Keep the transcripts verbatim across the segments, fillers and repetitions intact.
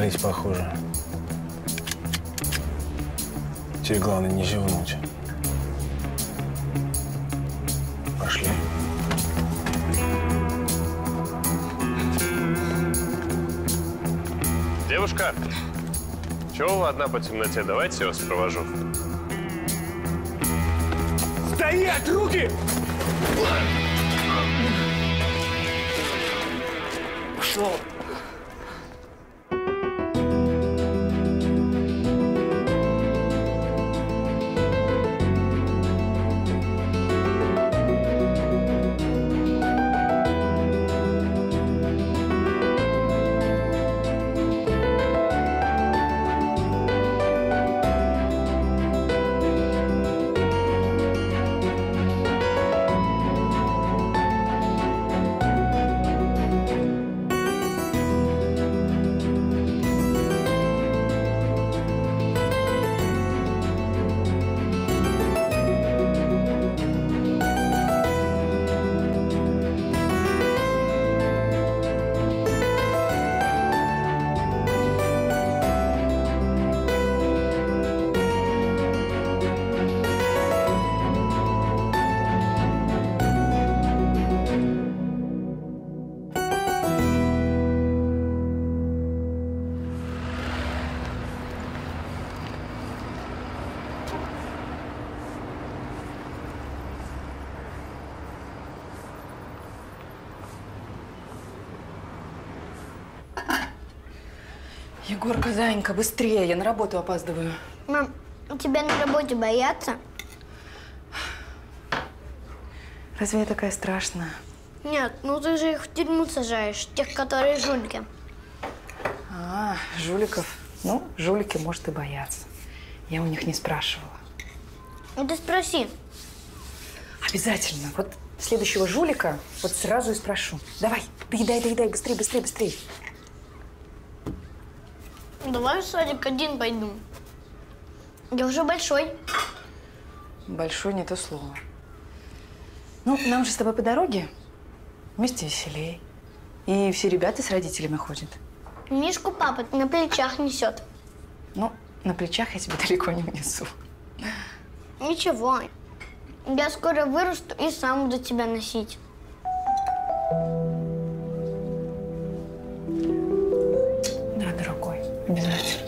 свалить, похоже. Тебе главное не зевнуть. Пошли. Девушка, чего вы одна по темноте? Давайте я вас провожу. Стоять! Руки! Что? Егорка, Зайенька, быстрее, я на работу опаздываю. Мам, тебя на работе боятся? Разве я такая страшная? Нет, ну ты же их в тюрьму сажаешь, тех, которые жулики. А, жуликов. Ну, жулики, может, и боятся. Я у них не спрашивала. Ну ты спроси. Обязательно. Вот следующего жулика вот сразу и спрошу. Давай, доедай, доедай, быстрее, быстрее, быстрее. Давай в садик один пойду. Я уже большой. Большой не то слово. Ну, нам же с тобой по дороге вместе веселей. И все ребята с родителями ходят. Мишку папа на плечах несет. Ну, на плечах я тебя далеко не унесу. Ничего. Я скоро вырасту и сам буду тебя носить. Да, дорогой, обязательно.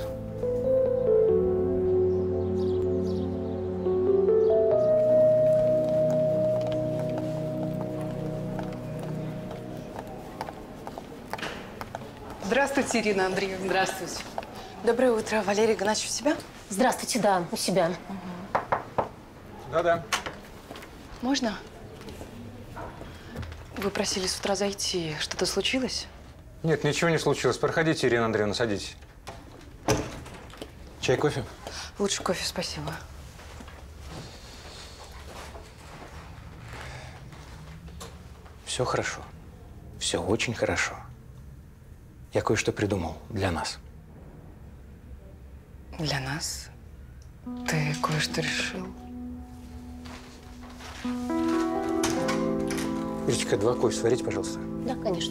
Здравствуйте, Ирина Андреевна. Здравствуйте. Доброе утро. Валерий Игнатьевич у себя? Здравствуйте, да, у себя. Да-да. Можно? Вы просили с утра зайти. Что-то случилось? Нет, ничего не случилось. Проходите, Ирина Андреевна, садитесь. Чай, кофе? Лучше кофе, спасибо. Все хорошо. Все очень хорошо. Я кое-что придумал для нас. Для нас? Ты кое-что решил? Ирочка, два кофе сварите, пожалуйста. Да, конечно.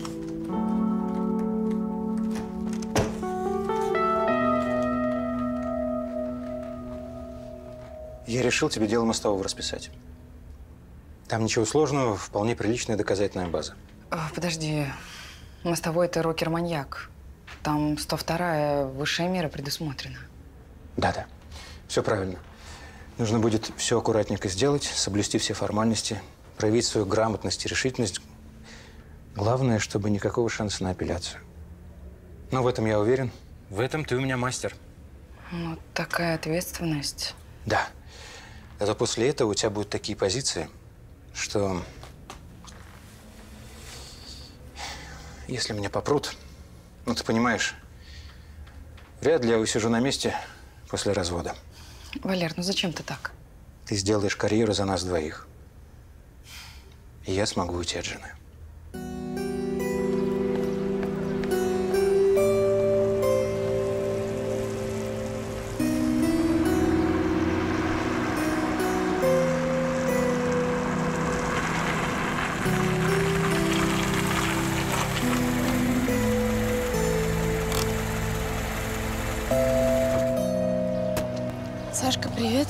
Я решил тебе дело мостового расписать. Там ничего сложного, вполне приличная доказательная база. А, подожди. Мостовой – это рокер-маньяк. Там сто вторая высшая мера предусмотрена. Да-да, все правильно. Нужно будет все аккуратненько сделать, соблюсти все формальности, проявить свою грамотность и решительность. Главное, чтобы никакого шанса на апелляцию. Но в этом я уверен. В этом ты у меня мастер. Ну, такая ответственность. Да. Зато после этого у тебя будут такие позиции, что если меня попрут, ну, ты понимаешь, вряд ли я усижу на месте после развода. Валер, ну зачем ты так? Ты сделаешь карьеру за нас двоих. И я смогу уйти от жены. Привет.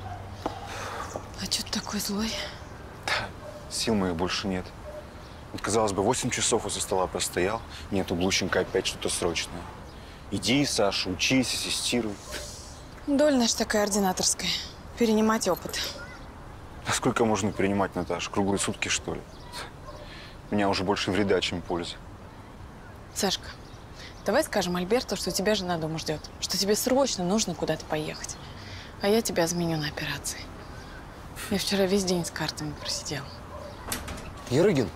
А что ты такой злой? Сил моих больше нет. Вот, казалось бы, восемь часов из-за стола простоял. Нет, у Блущенко опять что-то срочное. Иди, Саша, учись, ассистируй. Доль наша такая ординаторская. Перенимать опыт. А сколько можно перенимать, Наташа? Круглые сутки, что ли? У меня уже больше вреда, чем пользы. Сашка, давай скажем Альберту, что тебя жена дома ждет. Что тебе срочно нужно куда-то поехать. А я тебя заменю на операции. Я вчера весь день с картами просидела. Ярыгин,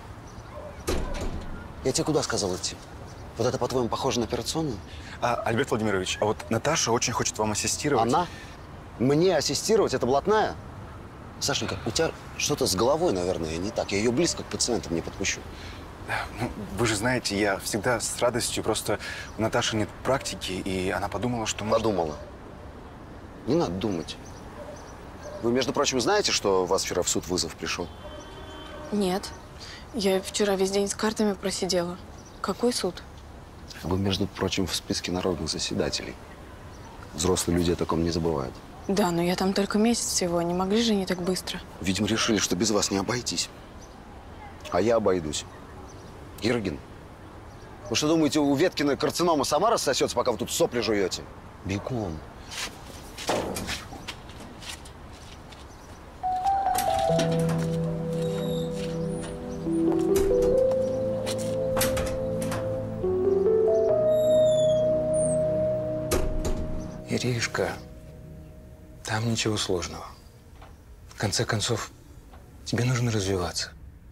я тебе куда сказал идти? Вот это, по-твоему, похоже на операционную? А, Альберт Владимирович, а вот Наташа очень хочет вам ассистировать. Она? Мне ассистировать? Это блатная? Сашенька, у тебя что-то с головой, наверное, не так. Я ее близко к пациентам не подпущу. Ну, вы же знаете, я всегда с радостью, просто у Наташи нет практики, и она подумала, что может… Подумала. Не надо думать. Вы, между прочим, знаете, что у вас вчера в суд вызов пришел? Нет. Я вчера весь день с картами просидела. Какой суд? Вы, между прочим, в списке народных заседателей. Взрослые люди о таком не забывают. Да, но я там только месяц всего. Не могли же не так быстро. Видимо, решили, что без вас не обойтись. А я обойдусь. Ярыгин, вы что думаете, у Веткина карцинома сама рассосется, пока вы тут сопли жуете? Бегом. Иришка, там ничего сложного. В конце концов, тебе нужно развиваться.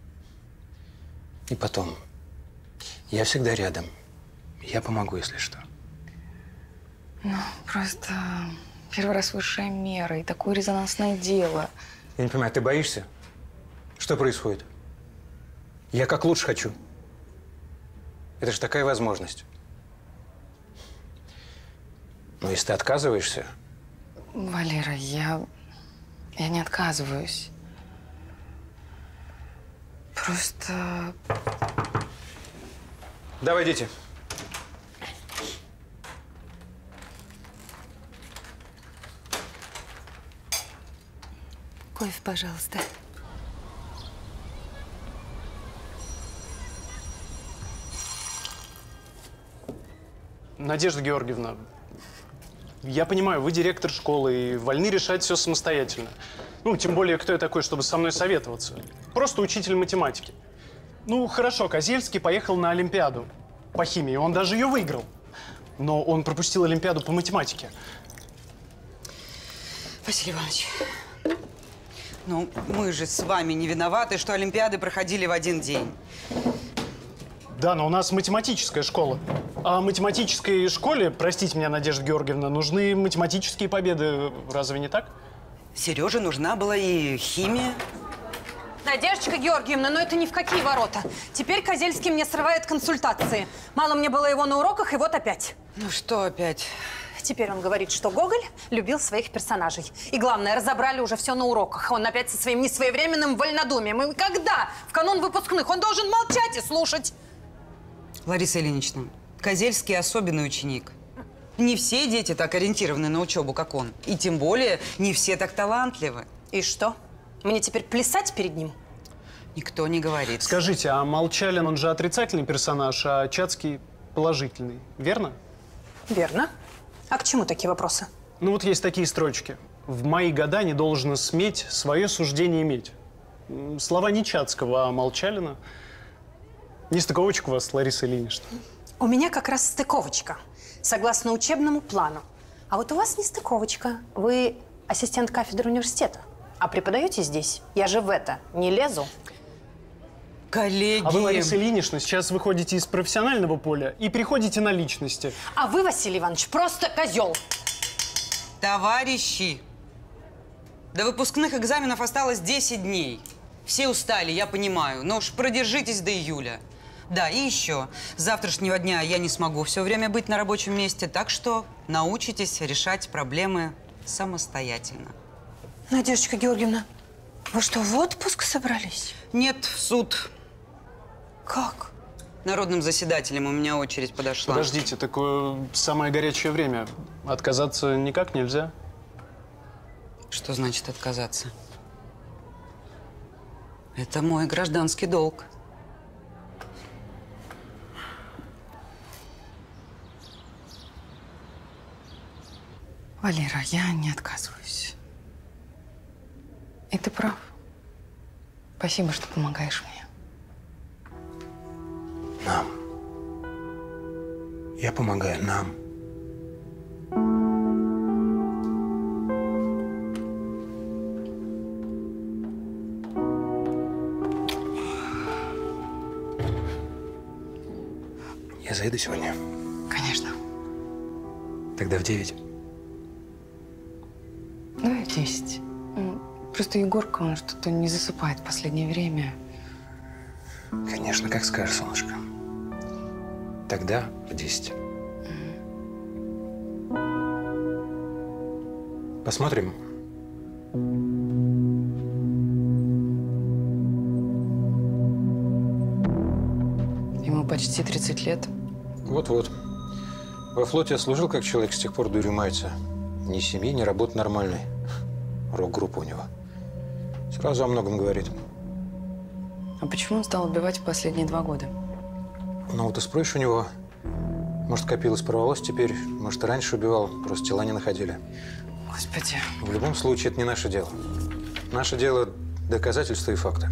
И потом, я всегда рядом. Я помогу, если что. Ну, просто первый раз высшая мера и такое резонансное дело. Я не понимаю, ты боишься? Что происходит? Я как лучше хочу. Это же такая возможность. Но если ты отказываешься… Валера, я… я не отказываюсь. Просто… Давай, дети. Кофе, пожалуйста. Надежда Георгиевна, я понимаю, вы директор школы и вольны решать все самостоятельно. Ну, тем более, кто я такой, чтобы со мной советоваться? Просто учитель математики. Ну, хорошо, Козельский поехал на Олимпиаду по химии, он даже ее выиграл. Но он пропустил Олимпиаду по математике. Василий Иванович, ну, мы же с вами не виноваты, что Олимпиады проходили в один день. Да, но у нас математическая школа. А математической школе, простите меня, Надежда Георгиевна, нужны математические победы. Разве не так? Сереже нужна была и химия. Надеждочка Георгиевна, но это ни в какие ворота. Теперь Козельский мне срывает консультации. Мало мне было его на уроках, и вот опять. Ну что опять? Теперь он говорит, что Гоголь любил своих персонажей. И главное, разобрали уже все на уроках. Он опять со своим несвоевременным вольнодумием. И когда? В канун выпускных. Он должен молчать и слушать. Лариса Ильинична, Козельский особенный ученик. Не все дети так ориентированы на учебу, как он. И тем более, не все так талантливы. И что? Мне теперь плясать перед ним? Никто не говорит. Скажите, а Молчалин, он же отрицательный персонаж, а Чацкий положительный, верно? Верно. А к чему такие вопросы? Ну вот есть такие строчки. В мои года не должно сметь свое суждение иметь. Слова не Чацкого, а Молчалина. Нестыковочка у вас, Лариса Ильинична. У меня как раз стыковочка, согласно учебному плану. А вот у вас не стыковочка. Вы ассистент кафедры университета. А преподаете здесь? Я же в это не лезу. Коллеги… А вы, Лариса Ильинична, сейчас выходите из профессионального поля и переходите на личности. А вы, Василий Иванович, просто козел. Товарищи, до выпускных экзаменов осталось десять дней. Все устали, я понимаю, но уж продержитесь до июля. Да, и еще. С завтрашнего дня я не смогу все время быть на рабочем месте, так что научитесь решать проблемы самостоятельно. Надеждочка Георгиевна, вы что, в отпуск собрались? Нет, в суд. Как? Народным заседателем у меня очередь подошла. Подождите, такое самое горячее время. Отказаться никак нельзя? Что значит отказаться? Это мой гражданский долг. Валера, я не отказываюсь. И ты прав. Спасибо, что помогаешь мне. Нам. Я помогаю нам. Я зайду сегодня? Конечно. Тогда в девять. Давай в десять. Просто Егорка, он что-то не засыпает в последнее время. Конечно, как скажешь, солнышко. Тогда в десять. Посмотрим. Ему почти тридцать лет. Вот-вот. Во флоте я служил как человек, с тех пор дурью мается. Ни семьи, ни работы нормальной. Рок-группа у него. Сразу о многом говорит. А почему он стал убивать в последние два года? Ну вот и спросишь у него. Может, копилось, порвалось теперь. Может, и раньше убивал, просто тела не находили. Господи. В любом случае, это не наше дело. Наше дело – доказательства и факты.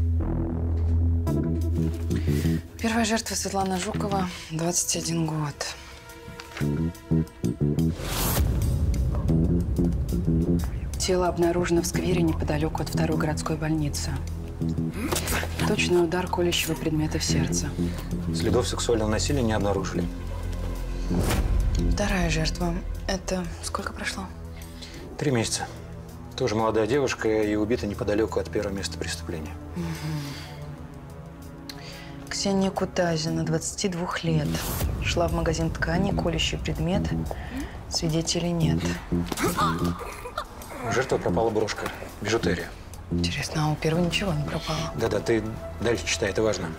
Первая жертва Светлана Жукова, двадцать один год. Тело обнаружено в сквере неподалеку от второй городской больницы. Точный удар колющего предмета в сердце. Следов сексуального насилия не обнаружили. Вторая жертва. Это сколько прошло? Три месяца. Тоже молодая девушка и убита неподалеку от первого места преступления. Угу. Ксения Кутазина, двадцати двух лет. Шла в магазин ткани, колющий предмет. Свидетелей нет. У жертвы пропала брошка, бижутерия. Интересно, а у первой ничего не пропало? Да-да, ты дальше читай, это важно.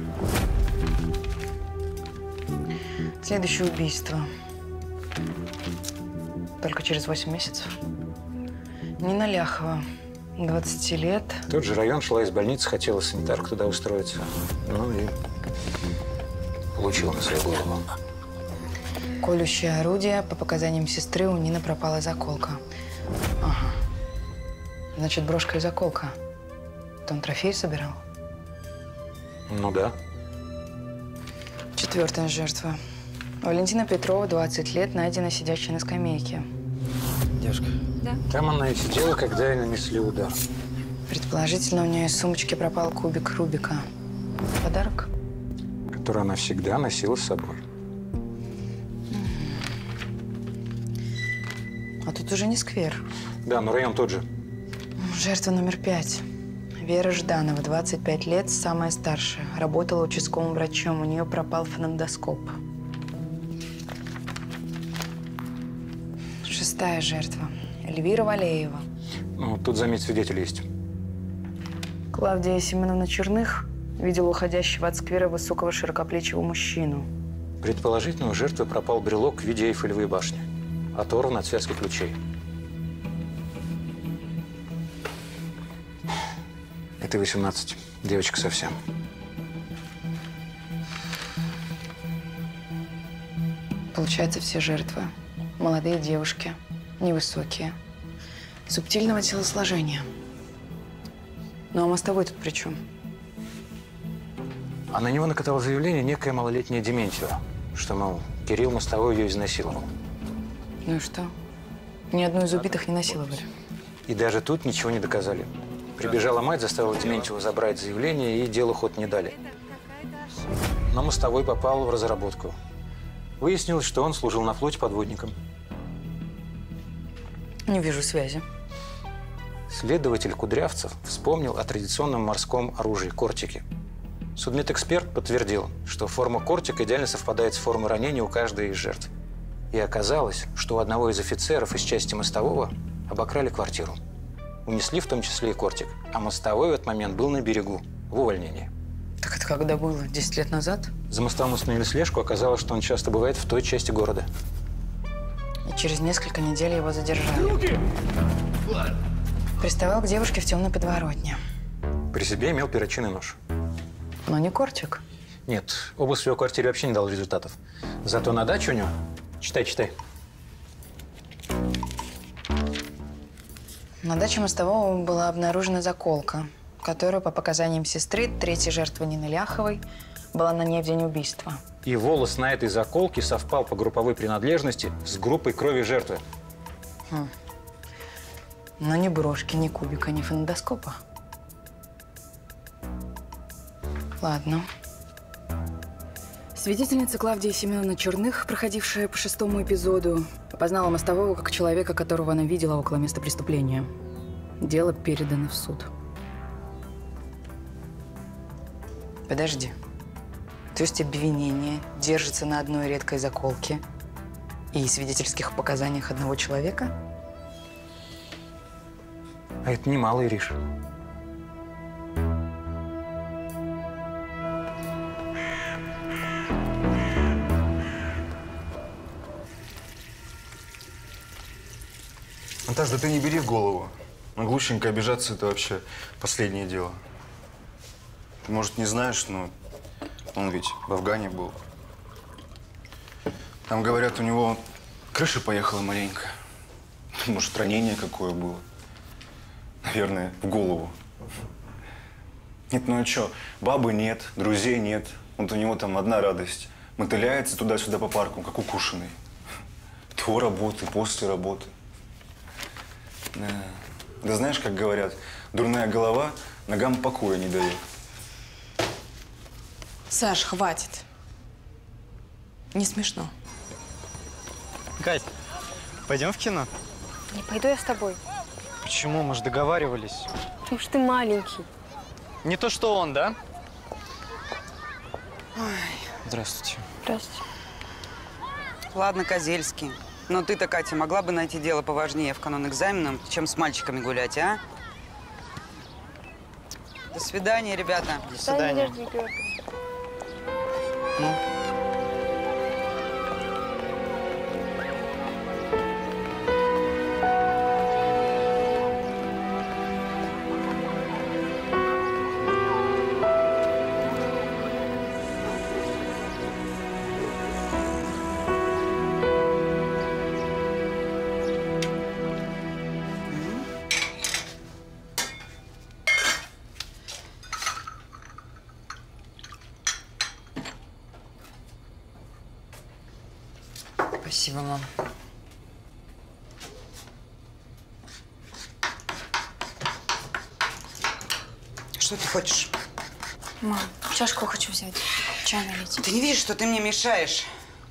Следующее убийство. Только через восемь месяцев. Нина Ляхова, двадцати лет. Тот же район, шла из больницы, хотела санитарку туда устроиться. Ну и получила на свою голову. Колющее орудие. По показаниям сестры, у Нины пропала заколка. Ага. Значит, брошка и заколка. Это он трофей собирал? Ну да. Четвертая жертва. Валентина Петрова, двадцать лет, найдена сидящей на скамейке. Девушка. Да. Там она и сидела, когда ей нанесли удар. Предположительно, у нее из сумочки пропал кубик Рубика. Подарок? Который она всегда носила с собой. А тут уже не сквер. Да, но район тот же. Жертва номер пять. Вера Жданова, двадцать пять лет, самая старшая. Работала участковым врачом. У нее пропал фонендоскоп. Шестая жертва. Эльвира Валеева. Ну, тут, заметь, свидетель есть. Клавдия Семеновна Черных видела уходящего от сквера высокого широкоплечего мужчину. Предположительно, у жертвы пропал брелок в виде Эйфелевой башни. Оторван от связки ключей. Это восемнадцать. Девочка совсем. Получается, все жертвы. Молодые девушки, невысокие, субтильного телосложения. Ну а мостовой тут при чем? А на него накатало заявление некая малолетняя Дементьева, что, мол, Кирилл Мостовой ее изнасиловал. Ну и что? Ни одну из убитых не насиловали. И даже тут ничего не доказали. Прибежала мать, заставила Дементьеву забрать заявление, и делу ход не дали. Но Мостовой попал в разработку. Выяснилось, что он служил на флоте подводником. Не вижу связи. Следователь Кудрявцев вспомнил о традиционном морском оружии – кортике. Судмедэксперт подтвердил, что форма кортика идеально совпадает с формой ранения у каждой из жертв. И оказалось, что у одного из офицеров из части Мостового обокрали квартиру. Унесли в том числе и кортик. А Мостовой в этот момент был на берегу, в увольнении. Так это когда было? Десять лет назад? За Мостовым установили слежку, оказалось, что он часто бывает в той части города. И через несколько недель его задержали. Руки! Приставал к девушке в темной подворотне. При себе имел перочинный нож. Но не кортик. Нет, обыск в его квартире вообще не дал результатов. Зато на даче у него… Читай, читай. На даче Мостового была обнаружена заколка, которая, по показаниям сестры, третьей жертвы Нины Ляховой, была на ней в день убийства. И волос на этой заколке совпал по групповой принадлежности с группой крови жертвы. Хм. Но ни брошки, ни кубика, ни фонендоскопа. Ладно. Свидетельница Клавдия Семеновна Черных, проходившая по шестому эпизоду, опознала Мостового как человека, которого она видела около места преступления. Дело передано в суд. Подожди. То есть обвинение держится на одной редкой заколке и свидетельских показаниях одного человека? А это немало, Ириш. Наташ, да ты не бери в голову. На глущенько обижаться – это вообще последнее дело. Ты, может, не знаешь, но он ведь в Афгане был. Там, говорят, у него крыша поехала маленько. Может, ранение какое было. Наверное, в голову. Нет, ну а что? Бабы нет, друзей нет. Вот у него там одна радость. Мотыляется туда-сюда по парку, как укушенный. До работы, после работы. Да. Да знаешь, как говорят, дурная голова ногам покоя не дает. Саш, хватит. Не смешно. Кать, пойдем в кино? Не пойду я с тобой. Почему? Мы же договаривались. Потому что ты маленький. Не то, что он, да? Ой. Здравствуйте. Здравствуйте. Ладно, Козельский. Но ты-то, Катя, могла бы найти дело поважнее в канун экзаменам, чем с мальчиками гулять, а? До свидания, ребята. До свидания. Ну? Спасибо, мам. Что ты хочешь? Мам, чашку хочу взять. Чай налить. Ты не видишь, что ты мне мешаешь?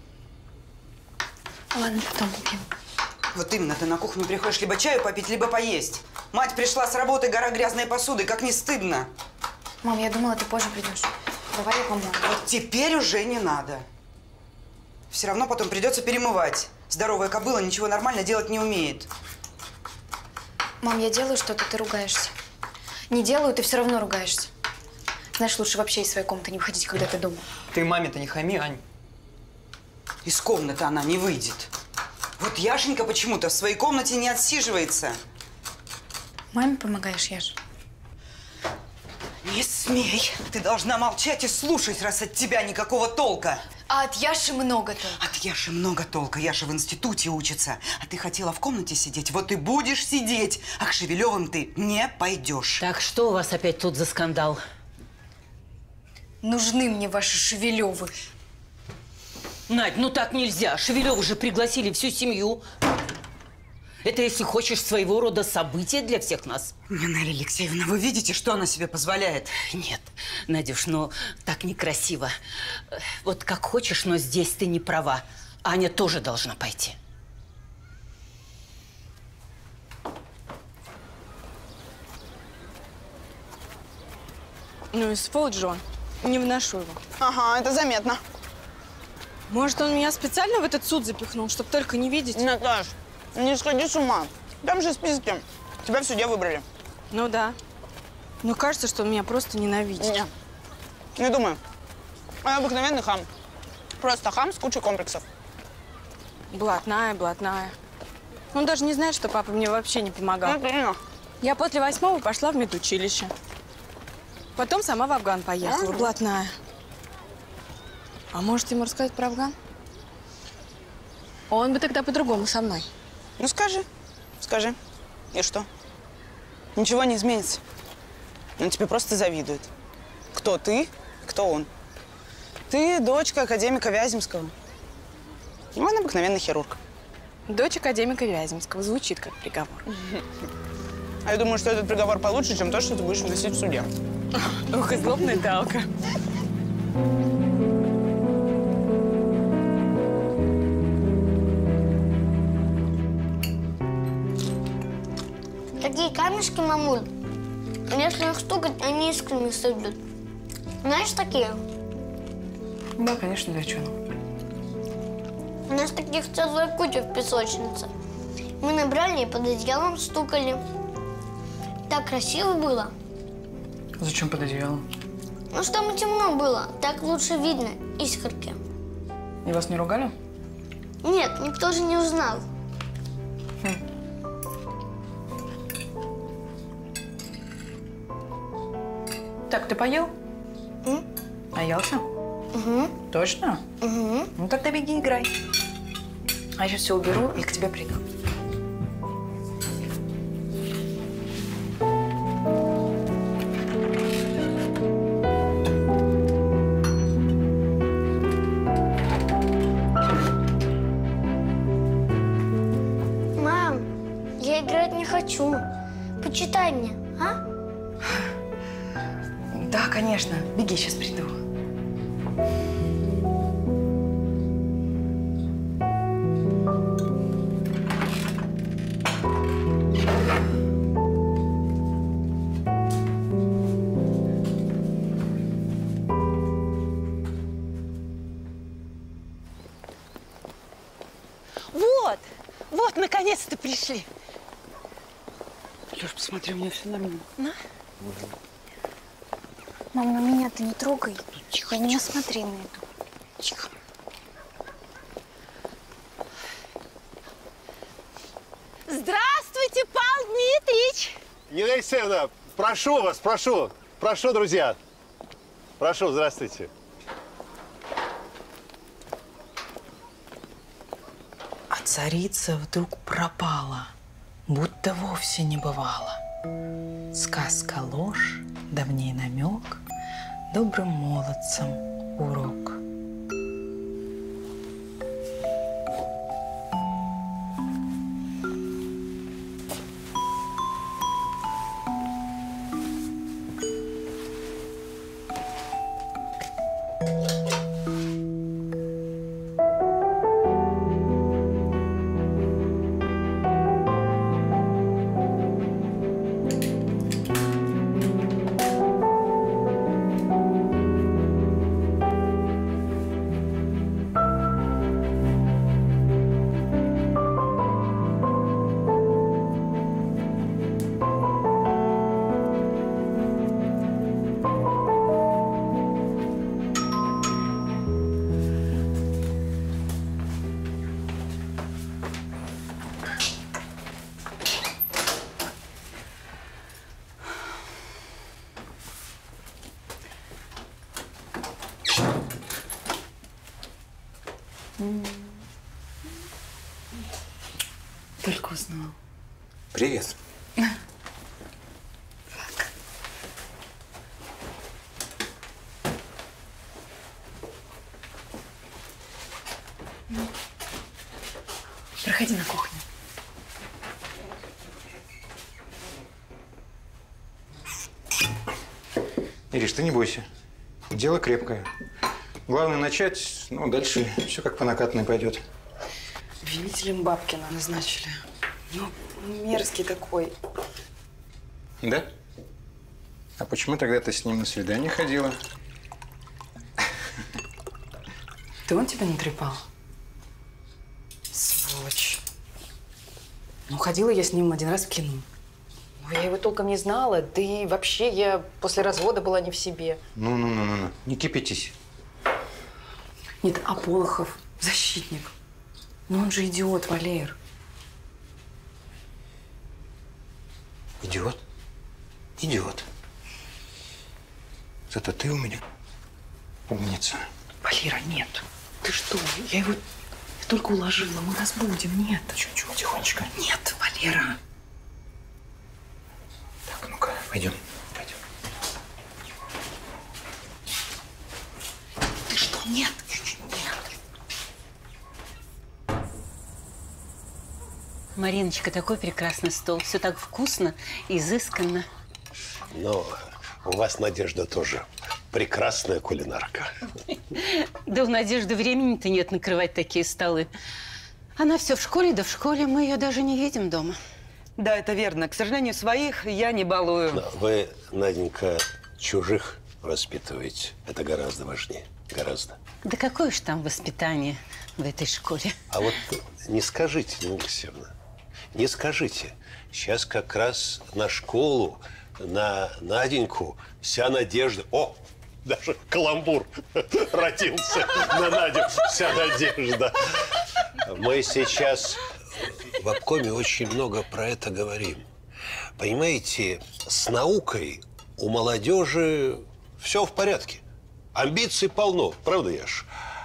Ладно, потом купим. Вот именно, ты на кухню приходишь либо чаю попить, либо поесть. Мать пришла с работы, гора грязной посуды, как не стыдно. Мам, я думала, ты позже придешь. Давай я помогу. Вот теперь уже не надо. Все равно потом придется перемывать. Здоровая кобыла ничего нормально делать не умеет. Мам, я делаю что-то, ты ругаешься. Не делаю, ты все равно ругаешься. Знаешь, лучше вообще из своей комнаты не выходить, когда ты дома. Ты маме-то не хами, Ань. Из комнаты она не выйдет. Вот Яшенька почему-то в своей комнате не отсиживается. Маме помогаешь, Яш? Не смей. Ты должна молчать и слушать, раз от тебя никакого толка. А от Яши много толка. От Яши много толка. Яша в институте учится. А ты хотела в комнате сидеть? Вот и будешь сидеть. А к Шевелевым ты не пойдешь. Так, что у вас опять тут за скандал? Нужны мне ваши Шевелевы. Надь, ну так нельзя. Шевелевы же пригласили всю семью. Это, если хочешь, своего рода событие для всех нас. Нелли Алексеевна, вы видите, что она себе позволяет? Нет, Надюш, ну так некрасиво. Вот как хочешь, но здесь ты не права. Аня тоже должна пойти. Ну и сволочь же он. Не вношу его. Ага, это заметно. Может, он меня специально в этот суд запихнул, чтобы только не видеть? Наташ, не сходи с ума. Там же списки. Тебя в суде выбрали. Ну да. Но кажется, что он меня просто ненавидит. Не, не думаю. Он обыкновенный хам. Просто хам с кучей комплексов. Блатная, блатная. Он даже не знает, что папа мне вообще не помогал. Ну, Я после восьмого пошла в медучилище. Потом сама в Афган поехала, блатная. А может ему рассказать про Афган? Он бы тогда по-другому со мной. Ну скажи, скажи. И что? Ничего не изменится. Он тебе просто завидует. Кто ты, кто он. Ты дочка академика Вяземского. И он обыкновенный хирург. Дочь академика Вяземского. Звучит как приговор. А я думаю, что этот приговор получше, чем то, что ты будешь выносить в суде. Ох, и злобная Талка. Такие камешки, мамуль, если их стукать, они искрами сыплют. Знаешь такие? Да, конечно, девчонок. У нас таких целая куча в песочнице. Мы набрали и под одеялом стукали. Так красиво было. Зачем под одеялом? Ну, чтобы темно было. Так лучше видно искорки. И вас не ругали? Нет, никто же не узнал. Так, ты поел? М? Наелся? Угу. Точно? Угу. Ну тогда беги, играй. А я сейчас все уберу и к тебе приду. Мам, я играть не хочу. Почитай мне, а? Да, конечно. Беги, сейчас приду. Вот, вот, наконец-то пришли. Лёш, посмотри, у меня все нормально. На. Мам, на меня ты не трогай. Тихо, не смотри на это. Тихо. Здравствуйте, Павел Дмитриевич! Елена Алексеевна, прошу вас, прошу, прошу, друзья. Прошу, здравствуйте. А царица вдруг пропала, будто вовсе не бывало. Сказка ложь, давней намек, добрым молодцам урок. Только узнал. Привет. Проходи на кухню. Ириш, ты не бойся. Дело крепкое. Главное начать, ну, дальше все как по накатанной пойдет. Обвинителем Бабкина назначили. Ну, мерзкий такой. Да? А почему тогда ты с ним на свидание ходила? Ты он тебя натрепал? Сволочь. Ну, ходила я с ним один раз в кино. Ну, я его толком не знала, да и вообще я после развода была не в себе. Ну-ну-ну-ну, не кипятись. Нет, Аполохов, защитник. Но он же идиот, Валер. Идиот. Идиот. Зато ты у меня умница. Валера, нет. Ты что? Я его только уложила. Мы разбудим. Нет. Чуть-чуть, тихонечко. Нет, Валера. Так, ну-ка, пойдем. Пойдем. Ты что? Нет. Чуть-чуть. Нет. Мариночка, такой прекрасный стол. Все так вкусно, изысканно. Но у вас, Надежда, тоже прекрасная кулинарка. Да у Надежды времени-то нет накрывать такие столы. Она все в школе, да в школе. Мы ее даже не видим дома. Да, это верно. К сожалению, своих я не балую. Но вы, Наденька, чужих воспитываете. Это гораздо важнее. Гораздо. Да какое уж там воспитание в этой школе. А вот не скажите, Нина Алексеевна, не скажите. Сейчас как раз на школу, на Наденьку вся надежда. О, даже каламбур родился на Надю. Вся надежда. Мы сейчас в обкоме очень много про это говорим. Понимаете, с наукой у молодежи все в порядке. Амбиций полно, правда, Яш?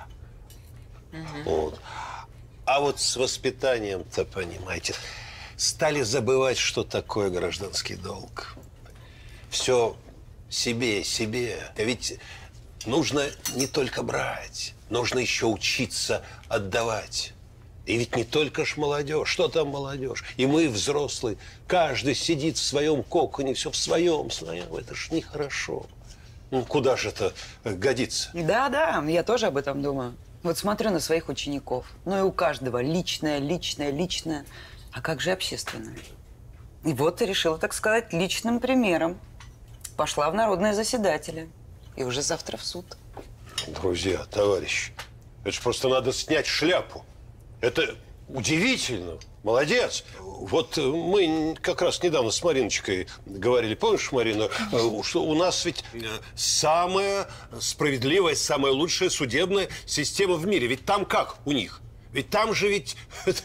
Угу. Вот. А вот с воспитанием-то, понимаете, стали забывать, что такое гражданский долг. Все себе, себе. Ведь нужно не только брать, нужно еще учиться отдавать. И ведь не только ж молодежь. Что там молодежь? И мы, взрослые, каждый сидит в своем коконе, все в своем, своем. Это ж нехорошо. Ну, куда же это годится? Да, да, я тоже об этом думаю. Вот смотрю на своих учеников. Ну и у каждого личное, личное, личное. А как же общественное? И вот и решила, так сказать, личным примером. Пошла в народные заседатели. И уже завтра в суд. Друзья, товарищи, это же просто надо снять шляпу. Это удивительно. Молодец. Вот мы как раз недавно с Мариночкой говорили, помнишь, Марина, что у нас ведь самая справедливая, самая лучшая судебная система в мире. Ведь там как у них? Ведь там же ведь,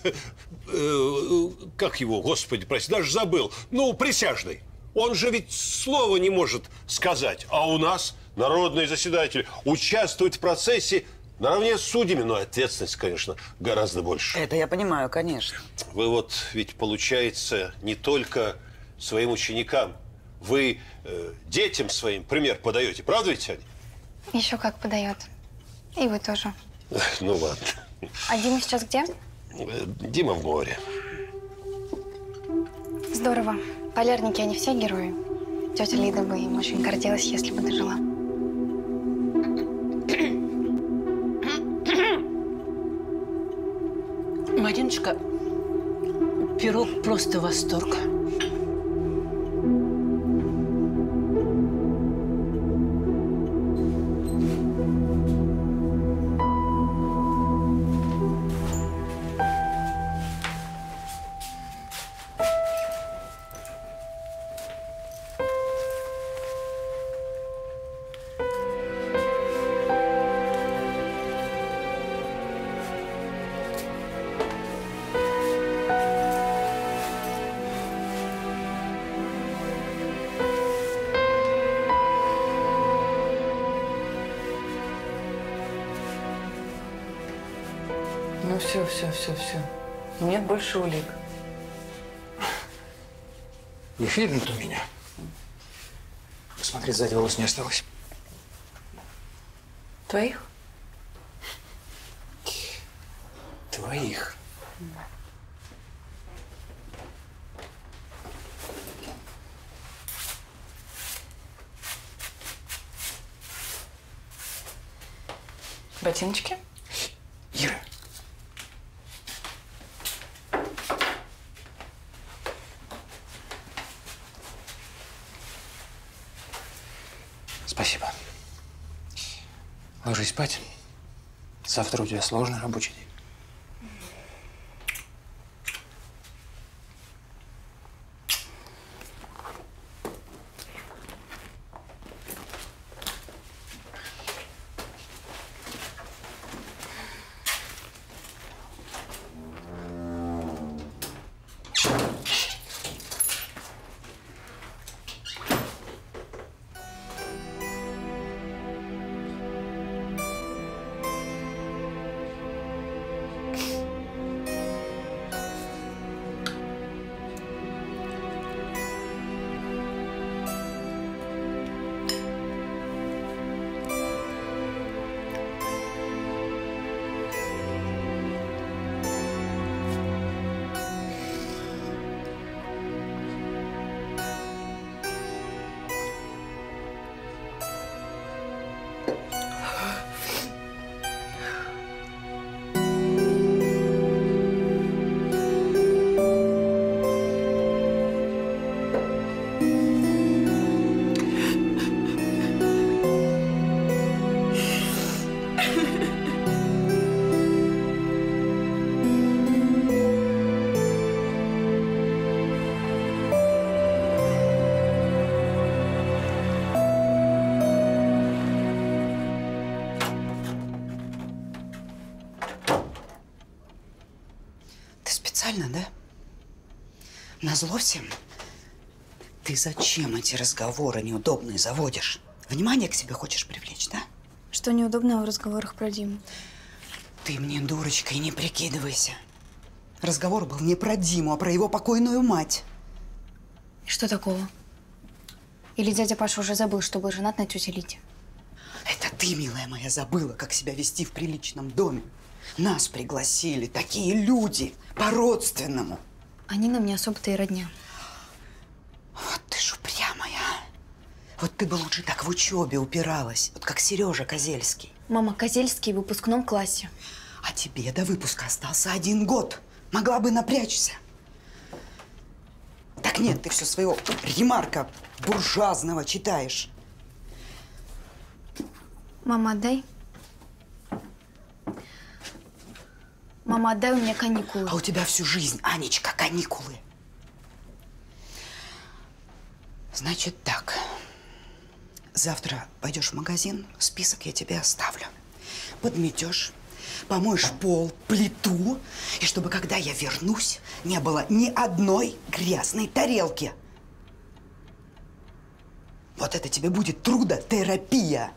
как его, господи, прости, даже забыл, ну, присяжный. Он же ведь слова не может сказать. А у нас народные заседатели участвуют в процессе наравне с судьями, но ответственность, конечно, гораздо больше. Это я понимаю, конечно. Вы вот ведь, получается, не только своим ученикам, вы э, детям своим пример подаете, правда ведь, Аня? Еще как подает. И вы тоже. Ну ладно. А Дима сейчас где? Дима в море. Здорово. Полярники, они все герои. Тетя Лида бы им очень гордилась, если бы дожила. Мариночка, пирог просто восторг. Ну все, все, все, все. Нет больше улик. Не фильм-то у меня. Посмотри, сзади волос не осталось. Твоих? Твоих. Ботиночки? Ира. Спасибо. Ложись спать. Завтра у тебя сложный рабочий день. Специально, да? Назло всем? Ты зачем эти разговоры неудобные заводишь? Внимание к себе хочешь привлечь, да? Что неудобного в разговорах про Диму? Ты мне, дурочкой, не прикидывайся. Разговор был не про Диму, а про его покойную мать. Что такого? Или дядя Паша уже забыл, что был женат на тете Лите? Это ты, милая моя, забыла, как себя вести в приличном доме. Нас пригласили такие люди, по-родственному. Они нам не особо-то и родня. Вот ты ж упрямая. Вот ты бы лучше так в учебе упиралась, вот как Сережа Козельский. Мама, Козельский в выпускном классе. А тебе до выпуска остался один год. Могла бы напрячься. Так нет, ты все своего ремарка буржуазного читаешь. Мама, отдай. Мама, отдай у меня каникулы. А у тебя всю жизнь, Анечка, каникулы. Значит так. Завтра пойдешь в магазин, список я тебе оставлю. Подметешь, помоешь пол, плиту, и чтобы, когда я вернусь, не было ни одной грязной тарелки. Вот это тебе будет трудотерапия.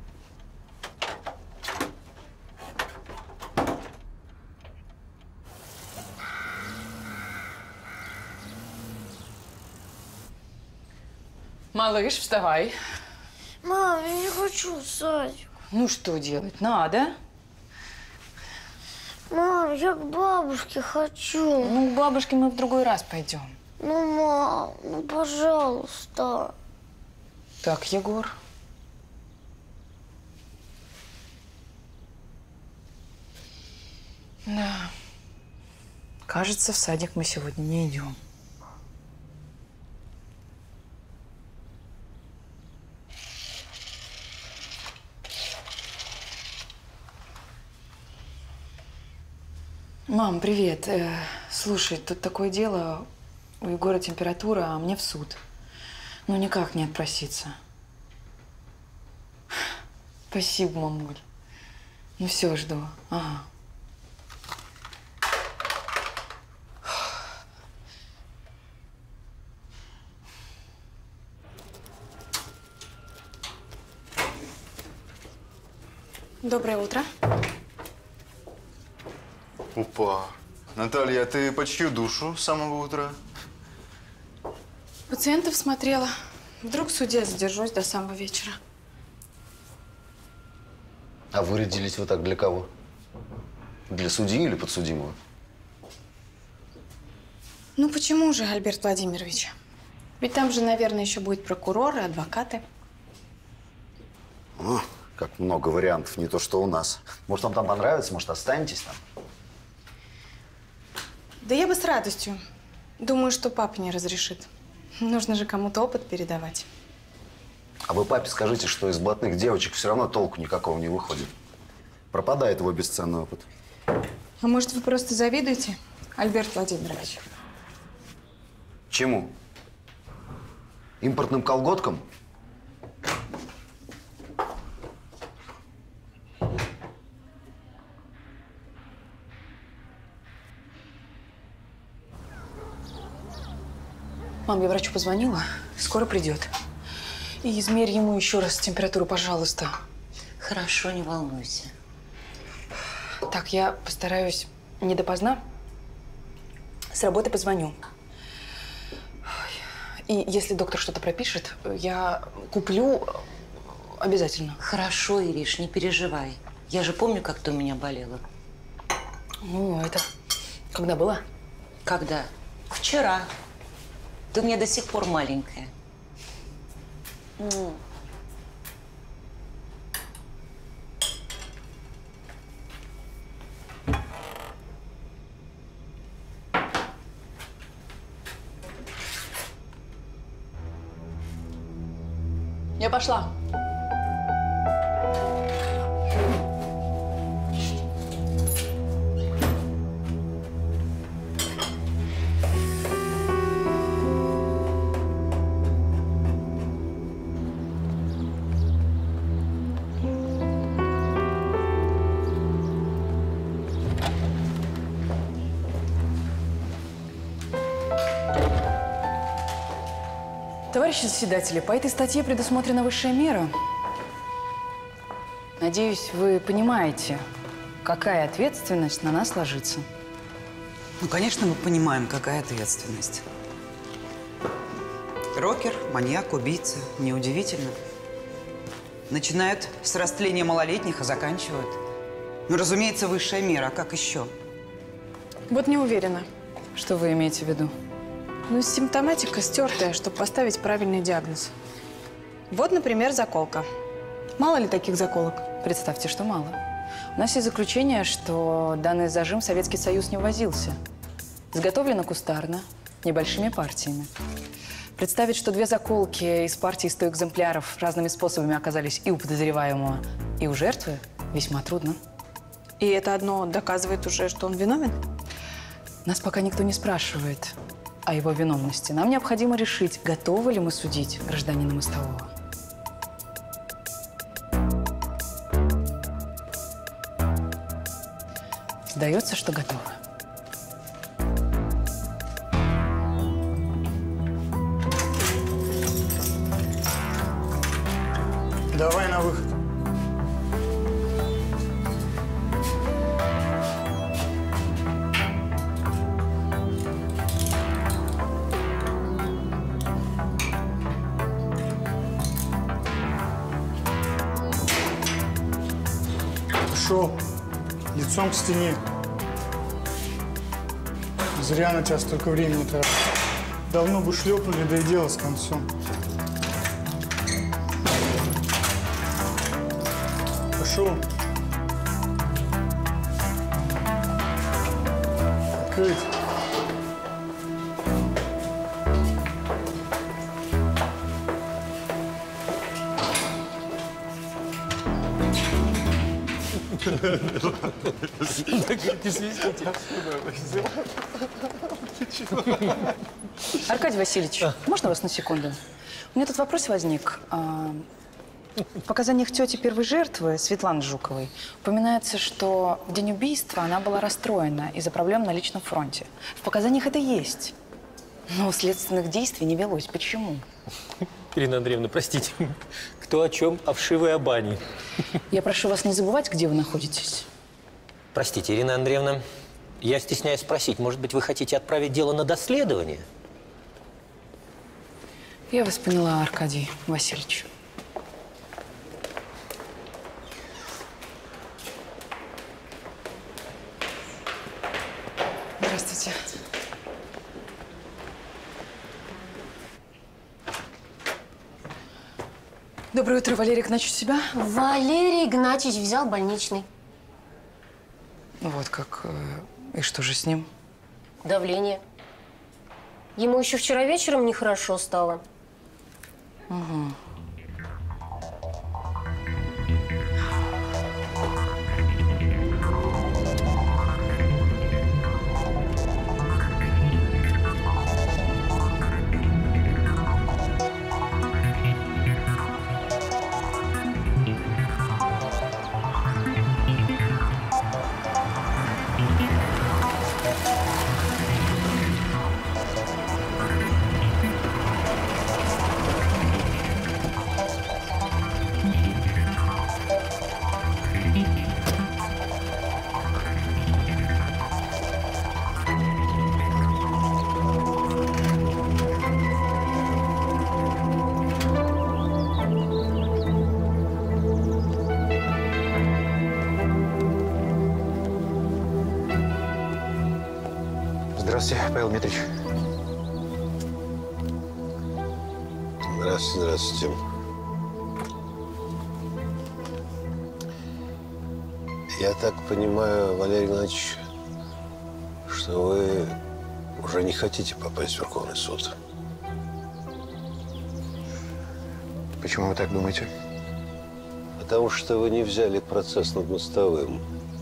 Малыш, вставай. Мам, я не хочу в садик. Ну что делать? Надо. Мам, я к бабушке хочу. Ну, к бабушке мы в другой раз пойдем. Ну, мам, ну, пожалуйста. Так, Егор. Да. Кажется, в садик мы сегодня не идем. Мам, привет. Э, слушай, тут такое дело. У Егора температура, а мне в суд. Ну, никак не отпроситься. Спасибо, мамуль. Ну, все, жду. Ага. Доброе утро. Опа. Наталья, а ты по чью душу с самого утра? Пациентов смотрела. Вдруг в суде задержусь до самого вечера. А вырядились вы так для кого? Для судьи или подсудимого? Ну почему же, Альберт Владимирович? Ведь там же, наверное, еще будет прокурор и адвокаты. О, как много вариантов, не то что у нас. Может, вам там понравится, может, останетесь там? Да я бы с радостью. Думаю, что папа не разрешит. Нужно же кому-то опыт передавать. А вы папе скажите, что из блатных девочек все равно толку никакого не выходит. Пропадает его бесценный опыт. А может, вы просто завидуете, Альберт Владимирович? Чему? Импортным колготкам? Мам, я врачу позвонила. Скоро придет. И измерь ему еще раз температуру, пожалуйста. Хорошо, не волнуйся. Так, я постараюсь не допоздна. С работы позвоню. И если доктор что-то пропишет, я куплю обязательно. Хорошо, Ириш, не переживай. Я же помню, как ты у меня болела. Ну, это когда было? Когда? Вчера. Ты у меня до сих пор маленькая. Я пошла. Товарищи заседатели, по этой статье предусмотрена высшая мера. Надеюсь, вы понимаете, какая ответственность на нас ложится. Ну, конечно, мы понимаем, какая ответственность. Рокер, маньяк, убийца. Неудивительно. Начинают с растления малолетних, а заканчивают. Ну, разумеется, высшая мера. А как еще? Вот не уверена. Что вы имеете в виду? Ну, симптоматика стертая, чтобы поставить правильный диагноз. Вот, например, заколка. Мало ли таких заколок? Представьте, что мало. У нас есть заключение, что данный зажим Советский Союз не ввозился. Изготовлено кустарно, небольшими партиями. Представить, что две заколки из партии сто экземпляров разными способами оказались и у подозреваемого, и у жертвы, весьма трудно. И это одно доказывает уже, что он виновен? Нас пока никто не спрашивает о его виновности. Нам необходимо решить, готовы ли мы судить гражданина Мостового. Сдается, что готовы. Давай на выход. Пошел лицом к стене. Зря на тебя столько времени тратил. Давно бы шлепнули, да и дело с концом. Пошел. Открыть. Аркадий Васильевич, можно вас на секунду? У меня тут вопрос возник. А, В показаниях тети первой жертвы, Светланы Жуковой, упоминается, что в день убийства она была расстроена из-за проблем на личном фронте. В показаниях это есть. Но следственных действий не велось. Почему? Ирина Андреевна, простите. Кто о чем? О вшивой о бане. Я прошу вас не забывать, где вы находитесь. Простите, Ирина Андреевна, я стесняюсь спросить, может быть, вы хотите отправить дело на доследование? Я вас поняла, Аркадий Васильевич. Здравствуйте. Доброе утро, Валерий Игнатьевич, у себя? Валерий Игнатьевич взял больничный. Вот как. И что же с ним? Давление. Ему еще вчера вечером нехорошо стало. Угу. Здравствуйте, Павел Дмитриевич. Здравствуйте, здравствуйте. Я так понимаю, Валерий Игнатьевич, что вы уже не хотите попасть в Верховный суд. Почему вы так думаете? Потому что вы не взяли процесс над мостовым.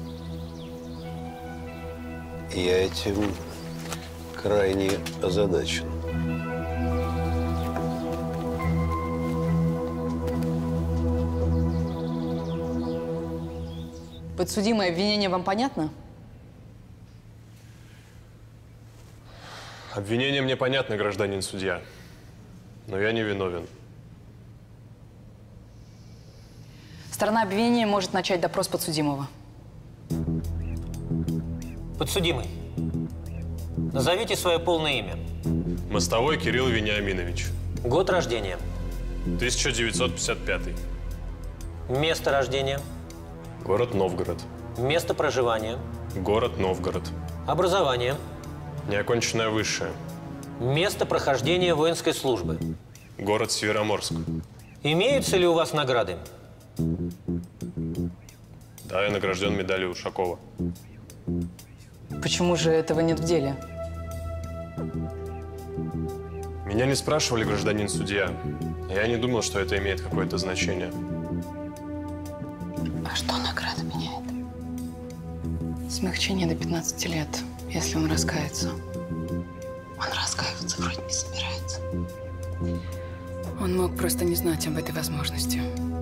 Я этим крайне озадачен. Подсудимое, обвинение вам понятно? Обвинение мне понятно, гражданин судья. Но я не виновен. Сторона обвинения может начать допрос подсудимого. Подсудимый, назовите свое полное имя. Мостовой Кирилл Вениаминович. Год рождения. тысяча девятьсот пятьдесят пятый. Место рождения. Город Новгород. Место проживания. Город Новгород. Образование. Неоконченное высшее. Место прохождения воинской службы. Город Североморск. Имеются ли у вас награды? Да, я награжден медалью Ушакова. Почему же этого нет в деле? Меня не спрашивали, гражданин судья. Я не думал, что это имеет какое-то значение. А что награда меняет? Смягчение до пятнадцати лет, если он раскается. Он раскаиваться вроде не собирается. Он мог просто не знать об этой возможности.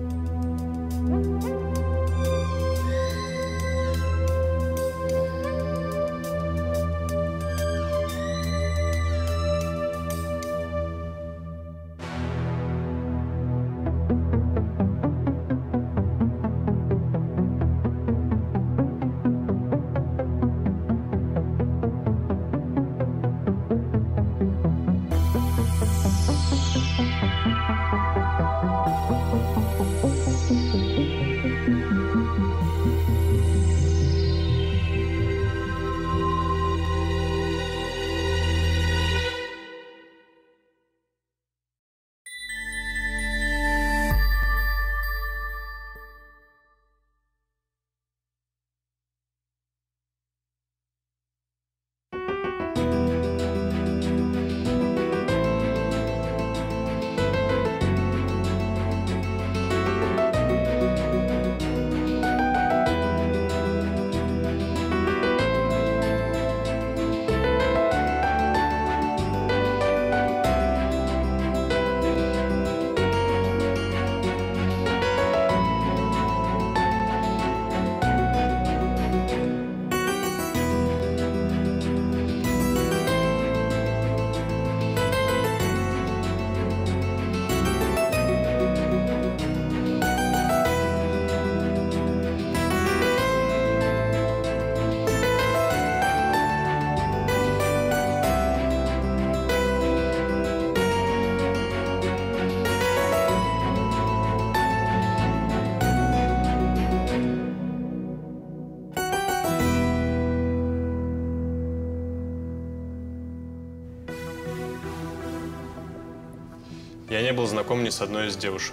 Я не был знаком ни с одной из девушек.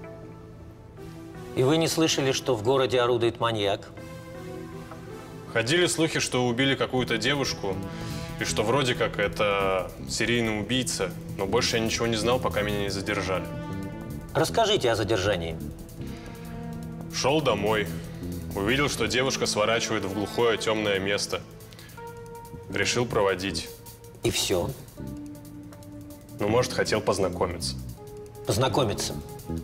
И вы не слышали, что в городе орудует маньяк? Ходили слухи, что убили какую-то девушку, и что вроде как это серийный убийца, но больше я ничего не знал, пока меня не задержали. Расскажите о задержании. Шел домой, увидел, что девушка сворачивает в глухое темное место. Решил проводить. И все? Ну, может, хотел познакомиться. Познакомиться?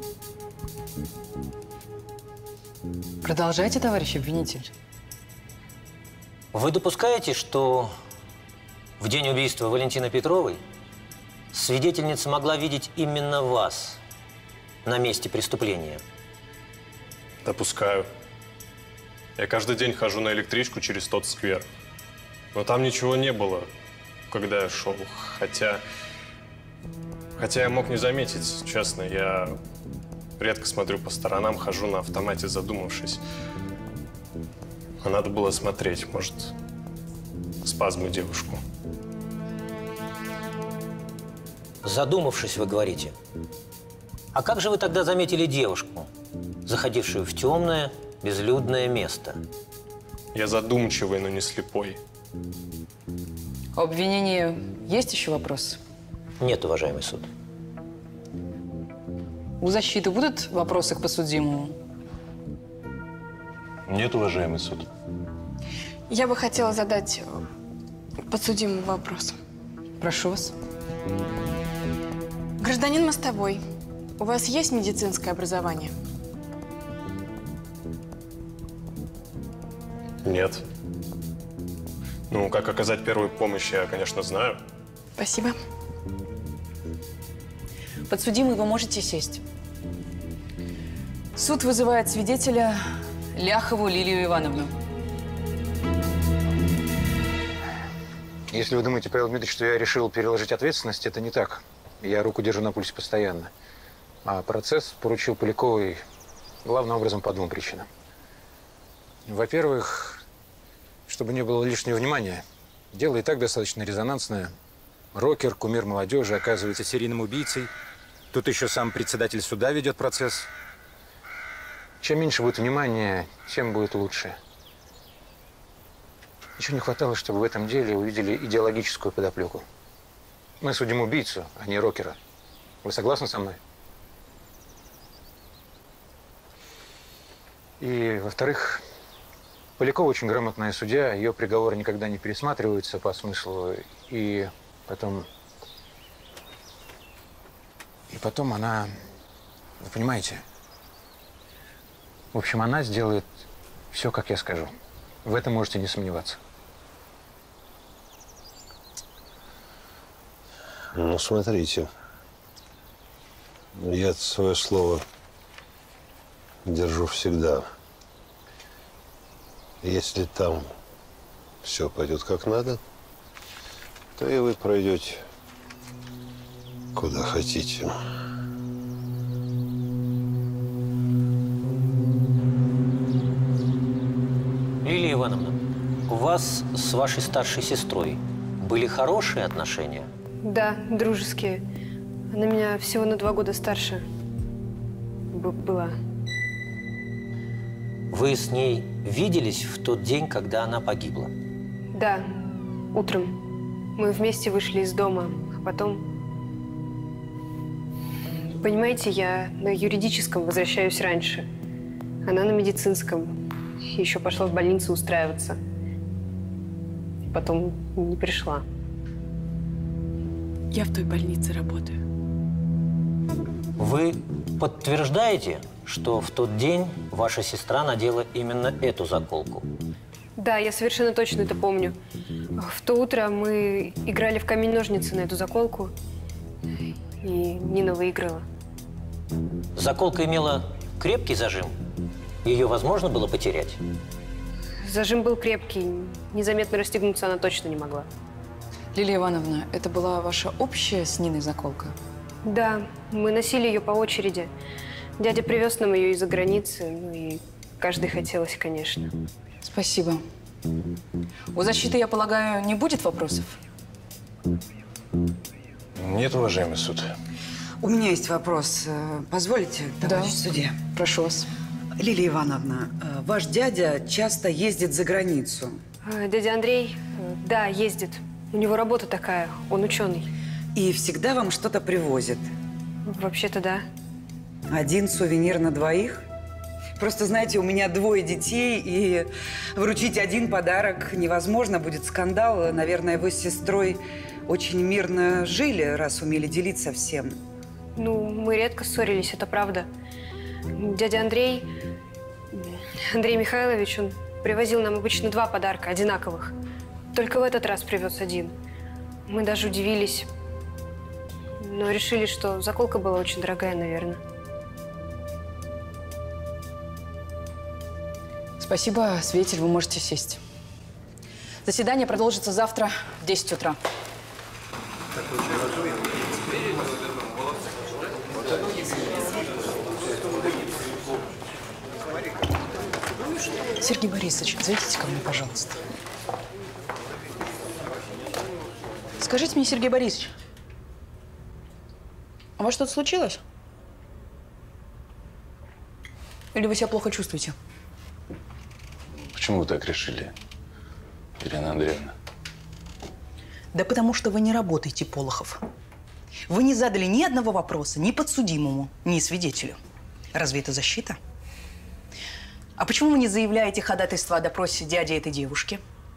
Продолжайте, товарищ обвинитель. Вы допускаете, что в день убийства Валентины Петровой свидетельница могла видеть именно вас на месте преступления? Допускаю. Я каждый день хожу на электричку через тот сквер. Но там ничего не было, когда я шел. Хотя... Хотя я мог не заметить, честно. Я редко смотрю по сторонам, хожу на автомате, задумавшись. А надо было смотреть, может, спас бы девушку. Задумавшись, вы говорите. А как же вы тогда заметили девушку, заходившую в темное, безлюдное место? Я задумчивый, но не слепой. У обвинения есть еще вопросы? Нет, уважаемый суд. У защиты будут вопросы к подсудимому? Нет, уважаемый суд. Я бы хотела задать подсудимому вопрос. Прошу вас. Гражданин Мостовой, у вас есть медицинское образование? Нет. Ну, как оказать первую помощь, я, конечно, знаю. Спасибо. Подсудимый, вы можете сесть. Суд вызывает свидетеля Ляхову Лилию Ивановну. Если вы думаете, Павел Дмитриевич, что я решил переложить ответственность, это не так. Я руку держу на пульсе постоянно. А процесс поручил Поляковой главным образом по двум причинам. Во-первых, чтобы не было лишнего внимания. Дело и так достаточно резонансное. Рокер, кумир молодежи, оказывается серийным убийцей. Тут еще сам председатель суда ведет процесс. Чем меньше будет внимания, тем будет лучше. Еще не хватало, чтобы в этом деле увидели идеологическую подоплеку. Мы судим убийцу, а не рокера. Вы согласны со мной? И, во-вторых, Полякова очень грамотная судья, ее приговоры никогда не пересматриваются по смыслу. И потом… И потом она… Вы понимаете? В общем, она сделает все, как я скажу. В этом можете не сомневаться. Ну, смотрите. Я свое слово держу всегда. Если там все пойдет как надо, то и вы пройдете куда хотите. Лилия Ивановна, у вас с вашей старшей сестрой были хорошие отношения? Да, дружеские. Она меня всего на два года старше Б была. Вы с ней виделись в тот день, когда она погибла? Да, утром. Мы вместе вышли из дома, а потом… Понимаете, я на юридическом возвращаюсь раньше. Она на медицинском. Еще пошла в больницу устраиваться. И потом не пришла. Я в той больнице работаю. Вы подтверждаете, что в тот день ваша сестра надела именно эту заколку? Да, я совершенно точно это помню. В то утро мы играли в камень-ножницы на эту заколку, и Нина выиграла. Заколка имела крепкий зажим? Ее возможно было потерять? Зажим был крепкий, незаметно расстегнуться она точно не могла. Лилия Ивановна, это была ваша общая с Ниной заколка? Да, мы носили ее по очереди. Дядя привез нам ее из-за границы, ну и каждый хотелось, конечно. Спасибо. У защиты, я полагаю, не будет вопросов? Нет, уважаемый суд. У меня есть вопрос. Позволите, товарищ судья? Прошу вас. Лилия Ивановна, ваш дядя часто ездит за границу. Дядя Андрей, да, ездит. У него работа такая, он ученый. И всегда вам что-то привозит? Вообще-то да. Один сувенир на двоих? Просто, знаете, у меня двое детей, и вручить один подарок невозможно, будет скандал. Наверное, вы с сестрой очень мирно жили, раз умели делиться всем. Ну, мы редко ссорились, это правда. Дядя Андрей, Андрей Михайлович, он привозил нам обычно два подарка, одинаковых. Только в этот раз привез один. Мы даже удивились, но решили, что заколка была очень дорогая, наверное. Спасибо, свидетель, вы можете сесть. Заседание продолжится завтра в десять утра. Сергей Борисович, зайдите ко мне, пожалуйста. Скажите мне, Сергей Борисович, а у вас что-то случилось? Или вы себя плохо чувствуете? Почему вы так решили, Елена Андреевна? Да потому что вы не работаете, Полохов. Вы не задали ни одного вопроса ни подсудимому, ни свидетелю. Разве это защита? А почему вы не заявляете ходатайство о допросе дяди этой девушки?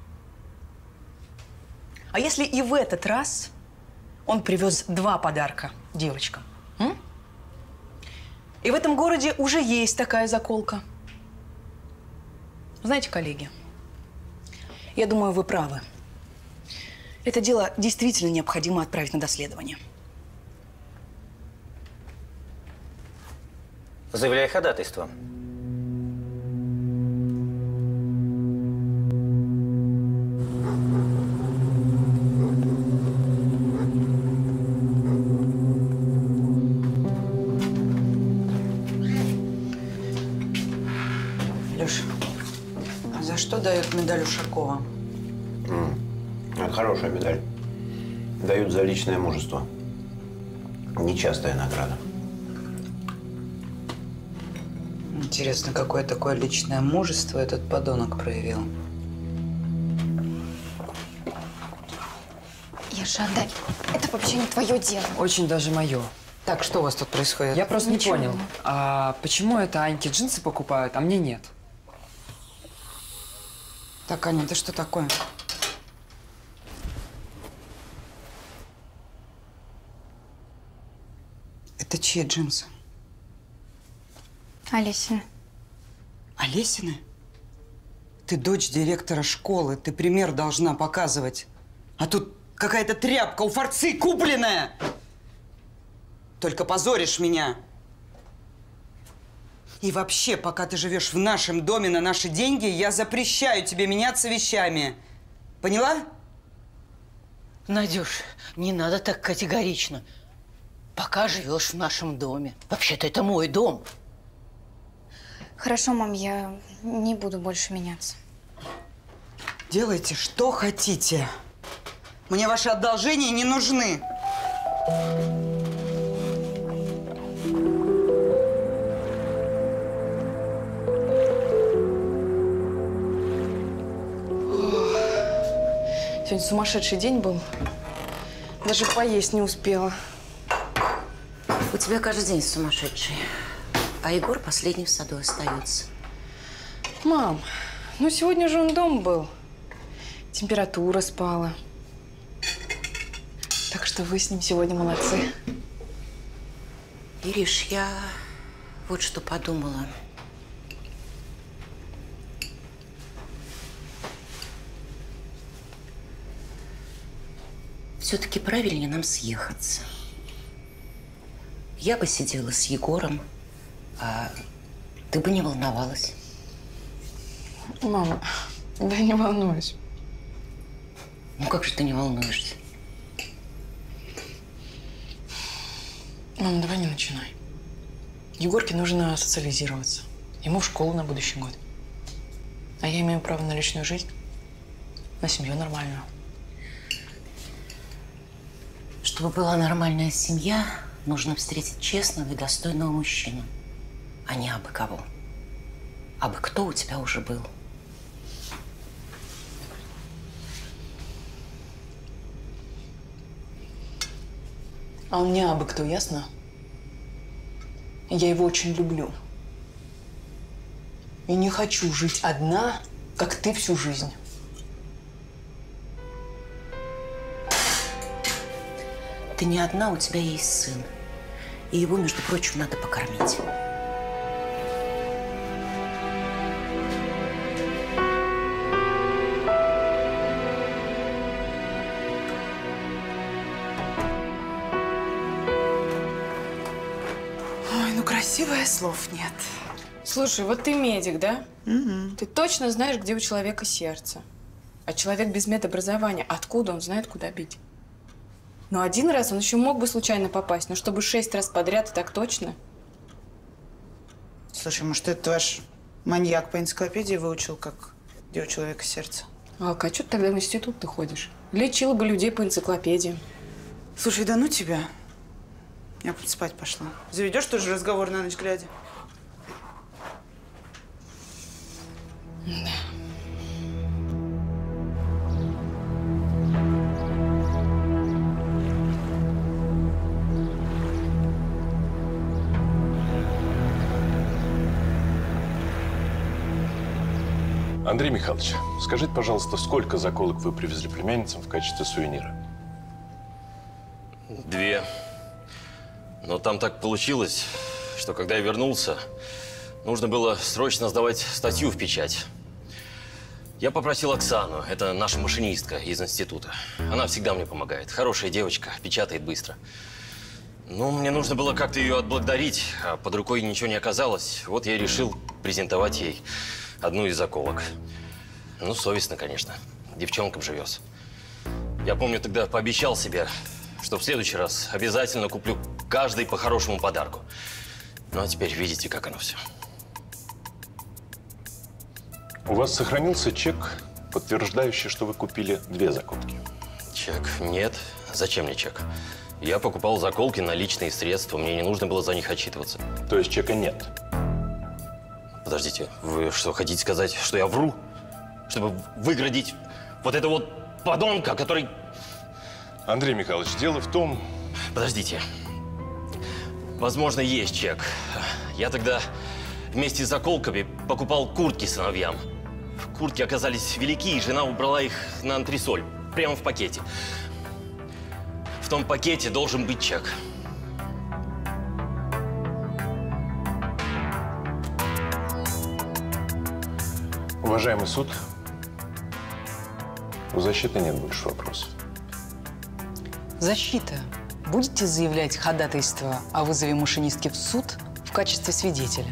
А если и в этот раз он привез два подарка девочкам? М? И в этом городе уже есть такая заколка. Знаете, коллеги, я думаю, вы правы. Это дело действительно необходимо отправить на доследование. Заявляй ходатайство. Лёш, а за что дают медаль Ушакова? М, Это хорошая медаль. Дают за личное мужество. Нечастая награда. Интересно, какое такое личное мужество этот подонок проявил? Яша, отдай. Это вообще не твое дело. Очень даже мое. Так, что у вас тут происходит? Я просто Ничего. не понял, а почему это Аньке джинсы покупают, а мне нет? Так, Аня, это что такое? Это чьи джинсы? Олесина. Олесины? Ты дочь директора школы, ты пример должна показывать. А тут какая-то тряпка у форцы купленная. Только позоришь меня. И вообще, пока ты живешь в нашем доме на наши деньги, я запрещаю тебе меняться вещами. Поняла? Надюш, не надо так категорично. Пока живешь в нашем доме. Вообще-то это мой дом. Хорошо, мам, я не буду больше меняться. Делайте, что хотите. Мне ваши одолжения не нужны. Сегодня сумасшедший день был. Даже поесть не успела. У тебя каждый день сумасшедший. А Егор последний в саду остается. Мам, ну сегодня же он дома был. Температура спала. Так что вы с ним сегодня молодцы. Ириш, я вот что подумала. Все-таки правильнее нам съехаться. Я бы сидела с Егором, а ты бы не волновалась. Мама, да не волнуюсь. Ну как же ты не волнуешься? Мам, давай не начинай. Егорке нужно социализироваться. Ему в школу на будущий год. А я имею право на личную жизнь, на семью нормальную. Чтобы была нормальная семья, нужно встретить честного и достойного мужчину, а не абы кого. Абы кто у тебя уже был. А он не абы кто, ясно? Я его очень люблю. И не хочу жить одна, как ты всю жизнь. Ты не одна, у тебя есть сын. И его, между прочим, надо покормить. Ой, ну красивое, слов нет. Слушай, вот ты медик, да? Угу. Ты точно знаешь, где у человека сердце. А человек без медобразования, откуда он знает, куда бить? Ну, один раз он еще мог бы случайно попасть, но чтобы шесть раз подряд, так точно. Слушай, может, это ваш маньяк по энциклопедии выучил, как где у человека сердце? Алка, а что ты тогда в институт ты ходишь? Лечила бы людей по энциклопедии. Слушай, да ну тебя. Я тут спать пошла. Заведешь тоже разговор на ночь глядя? Да. Андрей Михайлович, скажите, пожалуйста, сколько заколок вы привезли племянницам в качестве сувенира? Две. Но там так получилось, что когда я вернулся, нужно было срочно сдавать статью в печать. Я попросил Оксану, это наша машинистка из института. Она всегда мне помогает. Хорошая девочка, печатает быстро. Ну, мне нужно было как-то ее отблагодарить, а под рукой ничего не оказалось. Вот я и решил презентовать ей одну из заколок. Ну, совестно, конечно. Девчонкам живешь. Я помню, тогда пообещал себе, что в следующий раз обязательно куплю каждой по хорошему подарку. Ну, а теперь видите, как оно все. У вас сохранился чек, подтверждающий, что вы купили две заколки? Чек? Нет. Зачем мне чек? Я покупал заколки на личные средства. Мне не нужно было за них отчитываться. То есть чека нет? Подождите, вы что, хотите сказать, что я вру? Чтобы выградить вот этого вот подонка, который… Андрей Михайлович, дело в том… Подождите. Возможно, есть чек. Я тогда вместе с заколками покупал куртки сыновьям. Куртки оказались велики, и жена убрала их на антресоль. Прямо в пакете. В том пакете должен быть чек. Уважаемый суд, у защиты нет больше вопросов. Защита. Будете заявлять ходатайство о вызове машинистки в суд в качестве свидетеля?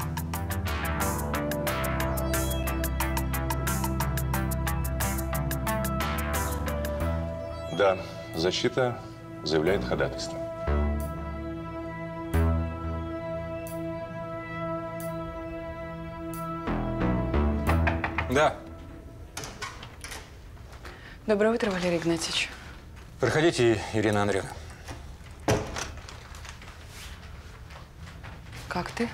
Да, защита заявляет ходатайство. Да. Доброе утро, Валерий Игнатьевич. Проходите, Ирина Андреевна. Как ты?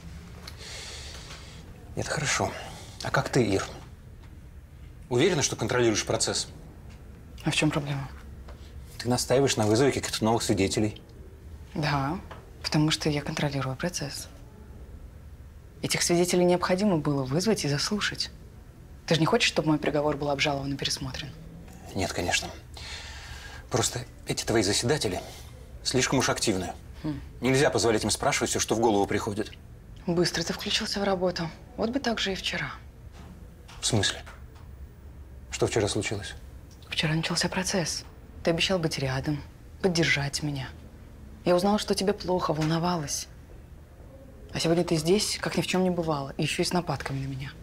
Это хорошо. А как ты, Ир? Уверена, что контролируешь процесс? А в чем проблема? Ты настаиваешь на вызове каких-то новых свидетелей. Да, потому что я контролирую процесс. Этих свидетелей необходимо было вызвать и заслушать. Ты же не хочешь, чтобы мой приговор был обжалован и пересмотрен? Нет, конечно. Просто эти твои заседатели слишком уж активны. Хм. Нельзя позволять им спрашивать все, что в голову приходит. Быстро ты включился в работу. Вот бы так же и вчера. В смысле? Что вчера случилось? Вчера начался процесс. Ты обещал быть рядом, поддержать меня. Я узнала, что тебе плохо, волновалась. А сегодня ты здесь, как ни в чем не бывало, и еще и с нападками на меня.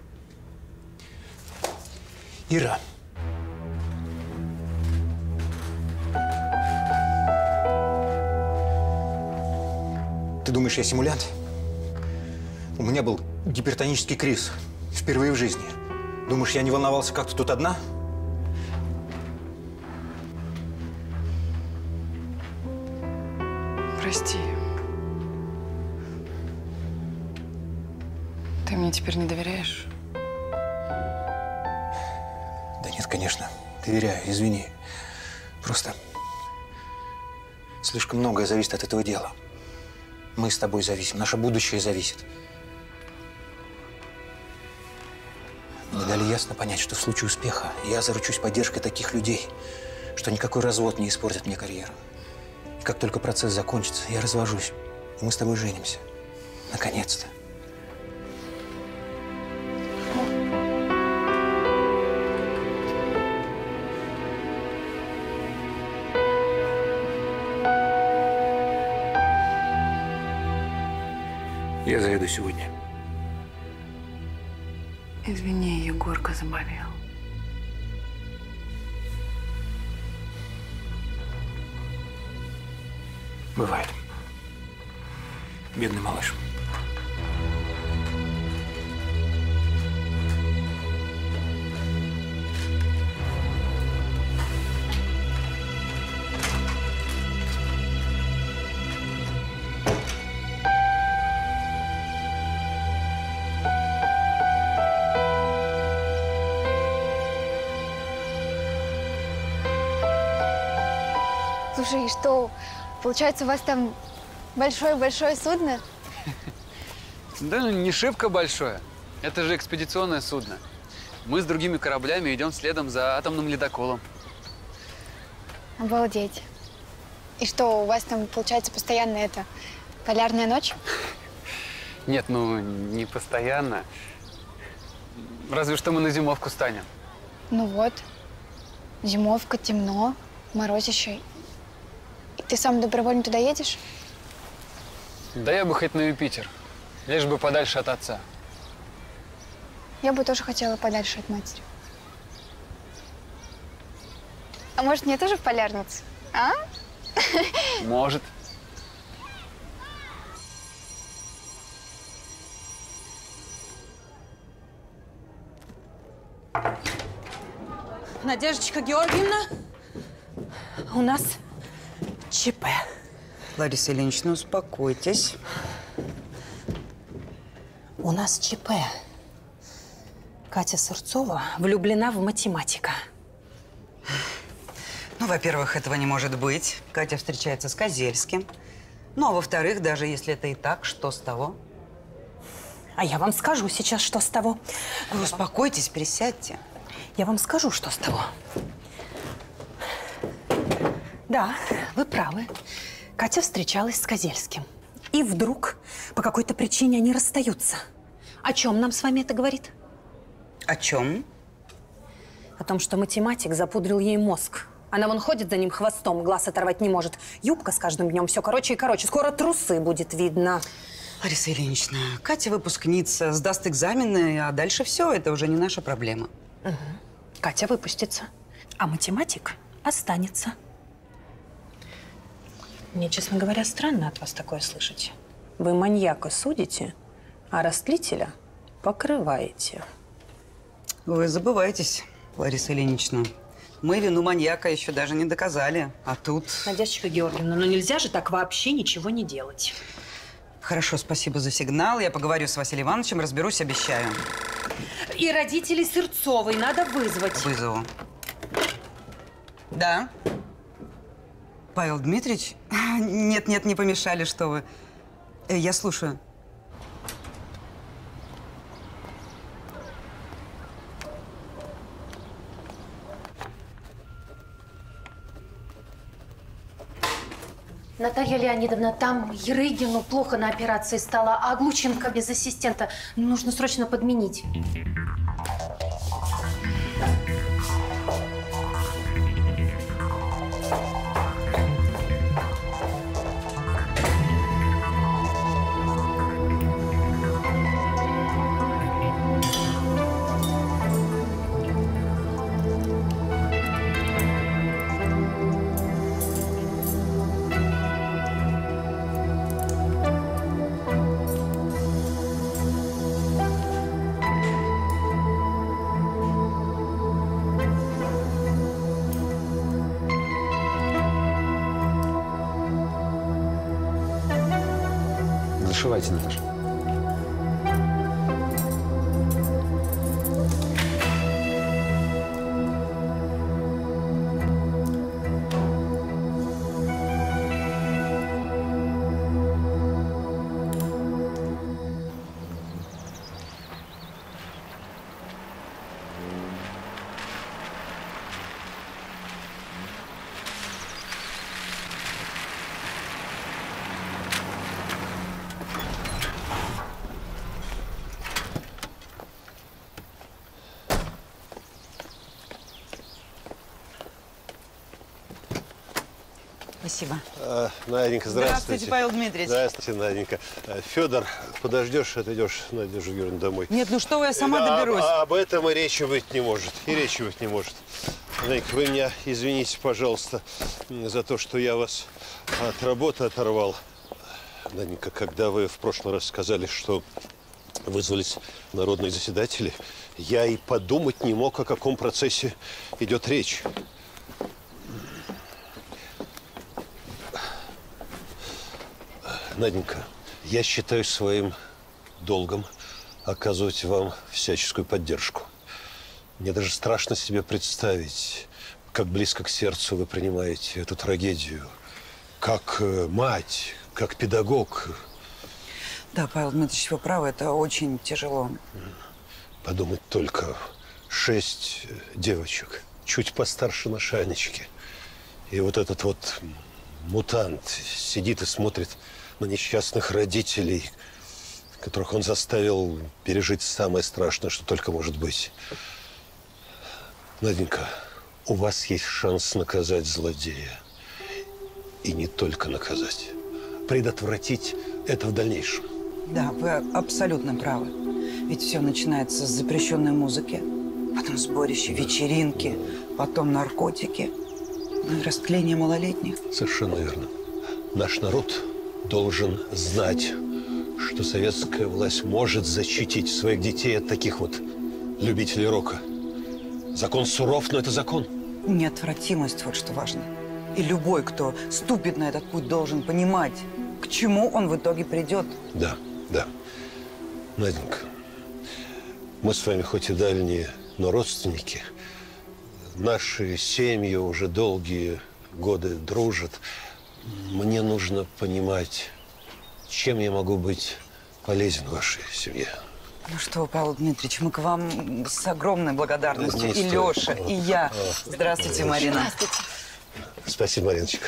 Ира. Ты думаешь, я симулянт? У меня был гипертонический криз. Впервые в жизни. Думаешь, я не волновался, как ты тут одна? Прости. Ты мне теперь не доверяешь? Да нет, конечно. Доверяю, извини. Просто слишком многое зависит от этого дела. Мы с тобой зависим, наше будущее зависит. Мне дали ясно понять, что в случае успеха я заручусь поддержкой таких людей, что никакой развод не испортит мне карьеру. И как только процесс закончится, я развожусь, и мы с тобой женимся. Наконец-то. Я заеду сегодня. Извини, Егорка заболел. Бывает. Бедный малыш. Слушай, что, получается, у вас там большое-большое судно? Да, ну не шибко большое. Это же экспедиционное судно. Мы с другими кораблями идем следом за атомным ледоколом. Обалдеть. И что, у вас там, получается, постоянно это полярная ночь? Нет, ну, не постоянно. Разве что мы на зимовку станем. Ну вот. Зимовка, темно, морозище. И ты сам добровольно туда едешь? Да я бы хоть на Юпитер. Лишь бы подальше от отца. Я бы тоже хотела подальше от матери. А может, мне тоже в полярницу? А? Может. Надеждочка Георгиевна, у нас ЧП. Лариса Ильинична, успокойтесь. У нас ЧП. Катя Сырцова влюблена в математика. Ну, во-первых, этого не может быть. Катя встречается с Козельским. Ну, а во-вторых, даже если это и так, что с того? А я вам скажу сейчас, что с того. Вы успокойтесь, присядьте. Я вам скажу, что с того. Да, вы правы. Катя встречалась с Козельским. И вдруг по какой-то причине они расстаются. О чем нам с вами это говорит? О чем? О том, что математик запудрил ей мозг. Она вон ходит за ним хвостом, глаз оторвать не может. Юбка с каждым днем все короче и короче. Скоро трусы будет видно. Лариса Ильинична, Катя выпускница, сдаст экзамены, а дальше все, это уже не наша проблема. Угу. Катя выпустится, а математик останется. Мне, честно говоря, странно от вас такое слышать. Вы маньяка судите, а растлителя покрываете. Вы забываетесь, Лариса Ильинична. Мы вину маньяка еще даже не доказали, а тут… Надеждочка Георгиевна, ну нельзя же так вообще ничего не делать. Хорошо, спасибо за сигнал. Я поговорю с Василием Ивановичем, разберусь, обещаю. И родителей Сырцовой надо вызвать. Вызову. Да? Павел Дмитриевич? Нет, нет, не помешали, что вы. Я слушаю. Наталья Леонидовна, там Ерыгину плохо на операции стало, а Глученко без ассистента. Нужно срочно подменить. Зашивайте, Наташа. Спасибо. А, Наденька, здравствуйте. Здравствуйте, Павел Дмитриевич. Здравствуйте, Наденька. А, Федор, подождешь, отойдешь, Надежду Георгиевну, домой. Нет, ну что вы, я сама Да, доберусь. Об, об этом и речи быть не может. И речи быть не может. Наденька, вы меня извините, пожалуйста, за то, что я вас от работы оторвал. Наденька, когда вы в прошлый раз сказали, что вызвались народные заседатели, я и подумать не мог, о каком процессе идет речь. Наденька, я считаю своим долгом оказывать вам всяческую поддержку. Мне даже страшно себе представить, как близко к сердцу вы принимаете эту трагедию. Как мать, как педагог. Да, Павел Дмитриевич, вы правы, это очень тяжело. Подумать только, шесть девочек, чуть постарше нашей Анечки. И вот этот вот мутант сидит и смотрит на несчастных родителей, которых он заставил пережить самое страшное, что только может быть. Наденька, у вас есть шанс наказать злодея. И не только наказать. Предотвратить это в дальнейшем. Да, вы абсолютно правы. Ведь все начинается с запрещенной музыки, потом сборища, вечеринки, потом наркотики, ну и растление малолетних. Совершенно верно. Наш народ должен знать, что советская власть может защитить своих детей от таких вот любителей рока. Закон суров, но это закон. Неотвратимость, вот что важно. И любой, кто ступит на этот путь, должен понимать, к чему он в итоге придет. Да, да. Наденька, мы с вами хоть и дальние, но родственники. Наши семьи уже долгие годы дружат. Мне нужно понимать, чем я могу быть полезен вашей семье. Ну что вы, Павел Дмитриевич, мы к вам с огромной благодарностью. Не И стоит. Леша, и я. Здравствуйте, Марина. Здравствуйте. Спасибо, Мариночка.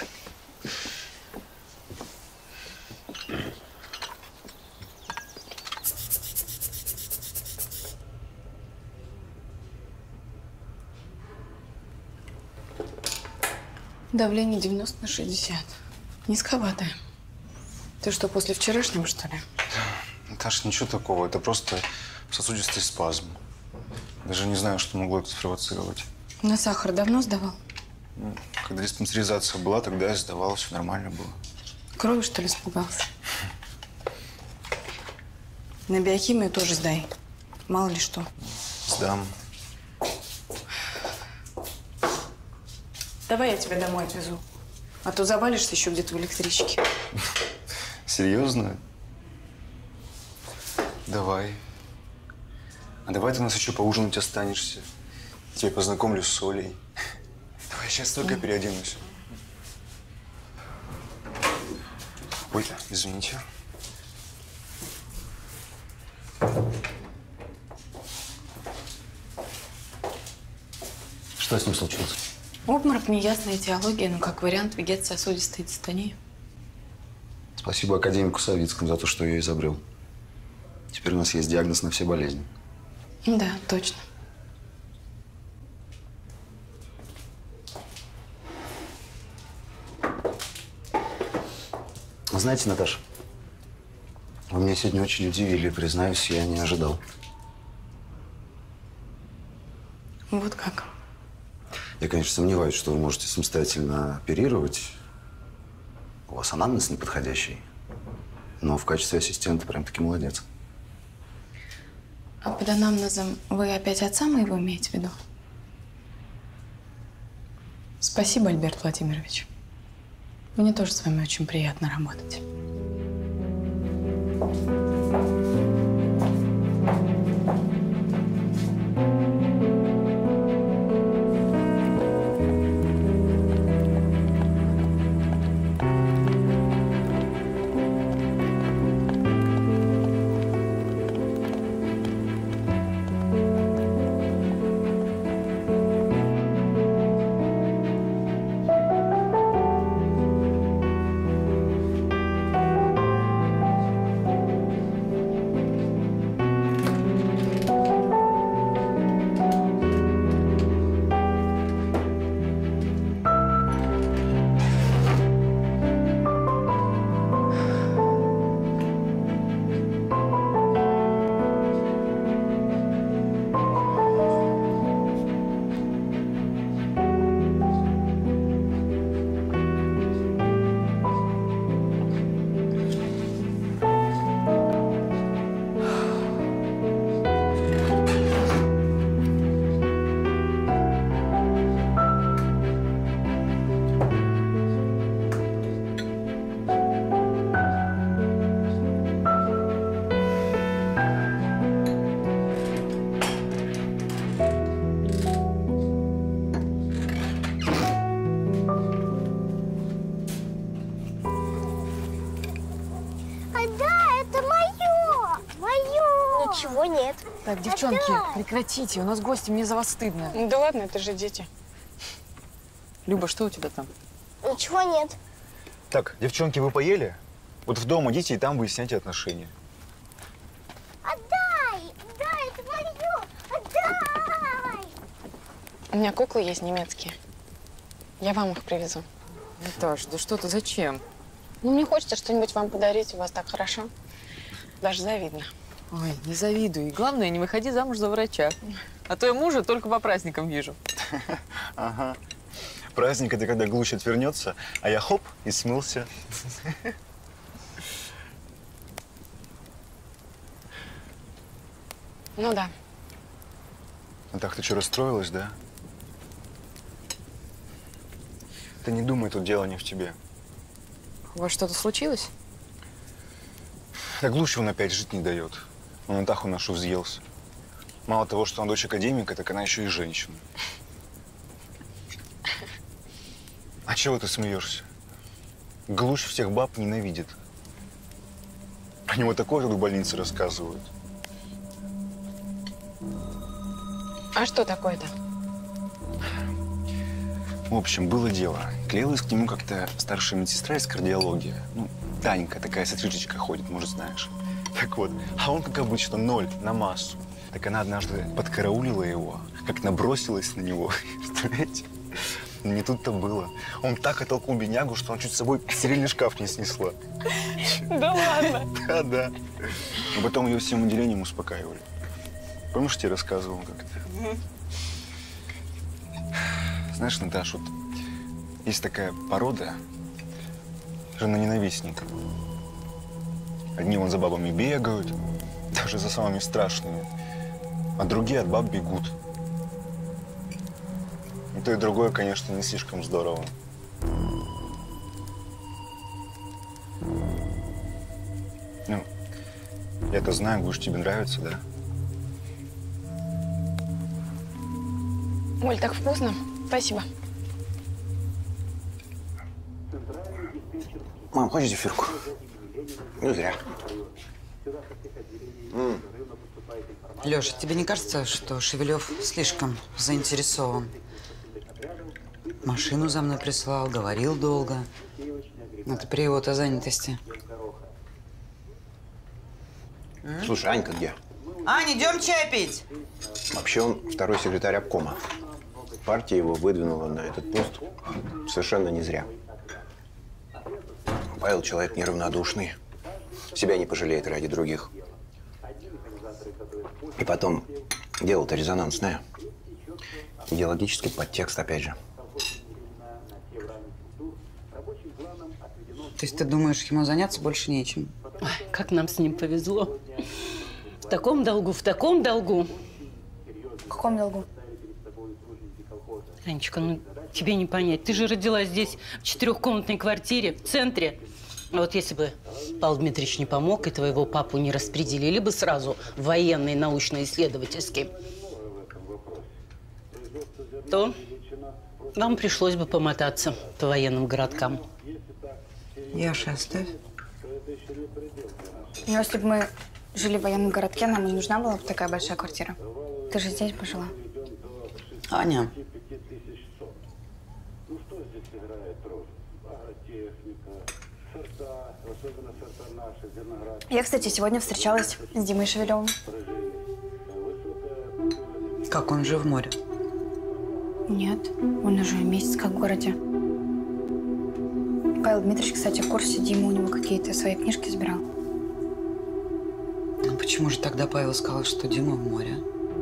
Давление девяносто на шестьдесят. Низковатое. Ты что, после вчерашнего, что ли? Наташа, ничего такого. Это просто сосудистый спазм. Даже не знаю, что могло это спровоцировать. На сахар давно сдавал? Когда диспансеризация была, тогда я сдавал, все нормально было. Крови, что ли, испугался? На биохимию тоже сдай. Мало ли что. Сдам. Давай я тебя домой отвезу. А то завалишься еще где-то в электричке. Серьезно? Давай. А давай ты у нас еще поужинать останешься. Я тебя познакомлю с Олей. Давай сейчас только mm. переоденусь. Ой, извините. Что с ним случилось? Обморок, неясная этиология, но как вариант вегетососудистой дистонии. Спасибо академику Савицкому за то, что я изобрел. Теперь у нас есть диагноз на все болезни. Да, точно. Знаете, Наташа, вы меня сегодня очень удивили, признаюсь, я не ожидал. Вот как? Я, конечно, сомневаюсь, что вы можете самостоятельно оперировать. У вас анамнез неподходящий. Но в качестве ассистента прям-таки молодец. А под анамнезом вы опять отца моего имеете в виду? Спасибо, Альберт Владимирович. Мне тоже с вами очень приятно работать. нет. Так, девчонки, Отдай. прекратите, у нас гости, мне за вас стыдно. Ну да ладно, это же дети. Люба, что у тебя там? Ничего нет. Так, девчонки, вы поели? Вот в дом идите и там выясняйте отношения. Отдай! Отдай, это мое! Отдай! У меня куклы есть немецкие. Я вам их привезу. Наташ, да что ты, зачем? Ну, мне хочется что-нибудь вам подарить, у вас так хорошо. Даже завидно. Ой, не завидуй. И главное, не выходи замуж за врача. А то я мужа только по праздникам вижу. Ага. Праздник – это когда Глущ отвернется, а я хоп и смылся. Ну да. Ну так, ты что, расстроилась, да? Ты не думай, тут дело не в тебе. У вас что-то случилось? Да Глущ он опять жить не дает. Он Натаху нашу взъелся. Мало того, что она дочь академика, так она еще и женщина. А чего ты смеешься? Глущ всех баб ненавидит. Про него такое тут в больнице рассказывают. А что такое-то? В общем, было дело. Клеилась к нему как-то старшая медсестра из кардиологии. Ну, Танька такая с отличичкой ходит, может, знаешь. Так вот, а он, как обычно, ноль на массу. Так она однажды подкараулила его, как набросилась на него. Представляете? Не тут-то было. Он так оттолкнул беднягу, что он чуть с собой стерильный шкаф не снесла. Да ладно? Да, да. А потом ее всем отделением успокаивали. Помнишь, я тебе рассказывал как-то? Знаешь, Наташ, вот есть такая порода жена-ненавистник. Одни вон за бабами бегают, даже за самыми страшными, а другие от баб бегут. И то, и другое, конечно, не слишком здорово. Ну, я-то знаю, Гуш, тебе нравится, да? Оль, так вкусно. Спасибо. Мам, хочешь зефирку? Ну, зря. М. Леша, тебе не кажется, что Шевелев слишком заинтересован? Машину за мной прислал, говорил долго. Это при его-то занятости. Слушай, Анька где? Ань, идем чай пить. Вообще он второй секретарь обкома. Партия его выдвинула на этот пост совершенно не зря. Павел человек неравнодушный. Себя не пожалеет ради других. И потом, дело-то резонансное. Идеологический подтекст, опять же. То есть ты думаешь, ему заняться больше нечем? Ой, как нам с ним повезло. В таком долгу, в таком долгу. В каком долгу? Анечка, ну тебе не понять. Ты же родилась здесь, в четырехкомнатной квартире, в центре. А вот если бы Павел Дмитриевич не помог, и твоего папу не распределили бы сразу в военный научно-исследовательский, то вам пришлось бы помотаться по военным городкам. Яша, оставь. Ну, если бы мы жили в военном городке, нам и не нужна была бы такая большая квартира. Ты же здесь бы жила. Аня. Я, кстати, сегодня встречалась с Димой Шевелевым. Как, он же в море? Нет, он уже месяц как в городе. Павел Дмитриевич, кстати, в курсе, Дима у него какие-то свои книжки собирал. Ну, почему же тогда Павел сказал, что Дима в море?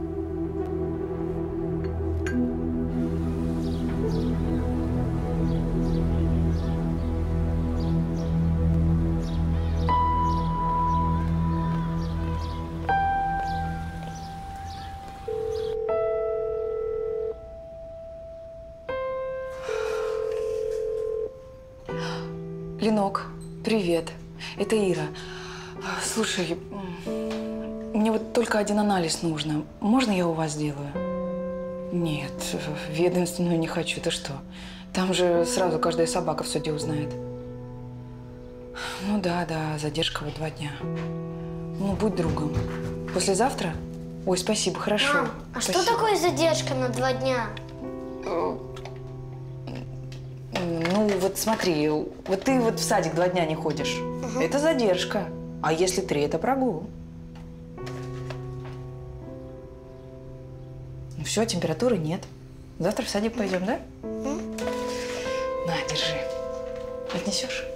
Ленок, привет. Это Ира. Слушай, мне вот только один анализ нужно. Можно я у вас сделаю? Нет, ведомственную не хочу. Ты что? Там же сразу каждая собака в суде узнает. Ну да, да, задержка в два дня. Ну, будь другом. Послезавтра? Ой, спасибо, хорошо. Мам, а Спасибо. что такое задержка на два дня? Ну, вот смотри, вот ты вот в садик два дня не ходишь. Угу. Это задержка. А если три, это прогул. Ну все, температуры нет. Завтра в садик пойдем, да? Угу. На, держи. Отнесешь?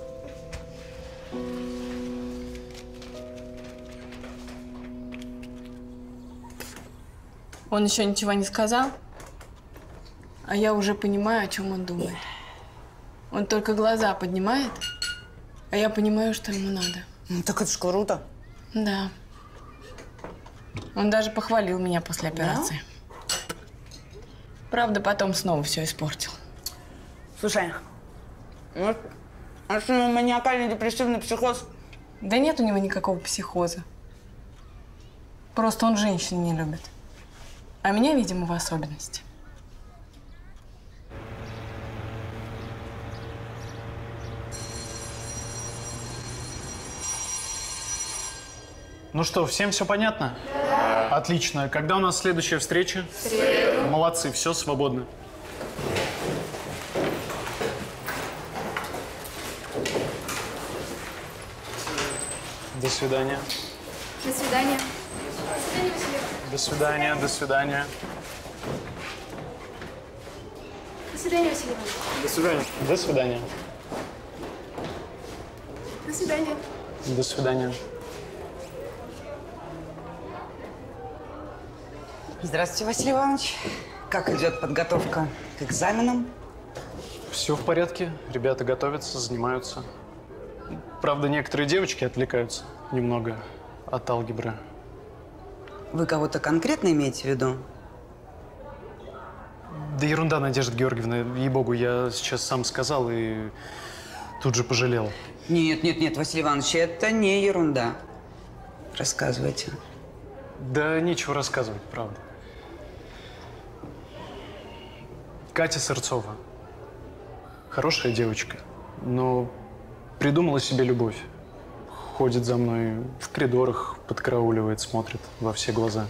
Он еще ничего не сказал, а я уже понимаю, о чем он думает. Он только глаза поднимает, а я понимаю, что ему надо. Ну, так это ж круто. Да. Он даже похвалил меня после операции. Да? Правда, потом снова все испортил. Слушай, вот, а что, маниакальный депрессивный психоз? Да нет у него никакого психоза. Просто он женщин не любит. А меня, видимо, в особенности. Ну что, всем все понятно? Да. Отлично. Когда у нас следующая встреча? В среду. Молодцы, все свободно. До свидания. До свидания. До свидания, до свидания. До свидания, Василий Иванович. До свидания. До свидания. До свидания. До свидания. Здравствуйте, Василий Иванович. Как идет подготовка к экзаменам? Все в порядке. Ребята готовятся, занимаются. Правда, некоторые девочки отвлекаются немного от алгебры. Вы кого-то конкретно имеете в виду? Да ерунда, Надежда Георгиевна. Ей-богу, я сейчас сам сказал и тут же пожалел. Нет, нет, нет, Василий Иванович, это не ерунда. Рассказывайте. Да нечего рассказывать, правда. Катя Сырцова. Хорошая девочка, но придумала себе любовь. Ходит за мной в коридорах, подкарауливает, смотрит во все глаза.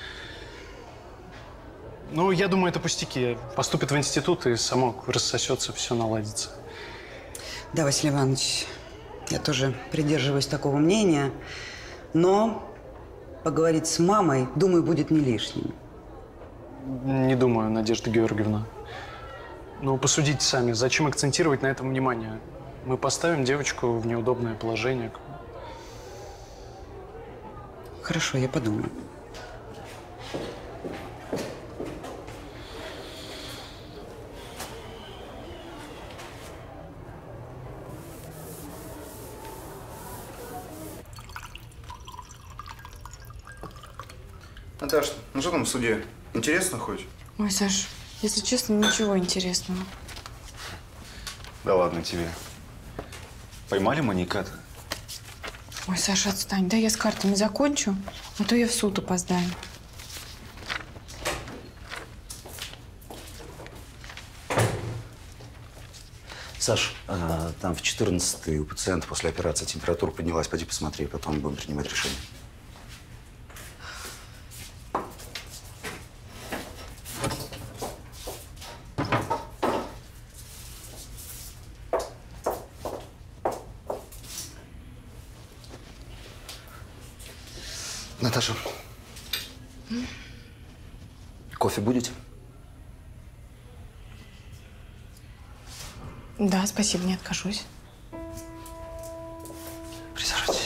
Ну, я думаю, это пустяки. Поступит в институт и само рассосется, все наладится. Да, Василий Иванович, я тоже придерживаюсь такого мнения, но поговорить с мамой, думаю, будет не лишним. Не думаю, Надежда Георгиевна. Ну, посудите сами, зачем акцентировать на этом внимание? Мы поставим девочку в неудобное положение. Хорошо, я подумаю. Наташ, ну что там в суде? Интересно хоть? Ой, Саш, если честно, ничего интересного. Да ладно тебе. Поймали маньяка-то? Ой, Саша, отстань. Да я с картами закончу, а то я в суд опоздаю. Саш, а, там в четырнадцатой у пациента после операции температура поднялась. Пойди посмотри, потом будем принимать решение. Наташа, кофе будете? Да, спасибо, не откажусь. Присаживайтесь.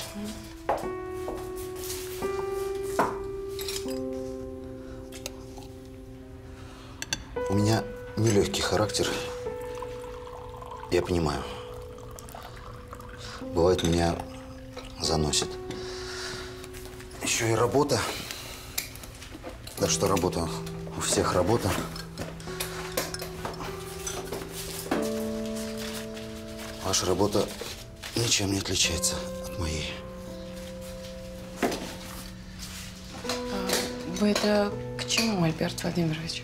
У меня нелегкий характер. Я понимаю. Бывает, меня заносит. Еще и работа. Да что работа? У всех работа. Ваша работа ничем не отличается от моей. Вы это к чему, Альберт Владимирович?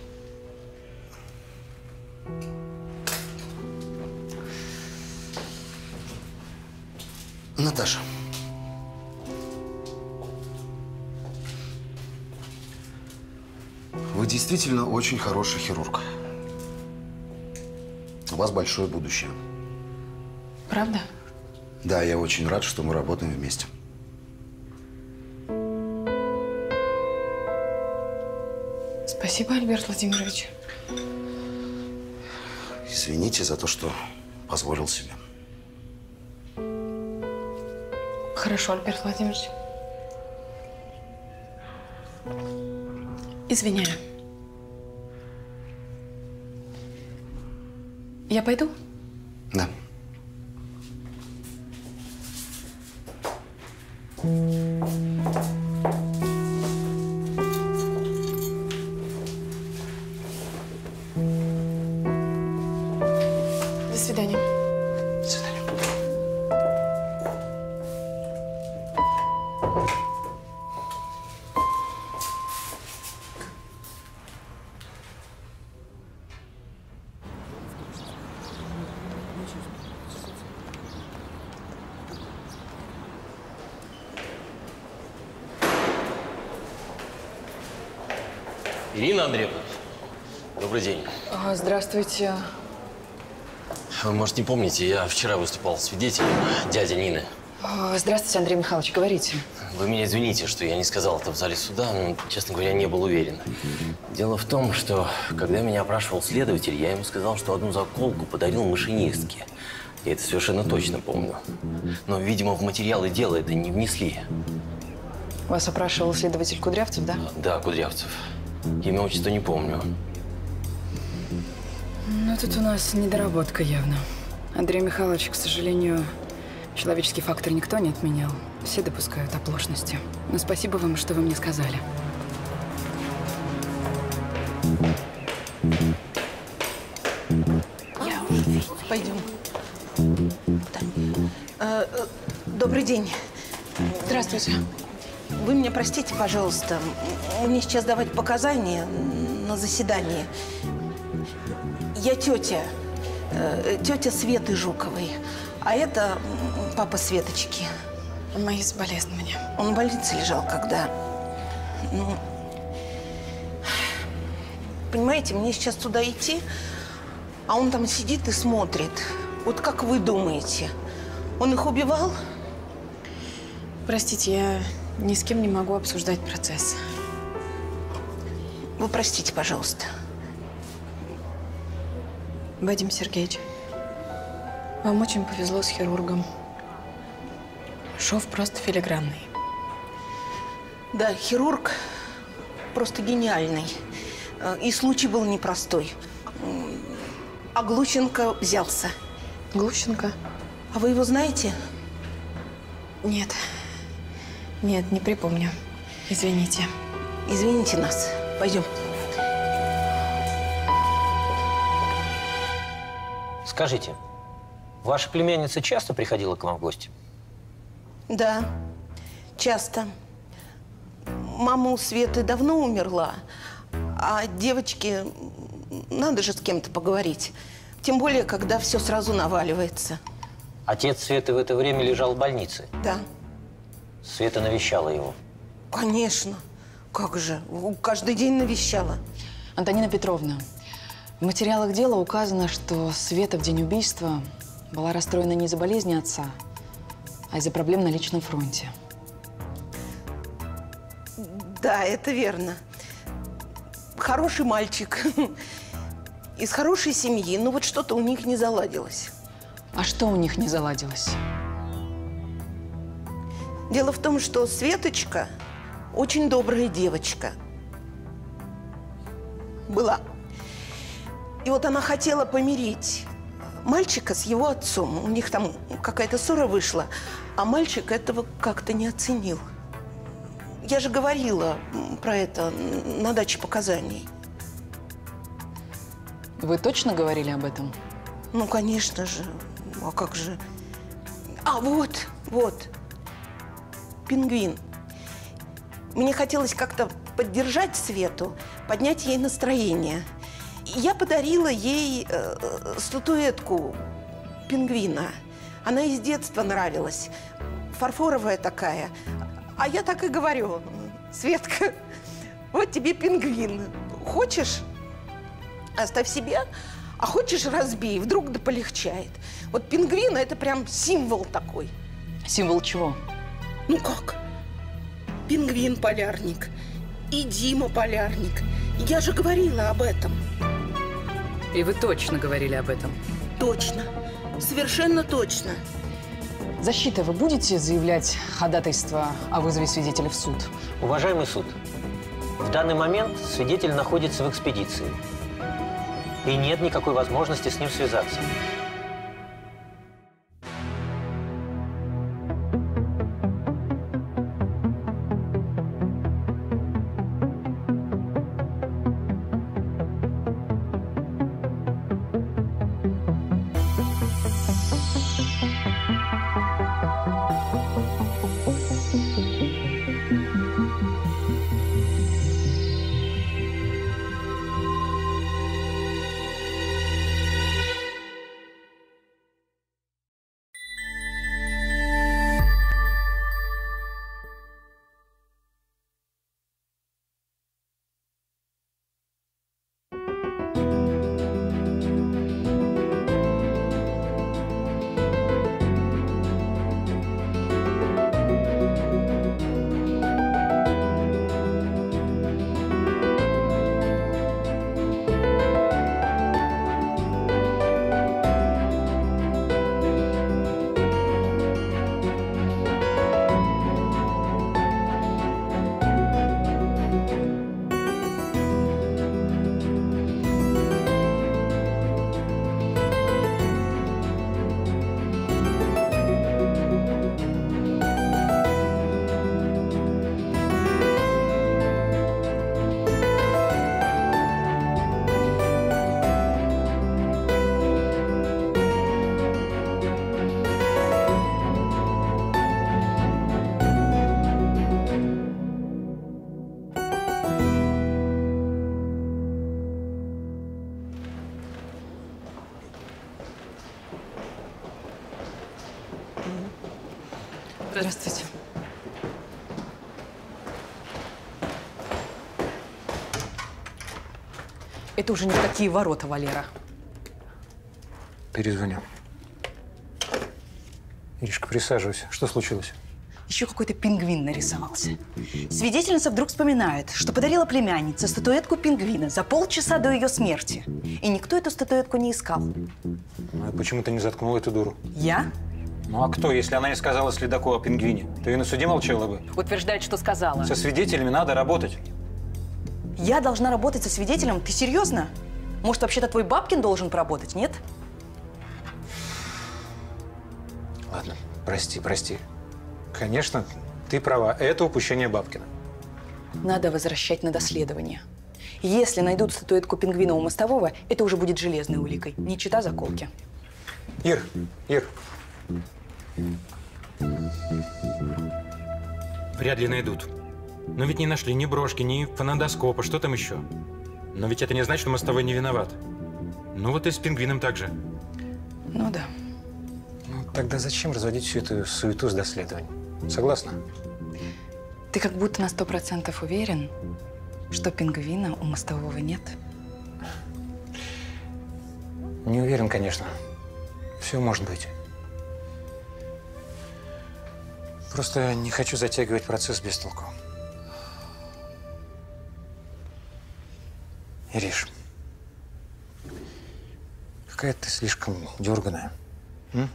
Наташа, Вы действительно очень хороший хирург. У вас большое будущее. Правда? Да, я очень рад, что мы работаем вместе. Спасибо, Альберт Владимирович. Извините за то, что позволил себе. Хорошо, Альберт Владимирович. Извиняю. Я пойду? Да. До свидания. До свидания. Ирина Андреевна, добрый день. А, здравствуйте. Вы, может, не помните, я вчера выступал свидетелем дяди Нины. А, здравствуйте, Андрей Михайлович, говорите. Вы меня извините, что я не сказал это в зале суда, но, честно говоря, не был уверен. Дело в том, что, когда меня опрашивал следователь, я ему сказал, что одну заколку подарил машинистке. Я это совершенно точно помню. Но, видимо, в материалы дела это не внесли. Вас опрашивал следователь Кудрявцев, да? Да, Кудрявцев. Имя, отчество не помню. Ну, тут у нас недоработка явно. Андрей Михайлович, к сожалению, человеческий фактор никто не отменял. Все допускают оплошности. Но спасибо вам, что вы мне сказали. Я уже видела. Пойдем. Э, э, Добрый день. Здравствуйте. Вы меня простите, пожалуйста. Мне сейчас давать показания на заседании. Я тетя. э, Тетя Светы Жуковой. А это папа Светочки. Мои соболезнования. Он в больнице лежал, когда… Ну, понимаете, мне сейчас туда идти, а он там сидит и смотрит. Вот как вы думаете, он их убивал? Простите, я ни с кем не могу обсуждать процесс. Вы простите, пожалуйста. Вадим Сергеевич, вам очень повезло с хирургом. Шов просто филигранный. Да, хирург просто гениальный. И случай был непростой. А Глущенко взялся. Глущенко? А вы его знаете? Нет. Нет, не припомню. Извините. Извините нас. Пойдем. Скажите, ваша племянница часто приходила к вам в гости? Да, часто. Мама у Светы давно умерла, а девочке надо же с кем-то поговорить. Тем более, когда все сразу наваливается. Отец Светы в это время лежал в больнице? Да. Света навещала его? Конечно. Как же? Каждый день навещала. Антонина Петровна, в материалах дела указано, что Света в день убийства была расстроена не из-за болезни отца, а из-за проблем на личном фронте. Да, это верно. Хороший мальчик. Из хорошей семьи, но вот что-то у них не заладилось. А что у них не заладилось? Дело в том, что Светочка очень добрая девочка. Была. И вот она хотела помирить мальчика с его отцом. У них там какая-то ссора вышла, а мальчик этого как-то не оценил. Я же говорила про это на даче показаний. Вы точно говорили об этом? Ну, конечно же. А как же? А, вот, вот. Пингвин. Мне хотелось как-то поддержать Свету, поднять ей настроение. И я подарила ей э, статуэтку пингвина. Она из детства нравилась. Фарфоровая такая. А я так и говорю: Светка, вот тебе пингвин. хочешь, оставь себе, а хочешь, разбей, вдруг да полегчает. Вот пингвин – это прям символ такой. Символ чего? Ну как? Пингвин-полярник и Дима-полярник. Я же говорила об этом. И вы точно говорили об этом? Точно. Совершенно точно. Защита, вы будете заявлять ходатайство о вызове свидетеля в суд? Уважаемый суд, в данный момент свидетель находится в экспедиции. И нет никакой возможности с ним связаться. Здравствуйте. Это уже ни в какие ворота, Валера. Перезвоню. Иришка, присаживайся. Что случилось? Еще какой-то пингвин нарисовался. Свидетельница вдруг вспоминает, что подарила племяннице статуэтку пингвина за полчаса до ее смерти. И никто эту статуэтку не искал. Ну, а почему ты не заткнула эту дуру? Я? Ну а кто? Если она не сказала следаку о пингвине, то и на суде молчала бы. Утверждает, что сказала. Со свидетелями надо работать. Я должна работать со свидетелем? Ты серьезно? Может, вообще-то твой Бабкин должен поработать, нет? Ладно, прости, прости. Конечно, ты права. Это упущение Бабкина. Надо возвращать на доследование. Если найдут статуэтку пингвина у мостового, это уже будет железной уликой, не чита заколки. Ир, Ир. Вряд ли найдут. Но ведь не нашли ни брошки, ни фонендоскопа, что там еще? Но ведь это не значит, что мостовой не виноват. Ну вот и с пингвином также. Ну да. Ну, тогда зачем разводить всю эту суету с доследованием? Согласна? Ты как будто на сто процентов уверен, что пингвина у мостового нет? Не уверен, конечно. Все может быть. Просто не хочу затягивать процесс без толку. Ириш, какая ты слишком дерганая. М?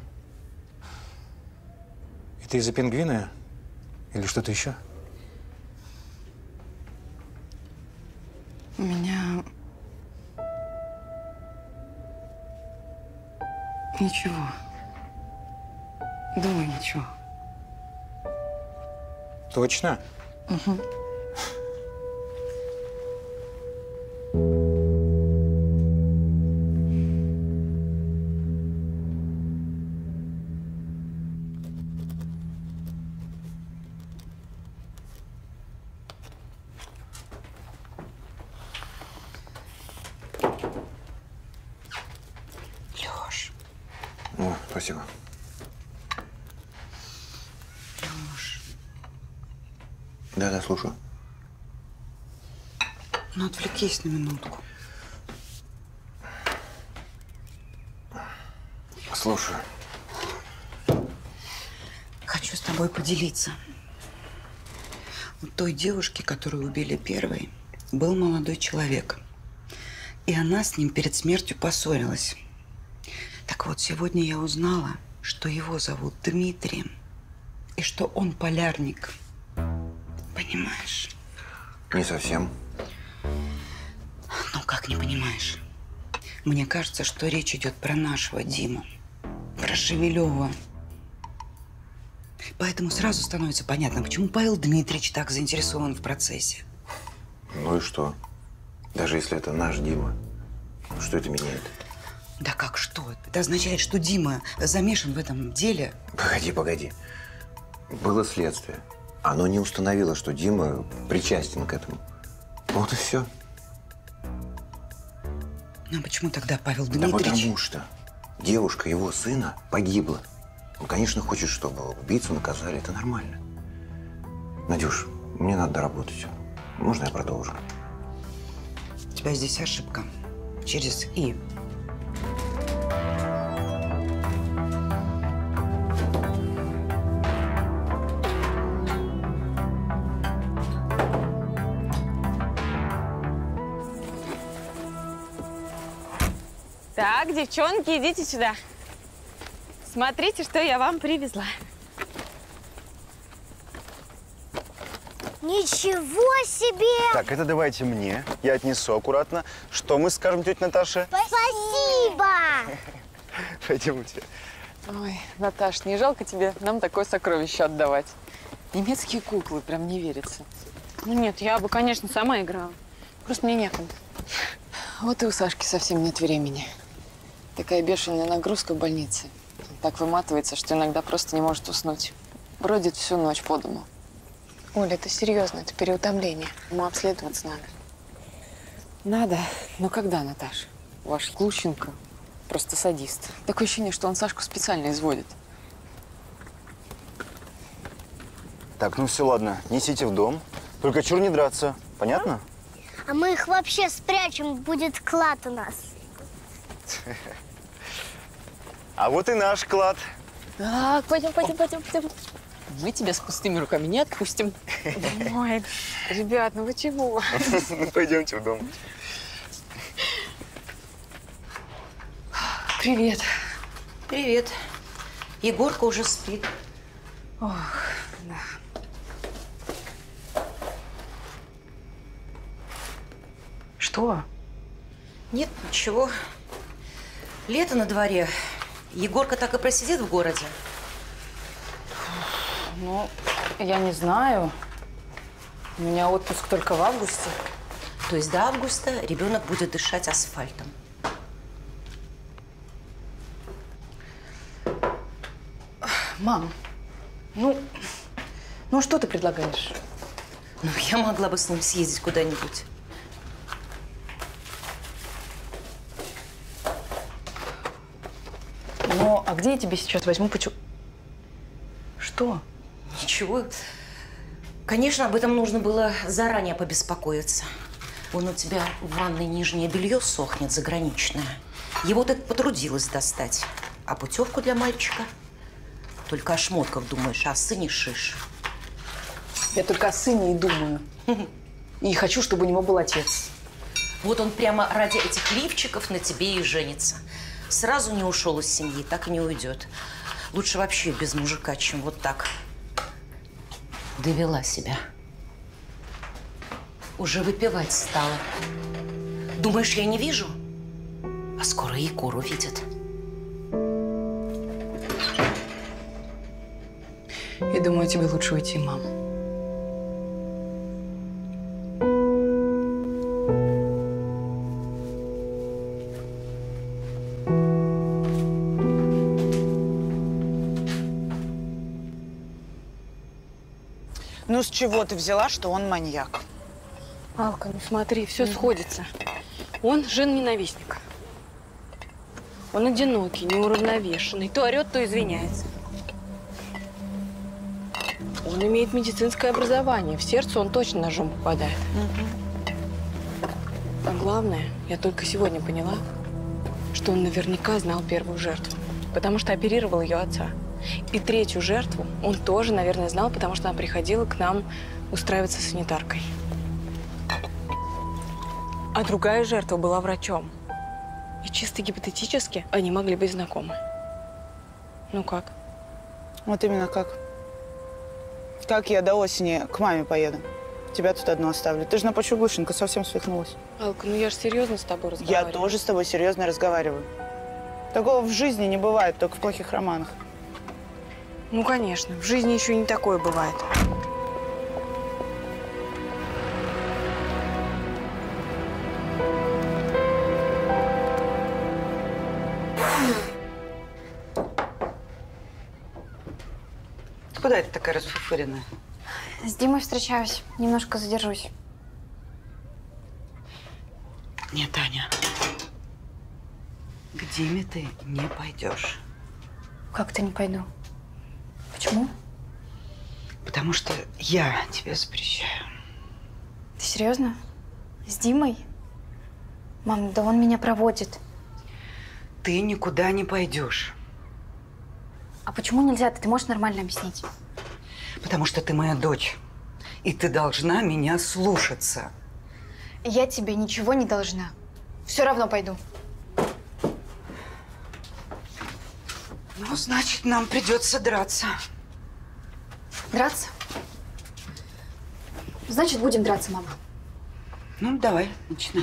Это из-за пингвина или что-то еще? У меня… Ничего. Думаю, ничего. Точно? Угу. Лёш. О, спасибо. Лёш. Да-да, слушаю. Ну, отвлекись на минутку. Слушаю. Хочу с тобой поделиться. У той девушки, которую убили первой, был молодой человек. И она с ним перед смертью поссорилась. Так вот, сегодня я узнала, что его зовут Дмитрием. И что он полярник. Понимаешь? Не совсем. Ну, как не понимаешь? Мне кажется, что речь идет про нашего Диму. Про Шевелева. Поэтому сразу становится понятно, почему Павел Дмитриевич так заинтересован в процессе. Ну и что? Даже если это наш Дима, что это меняет? Да как что? Это означает, что Дима замешан в этом деле. Погоди, погоди. Было следствие. Оно не установило, что Дима причастен к этому. Вот и все. Ну, а почему тогда Павел Да Дмитриевич… потому что девушка его сына погибла. Он, конечно, хочет, чтобы убийцу наказали. Это нормально. Надюш, мне надо доработать. Можно я продолжу? У тебя здесь ошибка. Через «и». Так, девчонки, идите сюда. Смотрите, что я вам привезла. Ничего себе! Так, это давайте мне. Я отнесу аккуратно. Что мы скажем тете Наташе? Спасибо! Пойдемте. Ой, Наташ, не жалко тебе нам такое сокровище отдавать? Немецкие куклы, прям не верится. Ну нет, я бы, конечно, сама играла. Просто мне некогда. Вот и у Сашки совсем нет времени. Такая бешеная нагрузка в больнице. Он так выматывается, что иногда просто не может уснуть. Бродит всю ночь по дому. Оля, это серьезно, это переутомление. Ему обследоваться надо. Надо? Но когда, Наташ? Ваш Глущенко просто садист. Такое ощущение, что он Сашку специально изводит. Так, ну все, ладно. Несите в дом. Только чур не драться. Понятно? А мы их вообще спрячем, будет клад у нас. А вот и наш клад. Так, пойдем, пойдем, пойдем, пойдем. Мы тебя с пустыми руками не отпустим. Ой, ребят, ну вы чего? Пойдемте в дом. Привет. Привет. Егорка уже спит. Ох, да. Что? Нет, ничего. Лето на дворе. Егорка так и просидит в городе. Ну, я не знаю. У меня отпуск только в августе. То есть до августа ребенок будет дышать асфальтом. Мам, ну, ну что ты предлагаешь? Ну, я могла бы с ним съездить куда-нибудь. Ну, а где я тебе сейчас возьму почему? Что? Ничего. Конечно, об этом нужно было заранее побеспокоиться. Вон у тебя в ванной нижнее белье сохнет, заграничное. Его ты потрудилась достать. А путевку для мальчика? Только о шмотках думаешь, а о сыне шиш. Я только о сыне и думаю. И хочу, чтобы у него был отец. Вот он прямо ради этих лифчиков на тебе и женится. Сразу не ушел из семьи, так и не уйдет. Лучше вообще без мужика, чем вот так. Довела себя. Уже выпивать стала. Думаешь, я не вижу? А скоро Егор увидит. Я думаю, тебе лучше уйти, мам. Ну, с чего ты взяла, что он маньяк? Алка, ну смотри, все сходится. Он жен-ненавистник. Он одинокий, неуравновешенный. То орет, то извиняется. Он имеет медицинское образование. В сердце он точно ножом попадает. главное, я только сегодня поняла, что он наверняка знал первую жертву, потому что оперировал ее отца. И третью жертву он тоже, наверное, знал, потому что она приходила к нам устраиваться санитаркой. А другая жертва была врачом. И чисто гипотетически они могли быть знакомы. Ну как? Вот именно как. Как я до осени к маме поеду? Тебя тут одну оставлю. Ты же на почву Глушенко совсем свихнулась. Алка, ну я же серьезно с тобой разговариваю. Я тоже с тобой серьезно разговариваю. Такого в жизни не бывает, только в плохих романах. Ну, конечно. В жизни еще и не такое бывает. Куда это такая расфуфыренная? С Димой встречаюсь. Немножко задержусь. Нет, Аня. К Диме ты не пойдешь. Как ты не пойду? Почему? Потому что я тебе запрещаю. Ты серьезно? С Димой? Мам, да он меня проводит. Ты никуда не пойдешь. А почему нельзя? Ты можешь нормально объяснить? Потому что ты моя дочь. И ты должна меня слушаться. Я тебе ничего не должна. Все равно пойду. Ну, значит, нам придется драться. Драться? Значит, будем драться, мама. Ну, давай, начинай.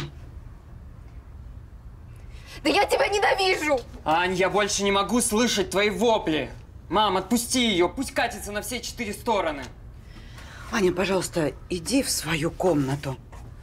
Да я тебя ненавижу! Ань, я больше не могу слышать твои вопли. Мам, отпусти ее, пусть катится на все четыре стороны. Аня, пожалуйста, иди в свою комнату.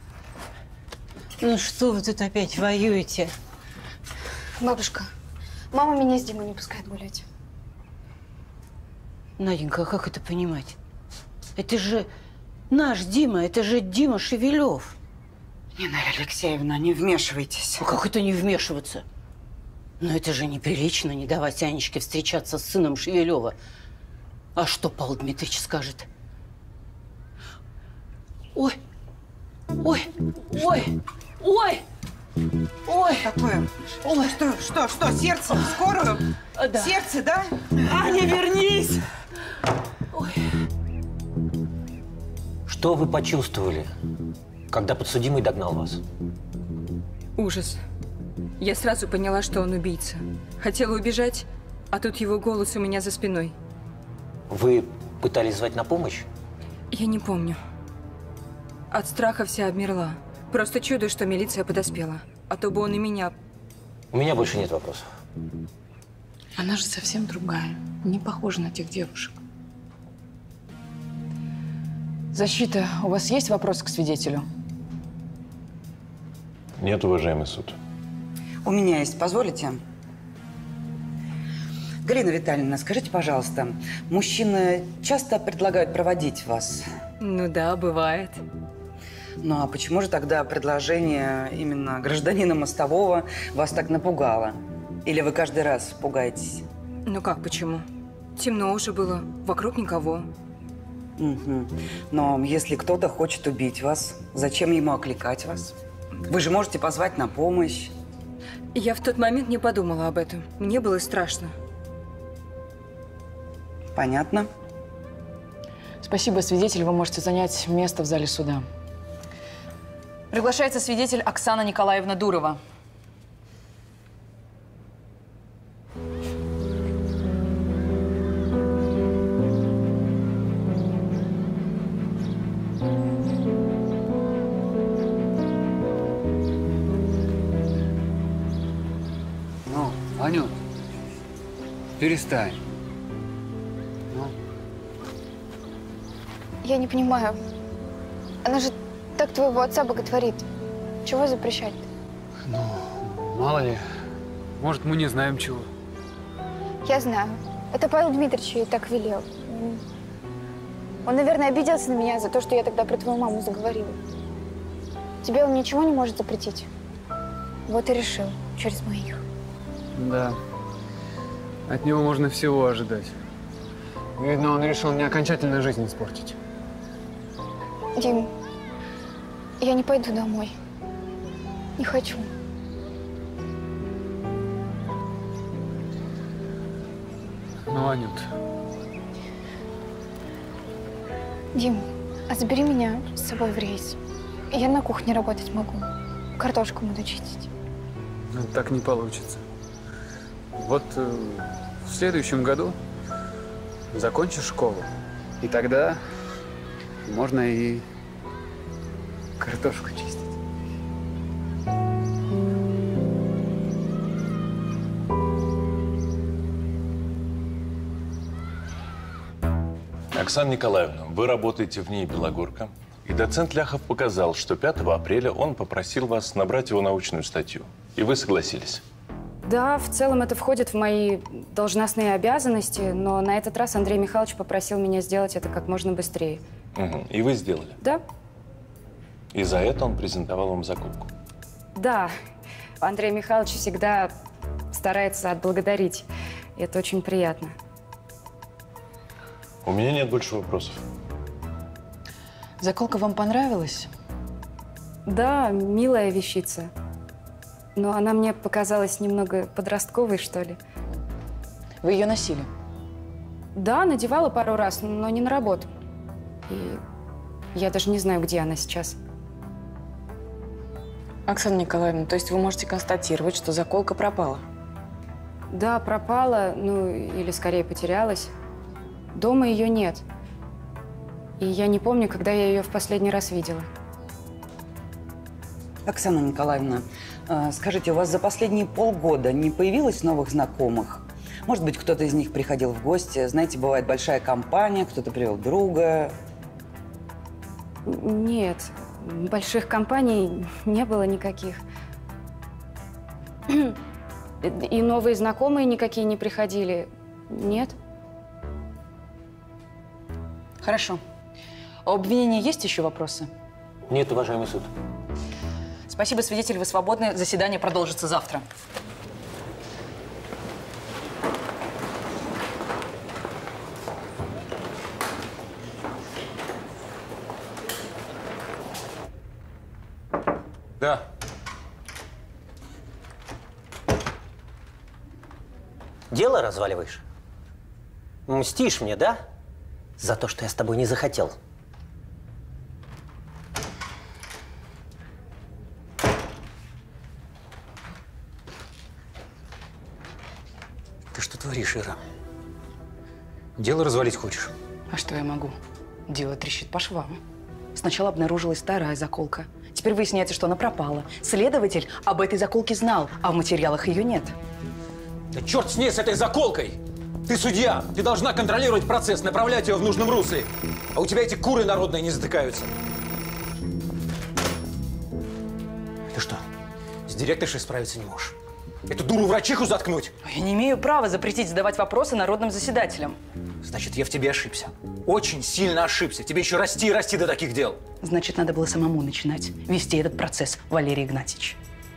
Ну что вы тут опять воюете? Бабушка, мама меня с Димой не пускает гулять. Наденька, а как это понимать? Это же наш Дима, это же Дима Шевелев. Нина Алексеевна, не вмешивайтесь. А как это не вмешиваться? Но это же неприлично не давать Анечке встречаться с сыном Шевелева. А что Павел Дмитриевич скажет? Ой, ой, ой, ой, ой. Какое? Ой. Что, что, что, сердце? Скорую? Да. Сердце, да? Аня, вернись! Ой. Что вы почувствовали, когда подсудимый догнал вас? Ужас. Я сразу поняла, что он убийца. Хотела убежать, а тут его голос у меня за спиной. Вы пытались звать на помощь? Я не помню. От страха вся обмерла. Просто чудо, что милиция подоспела. А то бы он и меня... У меня больше нет вопросов. Она же совсем другая. Не похожа на тех девушек. Защита, у вас есть вопрос к свидетелю? Нет, уважаемый суд. У меня есть, позволите? Галина Витальевна, скажите, пожалуйста, мужчины часто предлагают проводить вас? Ну да, бывает. Ну а почему же тогда предложение именно гражданина Мостового вас так напугало? Или вы каждый раз пугаетесь? Ну как, почему? Темно уже было, вокруг никого. Угу. Но если кто-то хочет убить вас, зачем ему окликать вас? Вы же можете позвать на помощь. Я в тот момент не подумала об этом. Мне было страшно. Понятно. Спасибо, свидетель. Вы можете занять место в зале суда. Приглашается свидетель Оксана Николаевна Дурова. Ну, Анют, перестань. Ну. Я не понимаю. Она же так твоего отца боготворит. Чего запрещать? Ну, мало ли. Может, мы не знаем чего. Я знаю. Это Павел Дмитриевич ей так велел. Он, наверное, обиделся на меня за то, что я тогда про твою маму заговорила. Тебе он ничего не может запретить. Вот и решил. Через моих. Да. От него можно всего ожидать. Видно, он решил мне окончательно жизнь испортить. Дим, я не пойду домой. Не хочу. Ну, Анют, Дим, а забери меня с собой в рейс. Я на кухне работать могу. Картошку буду чистить. ну, так не получится. Вот э, в следующем году закончишь школу, и тогда можно и картошку чистить. Оксана Николаевна, вы работаете в НИИ «Белогорка», и доцент Ляхов показал, что пятого апреля он попросил вас набрать его научную статью, и вы согласились. Да, в целом это входит в мои должностные обязанности, но на этот раз Андрей Михайлович попросил меня сделать это как можно быстрее. Угу. И вы сделали? Да. И за это он презентовал вам закупку? Да. Андрей Михайлович всегда старается отблагодарить. И это очень приятно. У меня нет больше вопросов. Заколка вам понравилась? Да, милая вещица. Но она мне показалась немного подростковой, что ли. Вы ее носили? Да, надевала пару раз, но не на работу. И я даже не знаю, где она сейчас. Оксана Николаевна, то есть вы можете констатировать, что заколка пропала? Да, пропала, ну или скорее потерялась. Дома ее нет. И я не помню, когда я ее в последний раз видела. Оксана Николаевна, скажите, у вас за последние полгода не появилось новых знакомых? Может быть, кто-то из них приходил в гости? Знаете, бывает большая компания, кто-то привел друга. Нет, больших компаний не было никаких. И новые знакомые никакие не приходили. Нет. Хорошо. А у обвинения есть еще вопросы? Нет, уважаемый суд. Спасибо, свидетель, вы свободны. Заседание продолжится завтра. Да. Дело разваливаешь? Мстишь мне, да? За то, что я с тобой не захотел. Ты что творишь, Ира? Дело развалить хочешь? А что я могу? Дело трещит по швам. Сначала обнаружилась старая заколка. Теперь выясняется, что она пропала. Следователь об этой заколке знал, а в материалах ее нет. Да черт с ней, с этой заколкой! Ты судья, ты должна контролировать процесс, направлять его в нужном русле. А у тебя эти куры народные не затыкаются. Ты что, с директоршей справиться не можешь? Эту дуру-врачиху заткнуть? Я не имею права запретить задавать вопросы народным заседателям. Значит, я в тебе ошибся. Очень сильно ошибся. Тебе еще расти и расти до таких дел. Значит, надо было самому начинать вести этот процесс, Валерий Игнатьевич.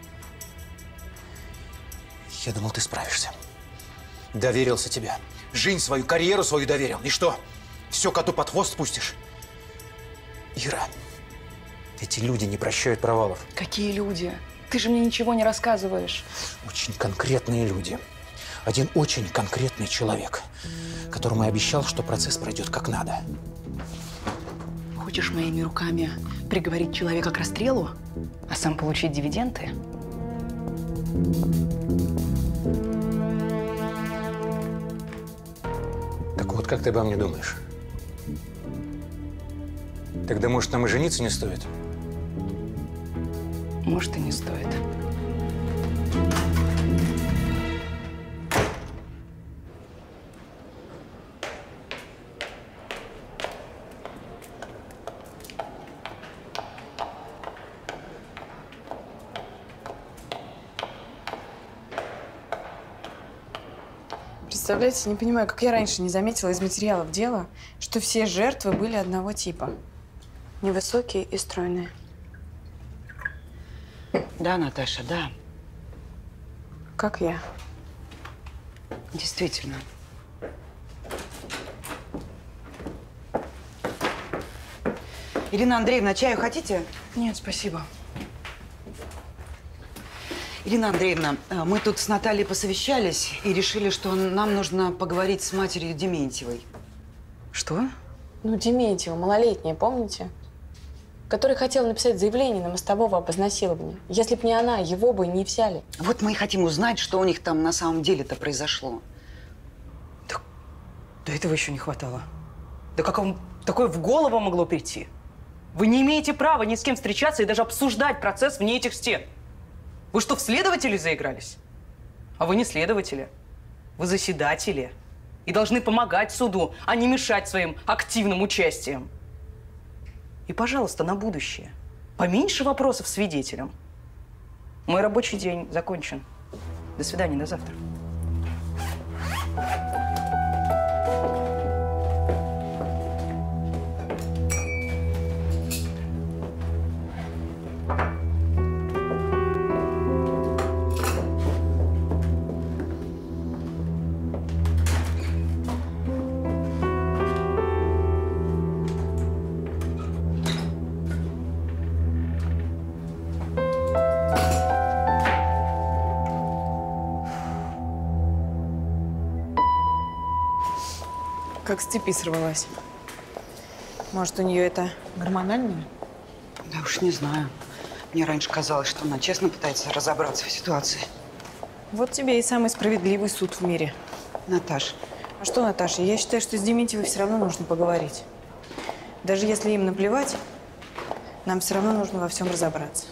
Я думал, ты справишься. Доверился тебе. Жизнь свою, карьеру свою доверил. И что? Все коту под хвост пустишь? Ира, эти люди не прощают провалов. Какие люди? Ты же мне ничего не рассказываешь. Очень конкретные люди. Один очень конкретный человек, которому я обещал, что процесс пройдет как надо. Хочешь моими руками приговорить человека к расстрелу, а сам получить дивиденды? Так вот, как ты обо мне думаешь? Тогда, может, нам и жениться не стоит? Может, и не стоит. Представляете, не понимаю, как я раньше не заметила из материалов дела, что все жертвы были одного типа. Невысокие и стройные. Да, Наташа, да. Как я? Действительно. Ирина Андреевна, чаю хотите? Нет, спасибо. Ирина Андреевна, мы тут с Натальей посовещались и решили, что нам нужно поговорить с матерью Дементьевой. Что? Ну, Дементьева, малолетняя, помните? Который хотел написать заявление на мостового об изнасиловании. Если б не она, его бы не взяли. Вот мы и хотим узнать, что у них там на самом деле-то произошло. Да, да этого еще не хватало. Да как вам такое в голову могло прийти? Вы не имеете права ни с кем встречаться и даже обсуждать процесс вне этих стен. Вы что, в следователи заигрались? А вы не следователи. Вы заседатели. И должны помогать суду, а не мешать своим активным участием. И, пожалуйста, на будущее. Поменьше вопросов свидетелям. Мой рабочий день закончен. До свидания, до завтра. Как с цепи сорвалась. Может, у нее это гормональное? Да уж не знаю. Мне раньше казалось, что она честно пытается разобраться в ситуации. Вот тебе и самый справедливый суд в мире. Наташ. А что, Наташа, я считаю, что с Дементьевой все равно нужно поговорить. Даже если им наплевать, нам все равно нужно во всем разобраться.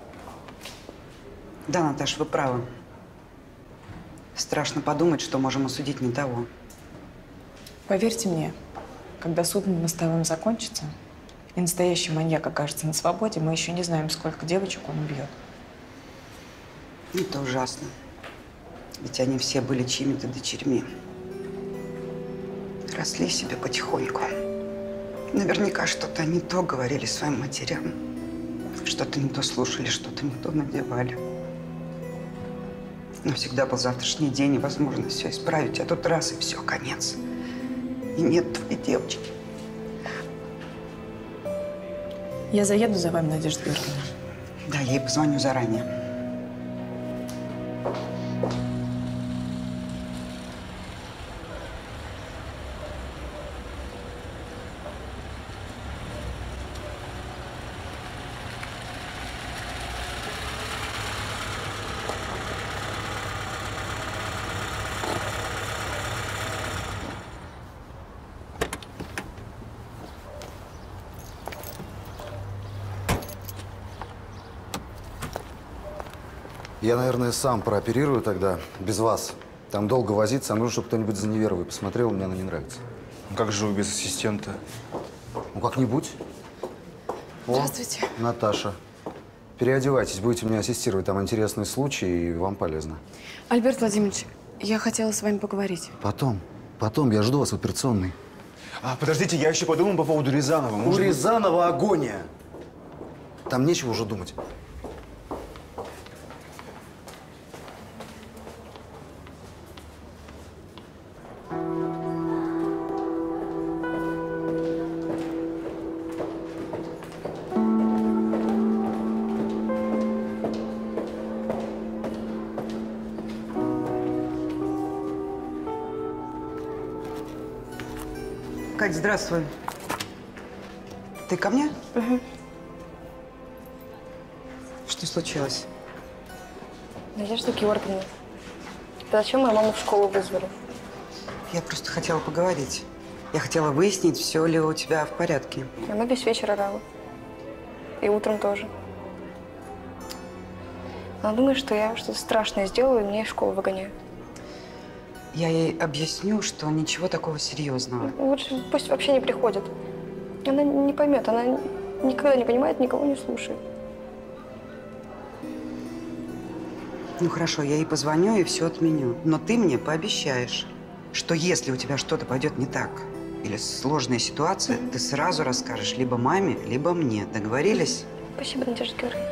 Да, Наташ, вы правы. Страшно подумать, что можем осудить не того. Поверьте мне, когда суд над мостовым закончится, и настоящий маньяк окажется на свободе, мы еще не знаем, сколько девочек он убьет. Это ужасно. Ведь они все были чьими-то дочерьми. Росли себе потихоньку. Наверняка что-то не то говорили своим матерям. Что-то не то слушали, что-то не то надевали. Но всегда был завтрашний день и возможность все исправить, а тут раз и все, конец. И нет твоей девочки. Я заеду за вами, Надежда Георгиевна. Да, я ей позвоню заранее. Я, наверное, сам прооперирую тогда, без вас. Там долго возиться, а нужно, чтобы кто-нибудь за Неверовой посмотрел, мне она не нравится. Ну как же вы без ассистента? Ну, как-нибудь. Здравствуйте. О, Наташа. Переодевайтесь, будете мне ассистировать. Там интересный случай, и вам полезно. Альберт Владимирович, я хотела с вами поговорить. Потом. Потом. Я жду вас в операционной. А, подождите, я еще подумал по поводу Рязанова. Может У быть... Рязанова агония. Там нечего уже думать. Кать, здравствуй. Ты ко мне? Угу. Что случилось? Надежда Георгиевна, зачем мою маму в школу вызвали? Я просто хотела поговорить. Я хотела выяснить, все ли у тебя в порядке. Она весь вечер орала. И утром тоже. Она думает, что я что-то страшное сделала, и меня из школы выгоняют. Я ей объясню, что ничего такого серьезного. Лучше пусть вообще не приходит. Она не поймет, она никогда не понимает, никого не слушает. Ну хорошо, я ей позвоню и все отменю. Но ты мне пообещаешь, что если у тебя что-то пойдет не так, или сложная ситуация, ты сразу расскажешь либо маме, либо мне. Договорились? Спасибо, Надежда Георгиевна.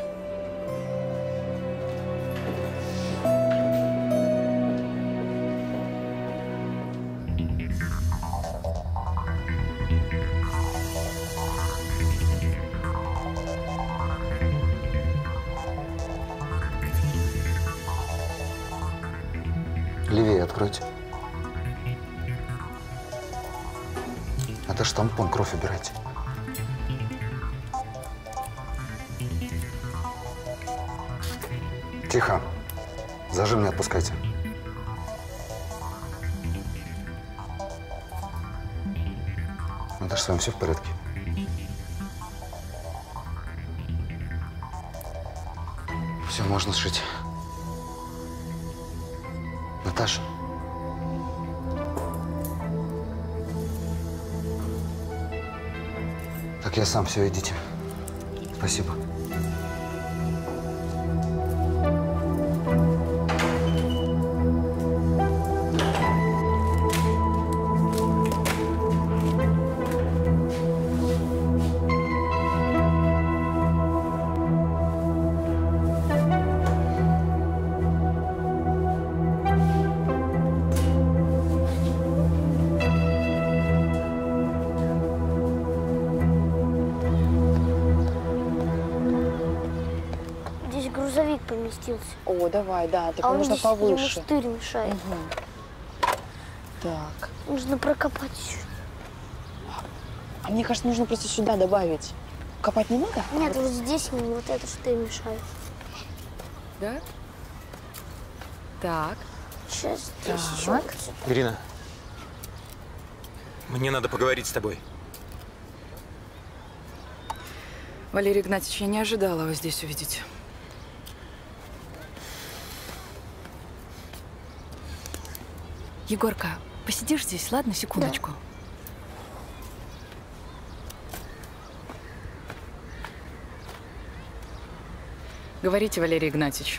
Откройте. Это ж тампон, кровь убирайте. Тихо. Зажим не отпускайте. Наташа, с вами все в порядке? Все, можно сшить. Наташа. Так, я сам, все, идите. Спасибо. Грузовик поместился. О, давай, да, только а нужно здесь повыше. Ему штырь мешает. Угу. Так. Нужно прокопать еще. А мне кажется, нужно просто сюда добавить. Копать не надо? Нет, вот здесь ему вот это штырь мешает. Да? Так. Сейчас здесь Так. еще. Вот Ирина, мне надо поговорить с тобой. Валерий Игнатьевич, я не ожидала вас здесь увидеть. Егорка, посидишь здесь, ладно? Секундочку. Да. Говорите, Валерий Игнатьевич.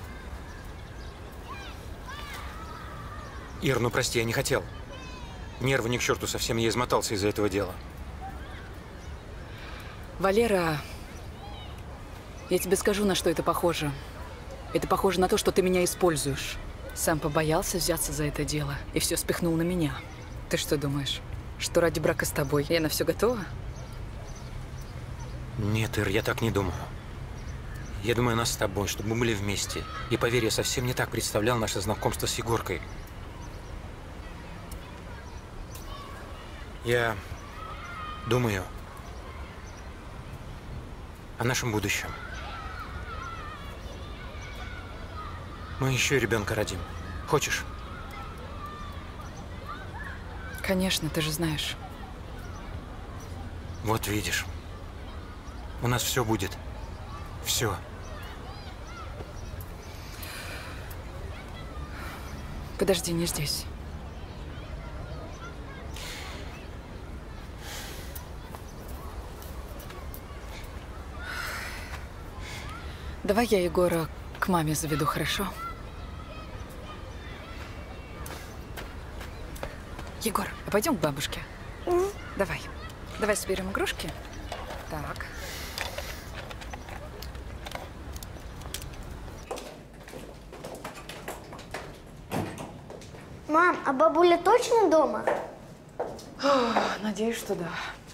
Ир, ну прости, я не хотел. Нервы ни к черту совсем, я измотался из-за этого дела. Валера, я тебе скажу, на что это похоже. Это похоже на то, что ты меня используешь. Сам побоялся взяться за это дело и все спихнул на меня. Ты что думаешь, что ради брака с тобой я на все готова? Нет, Ир, я так не думаю. Я думаю, нас с тобой, чтобы мы были вместе. И поверь, я совсем не так представлял наше знакомство с Егоркой. Я думаю о нашем будущем. Мы еще и ребенка родим. Хочешь? Конечно, ты же знаешь. Вот видишь. У нас все будет. Все. Подожди, не здесь. Давай я Егора к маме заведу, хорошо? Егор, а пойдем к бабушке? Mm. Давай. Давай соберем игрушки. Так. Мам, а бабуля точно дома? О, надеюсь, что да.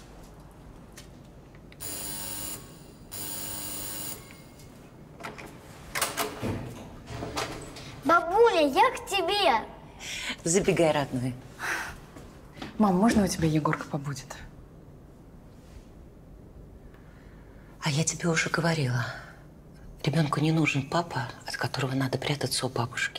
Бабуля, я к тебе. Забегай, родной. Мам, можно у тебя Егорка побудет? А я тебе уже говорила. Ребенку не нужен папа, от которого надо прятаться у бабушки.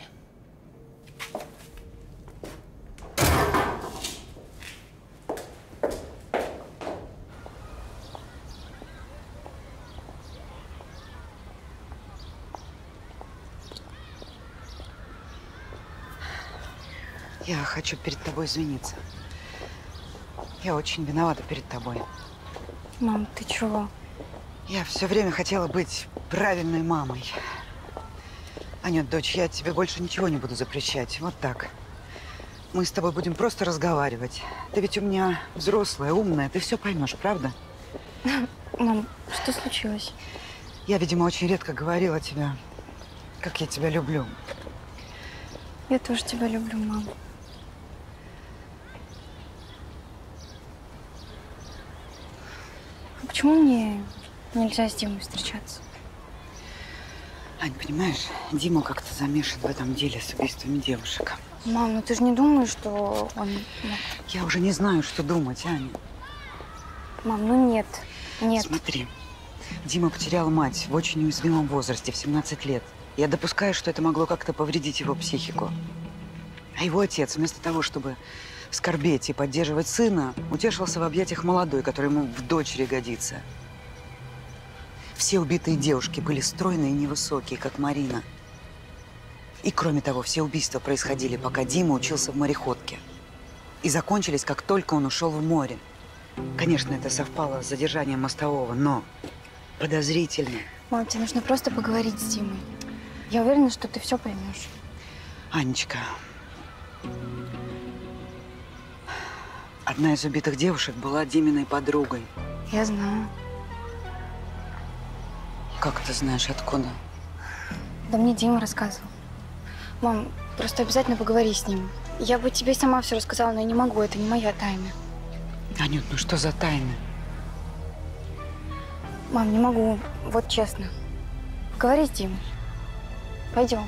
Я хочу перед тобой извиниться. Я очень виновата перед тобой. Мам, ты чего? Я все время хотела быть правильной мамой. Анют, дочь, я тебе больше ничего не буду запрещать. Вот так. Мы с тобой будем просто разговаривать. Ты ведь у меня взрослая, умная. Ты все поймешь, правда? Мам, что случилось? Я, видимо, очень редко говорила тебе, как я тебя люблю. Я тоже тебя люблю, мам. А почему мне нельзя с Димой встречаться? Ань, понимаешь, Дима как-то замешан в этом деле с убийствами девушек. Мам, ну ты же не думаешь, что он… Я уже не знаю, что думать, Аня. Мам, ну нет, нет. Смотри, Дима потерял мать в очень уязвимом возрасте, в семнадцать лет. Я допускаю, что это могло как-то повредить его психику. А его отец, вместо того, чтобы скорбеть и поддерживать сына, утешился в объятиях молодой, который ему в дочери годится. Все убитые девушки были стройные и невысокие, как Марина. И кроме того, все убийства происходили, пока Дима учился в мореходке. И закончились, как только он ушел в море. Конечно, это совпало с задержанием мостового, но подозрительно. Мам, тебе нужно просто поговорить с Димой. Я уверена, что ты все поймешь. Анечка, одна из убитых девушек была Диминой подругой. Я знаю. Как ты знаешь, откуда? Да мне Дима рассказывал. Мам, просто обязательно поговори с ним. Я бы тебе сама все рассказала, но я не могу, это не моя тайна. Анют, ну что за тайна? Мам, не могу, вот честно. Поговори с Димой. Пойдем.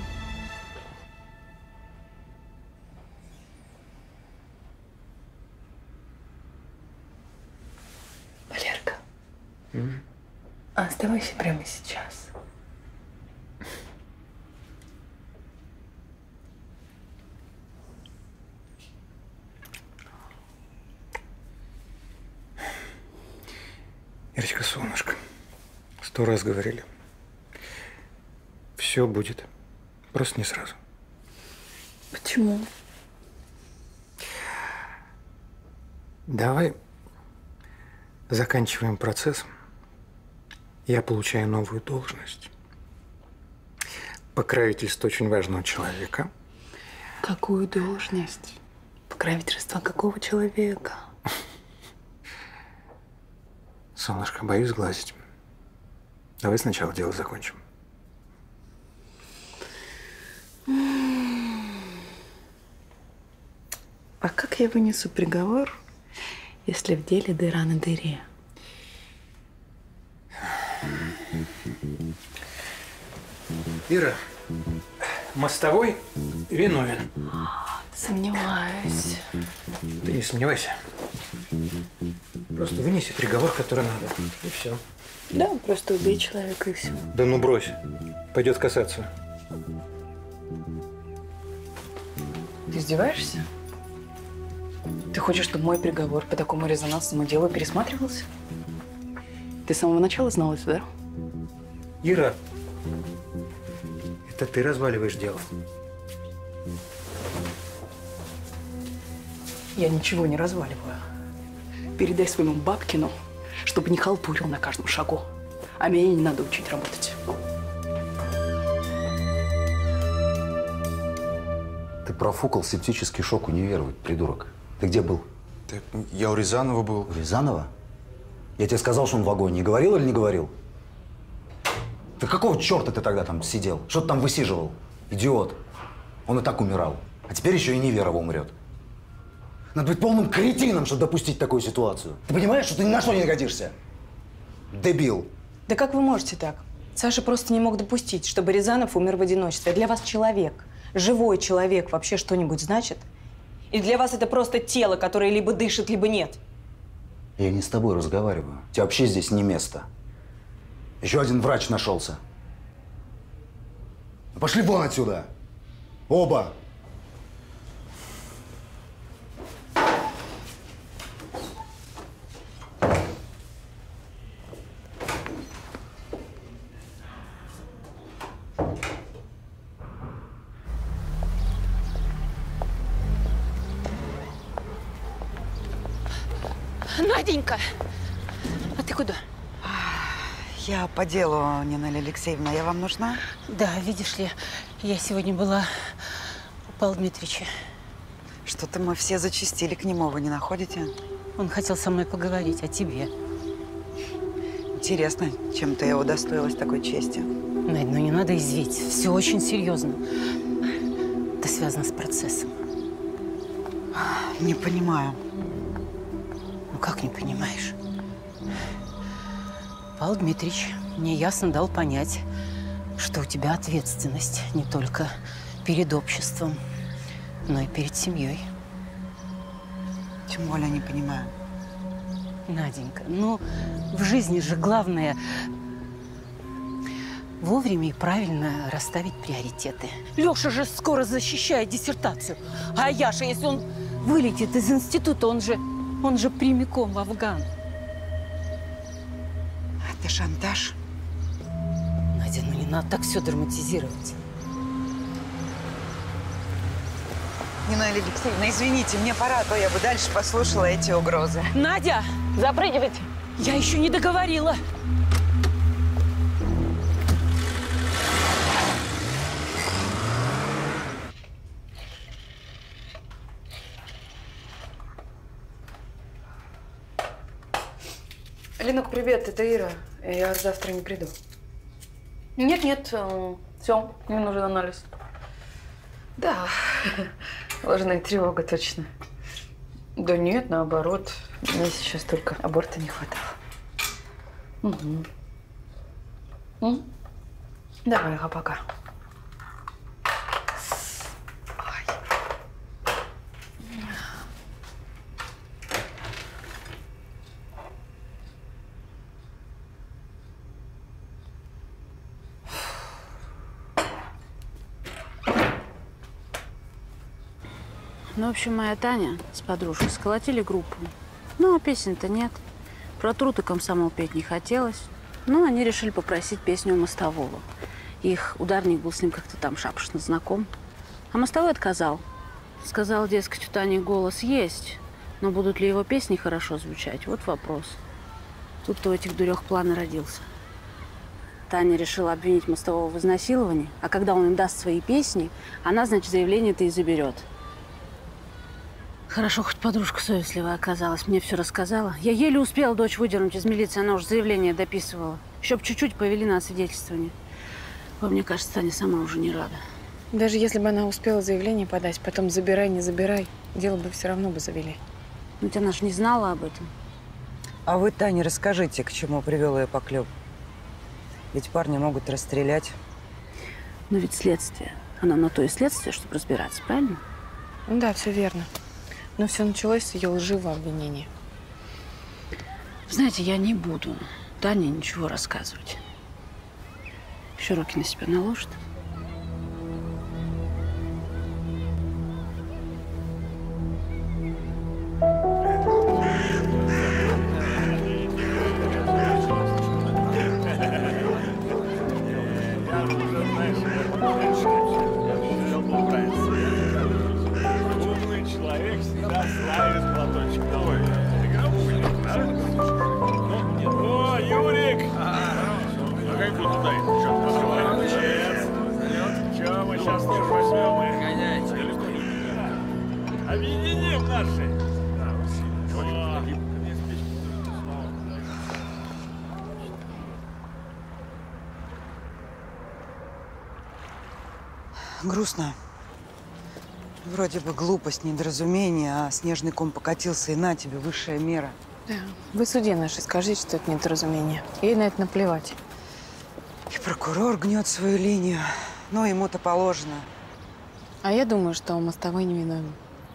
Валерка, mm? а оставайся прямо сейчас. Ирочка, солнышко, сто раз говорили. Все будет. Просто не сразу. Почему? Давай заканчиваем процесс. Я получаю новую должность. Покровительство очень важного человека. Какую должность? Покровительство какого человека? Солнышко, боюсь сглазить. Давай сначала дело закончим. А как я вынесу приговор, если в деле дыра на дыре? Ира, мостовой виновен. Сомневаюсь. Ты не сомневайся. Просто вынеси приговор, который надо. И все. Да, просто убей человека и все. Да ну брось. Пойдет касаться. Ты издеваешься? Ты хочешь, чтобы мой приговор по такому резонансному делу пересматривался? Ты с самого начала знала это, да? Ира, это ты разваливаешь дело. Я ничего не разваливаю. Передай своему Бабкину, чтобы не халтурил на каждом шагу. А меня не надо учить работать. Ты профукал септический шок универовать, придурок. Ты где был? Так, я у Рязанова был. У Рязанова? Я тебе сказал, что он в вагоне. Не говорил или не говорил? Ты какого черта ты тогда там сидел? Что ты там высиживал? Идиот. Он и так умирал. А теперь еще и Неверова умрет. Надо быть полным кретином, чтобы допустить такую ситуацию. Ты понимаешь, что ты ни на что не годишься? Дебил. Да как вы можете так? Саша просто не мог допустить, чтобы Рязанов умер в одиночестве. А для вас человек, живой человек вообще что-нибудь значит? Или для вас это просто тело, которое либо дышит, либо нет? Я не с тобой разговариваю. Тебе вообще здесь не место. Еще один врач нашелся. Пошли вон отсюда. Оба. Наденька, а ты куда? Я по делу, Нина Алексеевна. Я вам нужна? Да, видишь ли, я сегодня была у Павла Дмитриевича. Что-то мы все зачастили к нему, вы не находите? Он хотел со мной поговорить о тебе. Интересно, чем-то я удостоилась такой чести. Надь, ну не надо извить. Все очень серьезно. Это связано с процессом. Не понимаю. Ну как не понимаешь? Павел Дмитриевич мне ясно дал понять, что у тебя ответственность не только перед обществом, но и перед семьей. Тем более не понимаю. Наденька, ну, в жизни же главное вовремя и правильно расставить приоритеты. Леша же скоро защищает диссертацию. А Яша, если он вылетит из института, он же, он же прямиком в Афган. Это шантаж. Надя, ну не надо так все драматизировать. Нина Алексеевна, извините, мне пора, а то я бы дальше послушала эти угрозы. Надя, запрыгивайте. Я еще не договорила. Ленок, привет, это Ира. Я завтра не приду. Нет-нет, все, мне нужен анализ. Да, ложная тревога, точно. Да нет, наоборот. Мне сейчас только аборта не хватало. Угу. М? Давай, ага, пока. Ну, в общем, моя Таня с подружкой сколотили группу. Ну, а песен-то нет. Про труд и комсомол петь не хотелось. Ну, они решили попросить песню у Мостового. Их ударник был с ним как-то там шапошно знаком. А Мостовой отказал. Сказал, дескать, у Тани голос есть, но будут ли его песни хорошо звучать? Вот вопрос. Тут-то у этих дурёх план и родился. Таня решила обвинить Мостового в изнасиловании, а когда он им даст свои песни, она, значит, заявление-то и заберет. Хорошо, хоть подружка совестливая оказалась, мне все рассказала. Я еле успела дочь выдернуть из милиции, она уже заявление дописывала. Еще б чуть-чуть повели на освидетельствование. Ой, мне кажется, Таня сама уже не рада. Даже если бы она успела заявление подать, потом забирай, не забирай, дело бы все равно бы завели. Ведь она же не знала об этом. А вы, Таня, расскажите, к чему привел ее поклеп. Ведь парни могут расстрелять. Но ведь следствие. Оно на то и следствие, чтобы разбираться, правильно? Ну да, все верно. Но все началось с ее лживого обвинения. Знаете, я не буду Тане ничего рассказывать. Еще руки на себя наложит. Грустно. Вроде бы глупость, недоразумение, а снежный ком покатился, и на тебе высшая мера. Да. Вы судья наши, скажите, что это недоразумение. Ей на это наплевать. И прокурор гнет свою линию. Но ему-то положено. А я думаю, что Мостовой невиновен.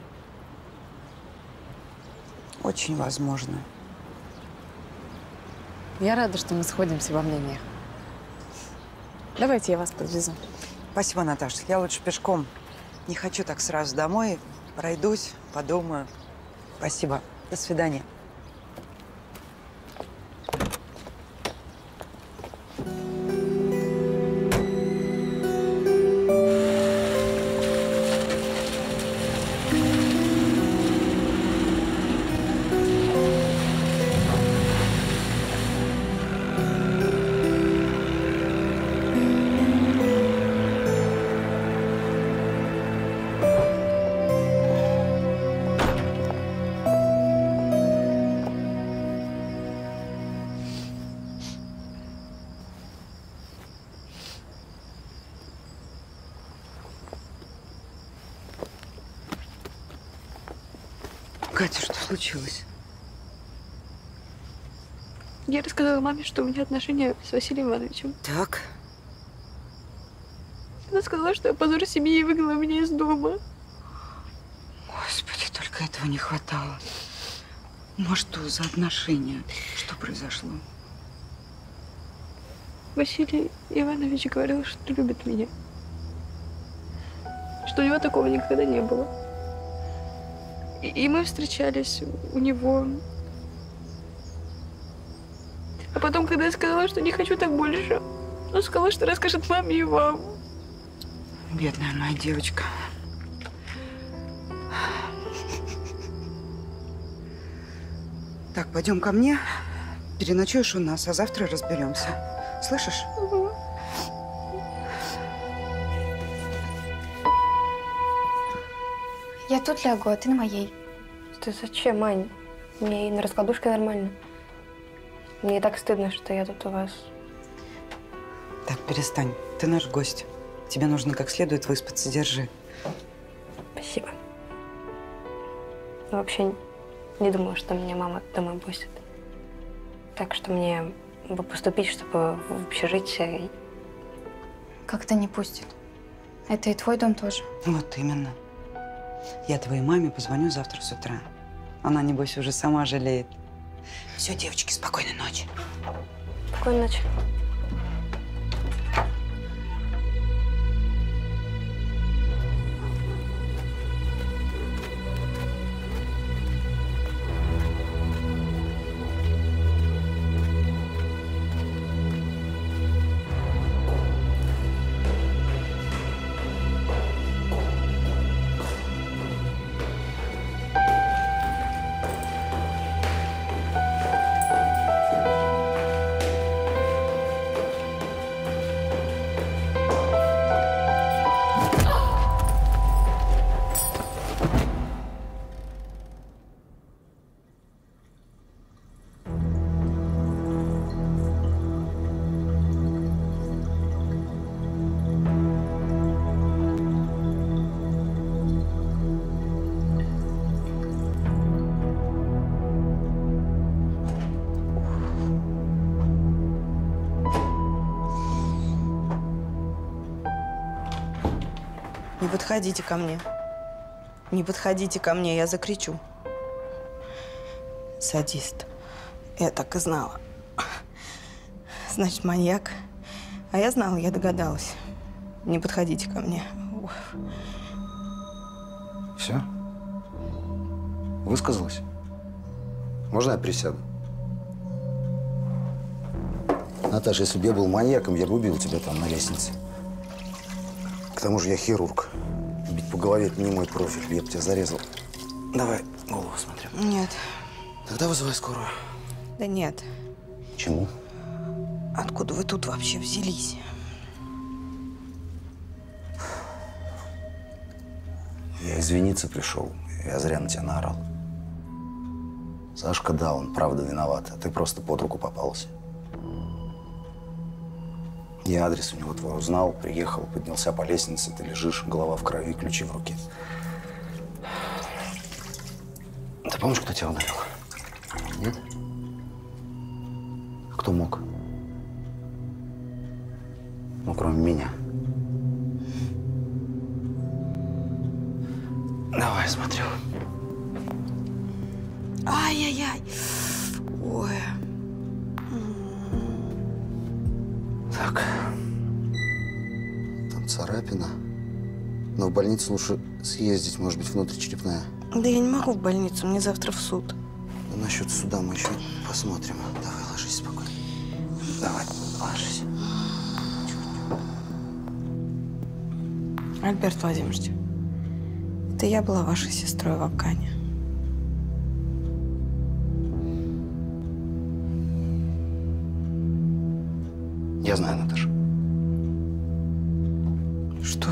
Очень возможно. Я рада, что мы сходимся во мнениях. Давайте я вас подвезу. Спасибо, Наташа. Я лучше пешком. Не хочу так сразу домой. Пройдусь, подумаю. Спасибо. До свидания. Катя, что случилось? Я рассказала маме, что у меня отношения с Василием Ивановичем. Так. Она сказала, что я позор семьи и выгнала меня из дома. только этого не хватало. Ну а что за отношения? Что произошло? Василий Иванович говорил, что любит меня. Что у него такого никогда не было. И, и мы встречались у него. А потом, когда я сказала, что не хочу так больше, он сказал, что расскажет маме и вам. Бедная моя девочка. Так, пойдем ко мне. Переночуешь у нас, а завтра разберемся. Слышишь? Угу. Я тут лягу, а ты на моей. Ты зачем, Ань? Мне и на раскладушке нормально. Мне и так стыдно, что я тут у вас. Так, перестань. Ты наш гость. Тебе нужно как следует выспаться. Держи. Спасибо. Я вообще не думала, что меня мама домой пустит. Так что мне бы поступить, чтобы в общежитие. Как-то не пустит. Это и твой дом тоже. Вот именно. Я твоей маме позвоню завтра с утра. Она, небось, уже сама жалеет. Все, девочки, спокойной ночи. Спокойной ночи. Не подходите ко мне. Не подходите ко мне, я закричу. Садист. Я так и знала. Значит, маньяк. А я знала, я догадалась. Не подходите ко мне. Ух. Все? Высказалась? Можно я присяду? Наташа, если бы я был маньяком, я бы убил тебя там на лестнице. К тому же я хирург. Бить по голове – это не мой профиль. Я бы тебя зарезал. Давай голову смотрим. Нет. Тогда вызывай скорую. Да нет. Чему? Откуда вы тут вообще взялись? Я извиниться пришел. Я зря на тебя наорал. Сашка, да, он правда виноват, а ты просто под руку попался. Я адрес у него твой узнал, приехал, поднялся по лестнице, ты лежишь, голова в крови, ключи в руке. Ты помнишь, кто тебя ударил? Нет? Кто мог? Ну, кроме меня. Давай, смотрю. Ай-яй-яй. Ой. Так. Там царапина. Но в больницу лучше съездить, может быть, внутричерепная. Да я не могу в больницу, мне завтра в суд. Ну, насчет суда мы еще посмотрим. Давай, ложись спокойно. Давай, ложись. Альберт Владимирович, это я была вашей сестрой в Афгане. Я знаю, Наташа. Что?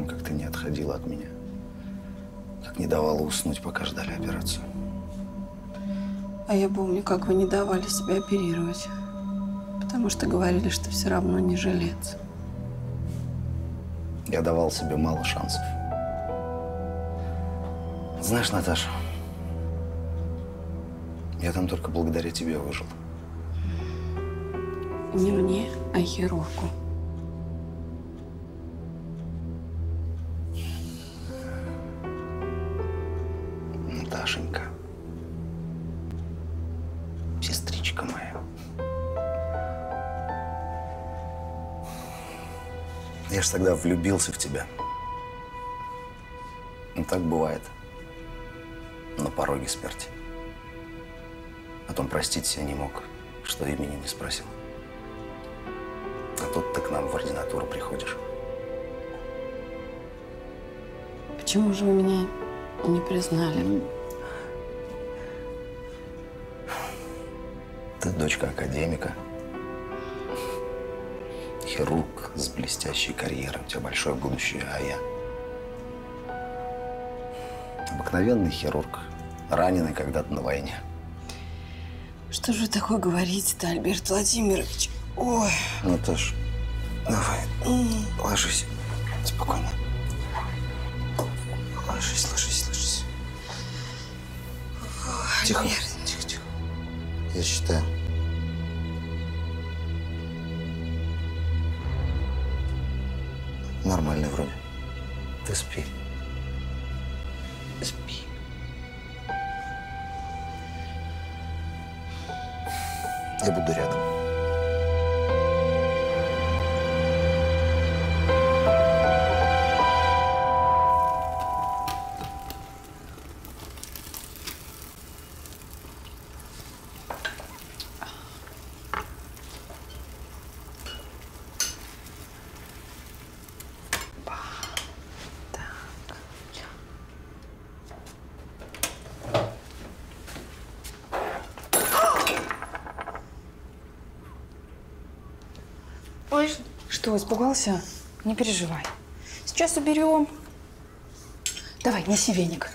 помню, как ты не отходила от меня. Как не давала уснуть, пока ждали операцию. А я помню, как вы не давали себя оперировать. Потому что говорили, что все равно не жилец. Я давал себе мало шансов. Знаешь, Наташа, я там только благодаря тебе выжил. Не мне, а хирургу. Наташенька, сестричка моя. Я ж тогда влюбился в тебя. Ну, так бывает. На пороге смерти. Потом простить себя не мог, что имени не спросил. А тут ты к нам в ординатуру приходишь. Почему же вы меня не признали? Ты дочка академика. Хирург с блестящей карьерой. У тебя большое будущее, а я обыкновенный хирург, раненый когда-то на войне. Что же вы такое говорите-то, Альберт Владимирович? Ой. Наташ, давай, ложись. Спокойно. Ложись, ложись, ложись. Ой, Тихо, Альберт. тихо, тихо. Я считаю. Нормальный вроде. Ты спи. Спи. Я буду рядом. Ой. Что, испугался? Не переживай. Сейчас уберем. Давай, неси веник.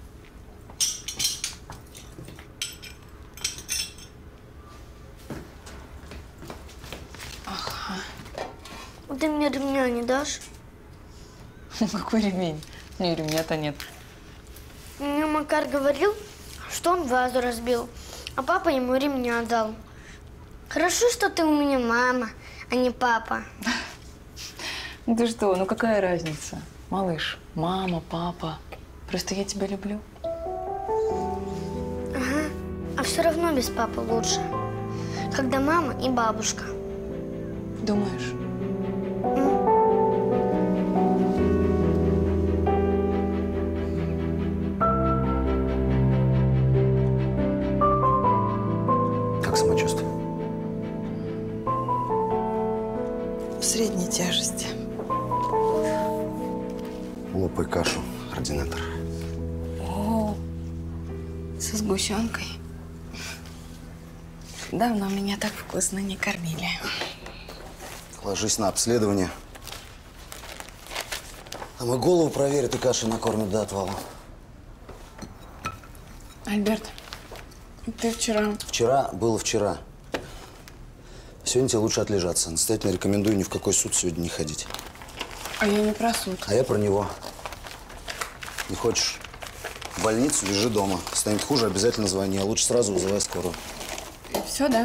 Ага. Ты мне ремня не дашь? Какой ремень? Не, ремня-то нет. Мне Макар говорил, что он вазу разбил, а папа ему ремня дал. Хорошо, что ты у меня мама, а не папа. Ну ты что, ну какая разница? Малыш, мама, папа. Просто я тебя люблю. Ага. А все равно без папы лучше. Когда мама и бабушка. Думаешь? Как самочувствие? В средней тяжести. Лопай кашу, ординатор. О, со сгущенкой. Давно меня так вкусно не кормили. Ложись на обследование. А мы голову проверят и кашей накормят до отвала. Альберт, ты вчера… Вчера было вчера. Сегодня тебе лучше отлежаться. Настоятельно рекомендую ни в какой суд сегодня не ходить. А я не про суд. А я про него. Не хочешь в больницу, лежи дома. Станет хуже, обязательно звони. А лучше сразу вызывай скорую. Все, да?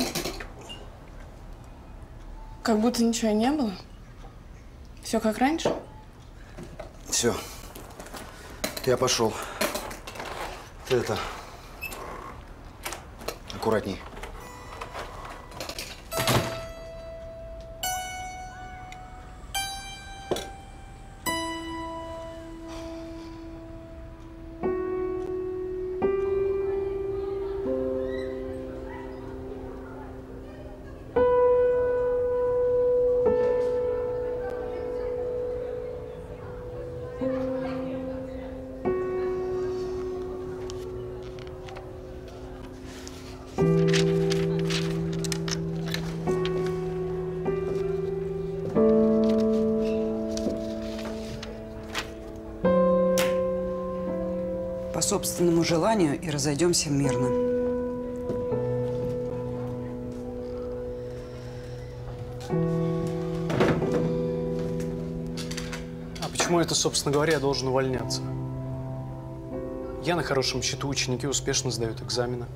Как будто ничего и не было? Все как раньше? Все. Я пошел. Ты это… аккуратней. по собственному желанию и разойдемся мирно. А почему это, собственно говоря, я должен увольняться? Я на хорошем счету, ученики успешно сдают экзамены.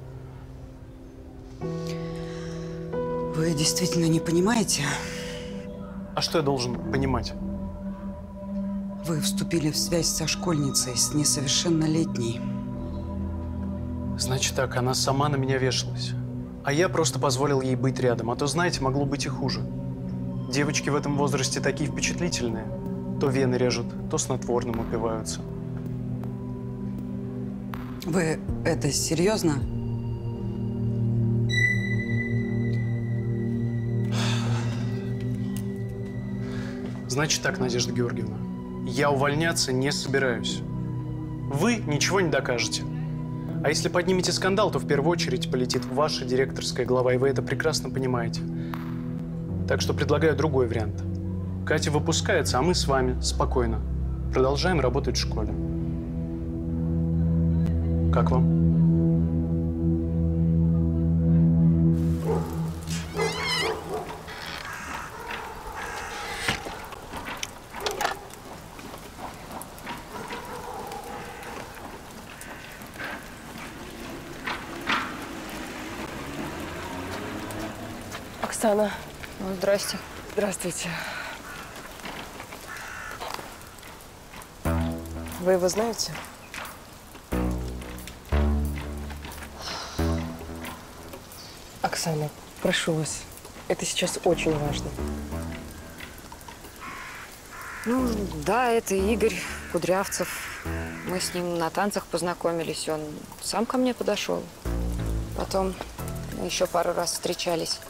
Вы действительно не понимаете? А что я должен понимать? Вы вступили в связь со школьницей, с несовершеннолетней. Значит так, она сама на меня вешалась. А я просто позволил ей быть рядом. А то, знаете, могло быть и хуже. Девочки в этом возрасте такие впечатлительные. То вены режут, то снотворным упиваются. Вы это серьезно? Значит так, Надежда Георгиевна, я увольняться не собираюсь. Вы ничего не докажете. А если поднимете скандал, то в первую очередь полетит ваша директорская глава, и вы это прекрасно понимаете. Так что предлагаю другой вариант. Катя выпускается, а мы с вами спокойно продолжаем работать в школе. Как вам? Оксана. Ну, здрасте. Здравствуйте. Вы его знаете? Оксана, прошу вас, это сейчас очень важно. Ну, да, это Игорь Кудрявцев. Мы с ним на танцах познакомились, он сам ко мне подошел. Потом мы еще пару раз встречались.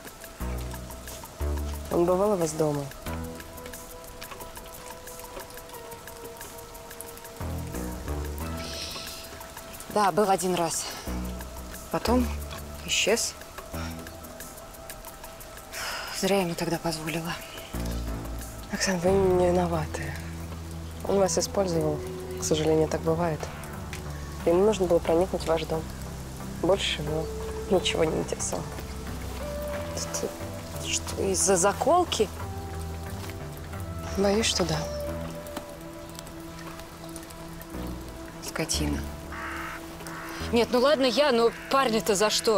Он бывал у вас дома? Да, был один раз. Потом исчез. Зря я ему тогда позволила. Оксана, вы не виноваты. Он вас использовал. К сожалению, так бывает. Ему нужно было проникнуть в ваш дом. Больше его ничего не интересовало. Что, из-за заколки? Боюсь, что да. Скотина. Нет, ну ладно я, но парня-то за что?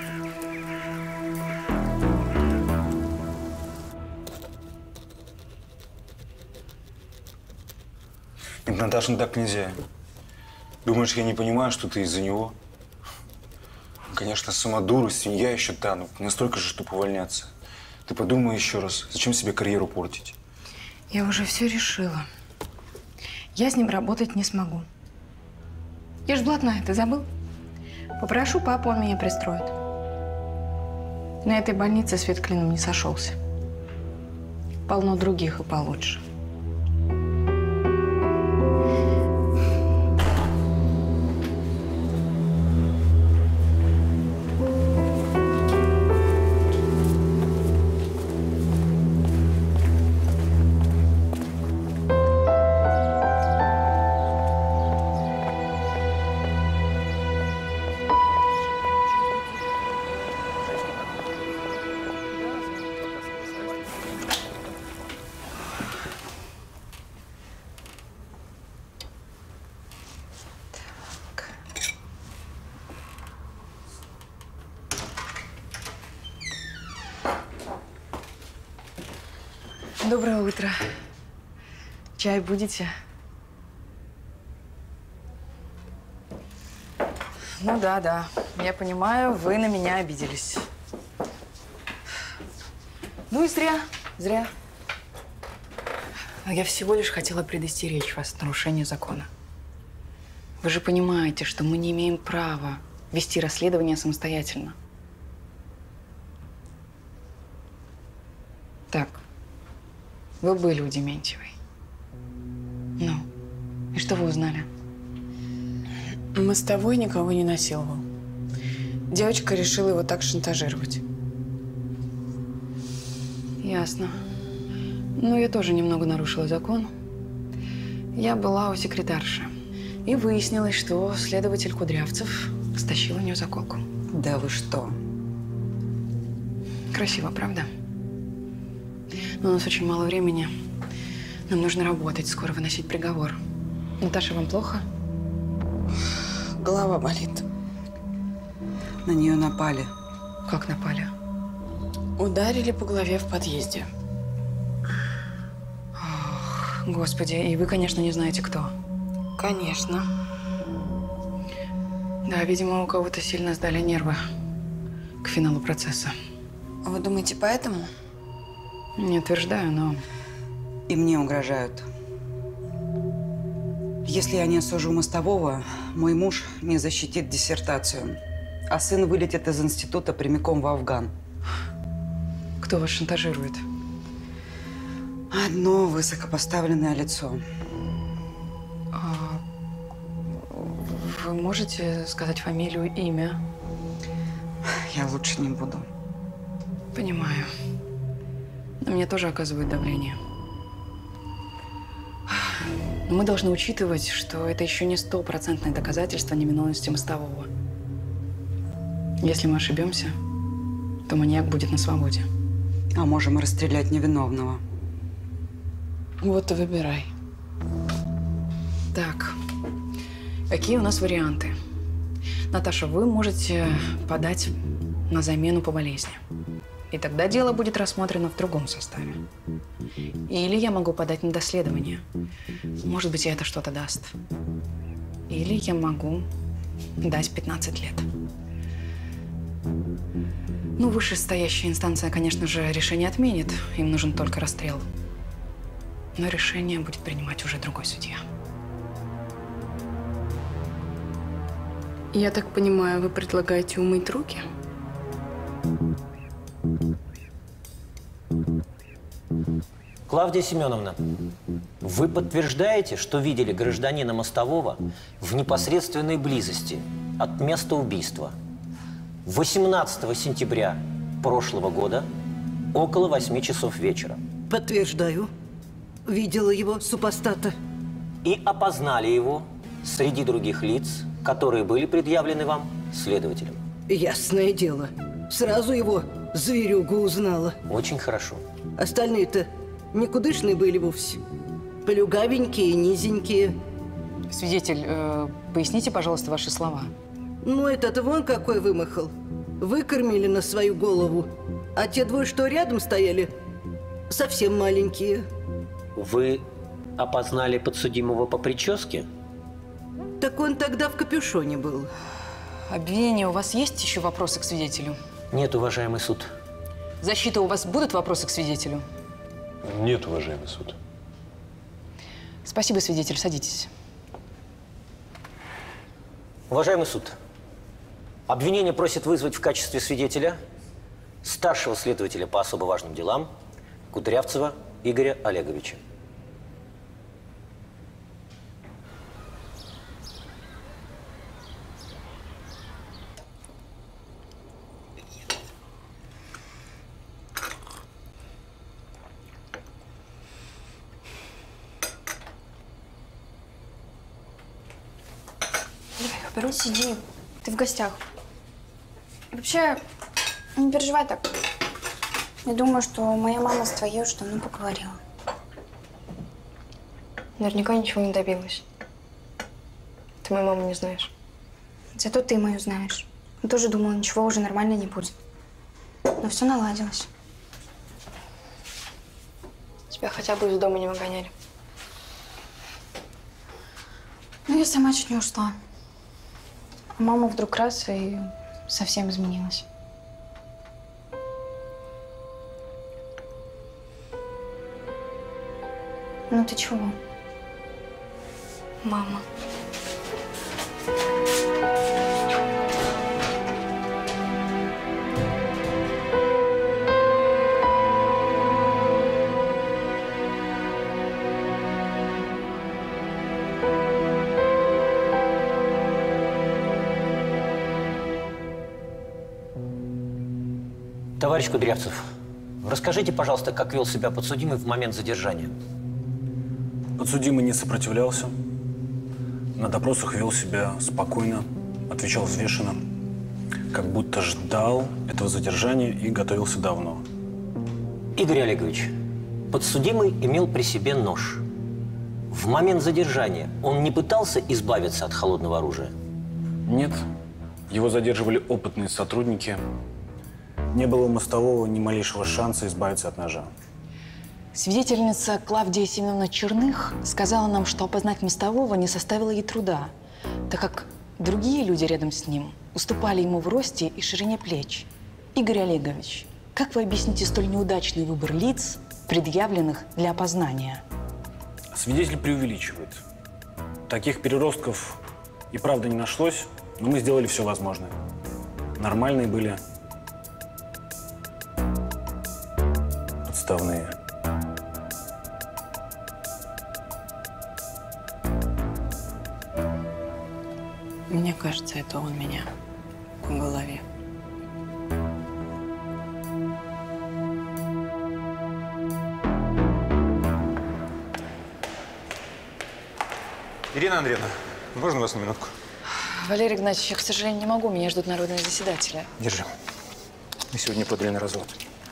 Нет, Наташа, ну так нельзя. Думаешь, я не понимаю, что ты из-за него? Конечно, сама дура, свинья еще та, но настолько же, чтобы увольняться. Ты подумай еще раз, зачем себе карьеру портить? Я уже все решила. Я с ним работать не смогу. Я ж блатная, ты забыл? Попрошу папу, он меня пристроит. На этой больнице свет клином не сошелся. Полно других и получше. Доброе утро. Чай будете? Ну да, да. Я понимаю, вы на меня обиделись. Ну и зря, зря. Но я всего лишь хотела предостеречь вас от нарушения закона. Вы же понимаете, что мы не имеем права вести расследование самостоятельно. Так. Вы были у Дементьевой. Ну, и что вы узнали? Мостовой никого не насиловал. Девочка решила его так шантажировать. Ясно. Ну, я тоже немного нарушила закон. Я была у секретарши. И выяснилось, что следователь Кудрявцев стащил у нее заколку. Да вы что? Красиво, правда? Но у нас очень мало времени. Нам нужно работать, скоро выносить приговор. Наташа, вам плохо? Голова болит. На нее напали. Как напали? Ударили по голове в подъезде. Ох, Господи, и вы, конечно, не знаете, кто. Конечно. Да, видимо, у кого-то сильно сдали нервы к финалу процесса. Вы думаете, поэтому? Не утверждаю, но… И мне угрожают. Если я не осужу Мостового, мой муж не защитит диссертацию, а сын вылетит из института прямиком в Афган. Кто вас шантажирует? Одно высокопоставленное лицо. А вы можете сказать фамилию, имя? Я лучше не буду. Понимаю. На меня тоже оказывают давление. Но мы должны учитывать, что это еще не стопроцентное доказательство невиновности Мостового. Если мы ошибемся, то маньяк будет на свободе. А можем расстрелять невиновного. Вот и выбирай. Так, какие у нас варианты? Наташа, вы можете подать на замену по болезни. И тогда дело будет рассмотрено в другом составе. Или я могу подать на доследование. Может быть, и это что-то даст. Или я могу дать пятнадцать лет. Ну, вышестоящая инстанция, конечно же, решение отменит. Им нужен только расстрел. Но решение будет принимать уже другой судья. Я так понимаю, вы предлагаете умыть руки? Клавдия Семеновна, вы подтверждаете, что видели гражданина Мостового в непосредственной близости от места убийства восемнадцатого сентября прошлого года около восьми часов вечера? Подтверждаю. Видела его, супостата. И опознали его среди других лиц, которые были предъявлены вам следователем? Ясное дело. Сразу его зверюгу узнала. Очень хорошо. Остальные-то никудышные были вовсе. Плюгавенькие, низенькие. Свидетель, э, поясните, пожалуйста, ваши слова. Ну, этот вон какой вымахал. Выкормили на свою голову. А те двое, что рядом стояли, совсем маленькие. Вы опознали подсудимого по прическе? Так он тогда в капюшоне был. Обвинение, у вас есть еще вопросы к свидетелю? Нет, уважаемый суд. Защита, у вас будут вопросы к свидетелю? Нет, уважаемый суд. Спасибо, свидетель. Садитесь. Уважаемый суд, обвинение просит вызвать в качестве свидетеля старшего следователя по особо важным делам Кудрявцева Игоря Олеговича. Беру, сиди. Ты в гостях. И вообще, не переживай так. Я думаю, что моя мама с твоей уже давно поговорила. Наверняка ничего не добилась. Ты мою маму не знаешь. Зато ты мою знаешь. Я тоже думала, ничего уже нормально не будет. Но все наладилось. Тебя хотя бы из дома не выгоняли. Ну, я сама чуть не ушла. А мама вдруг раз и совсем изменилась. Ну ты чего? Мама. Товарищ Кудрявцев, расскажите, пожалуйста, как вел себя подсудимый в момент задержания. Подсудимый не сопротивлялся. на допросах вел себя спокойно, отвечал взвешенно, как будто ждал этого задержания и готовился давно. Игорь Олегович, подсудимый имел при себе нож. В момент задержания он не пытался избавиться от холодного оружия? Нет. Его задерживали опытные сотрудники. Не было у Мостового ни малейшего шанса избавиться от ножа. Свидетельница Клавдия Семеновна Черных сказала нам, что опознать Мостового не составило ей труда, так как другие люди рядом с ним уступали ему в росте и ширине плеч. Игорь Олегович, как вы объясните столь неудачный выбор лиц, предъявленных для опознания? Свидетель преувеличивает. Таких переростков и правда не нашлось, но мы сделали все возможное. Нормальные были подставные. Мне кажется, это он меня по голове. Ирина Андреевна, можно вас на минутку? Валерий Игнатьевич, я, к сожалению, не могу. Меня ждут народные заседатели. Держи. Мы сегодня подали на развод.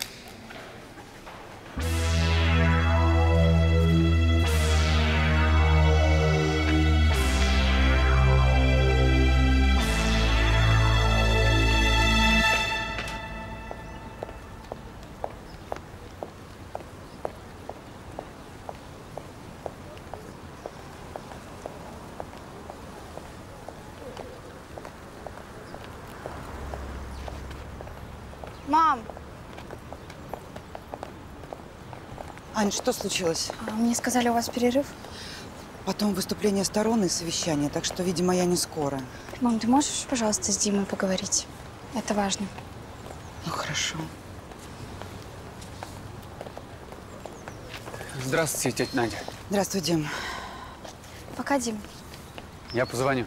Мам! Ань, что случилось? А, мне сказали, у вас перерыв. Потом выступление сторон и совещание, так что, видимо, я не скоро. Мам, ты можешь, пожалуйста, с Димой поговорить? Это важно. Ну, хорошо. Здравствуйте, тетя Надя. Здравствуй, Дим. Пока, Дим. Я позвоню.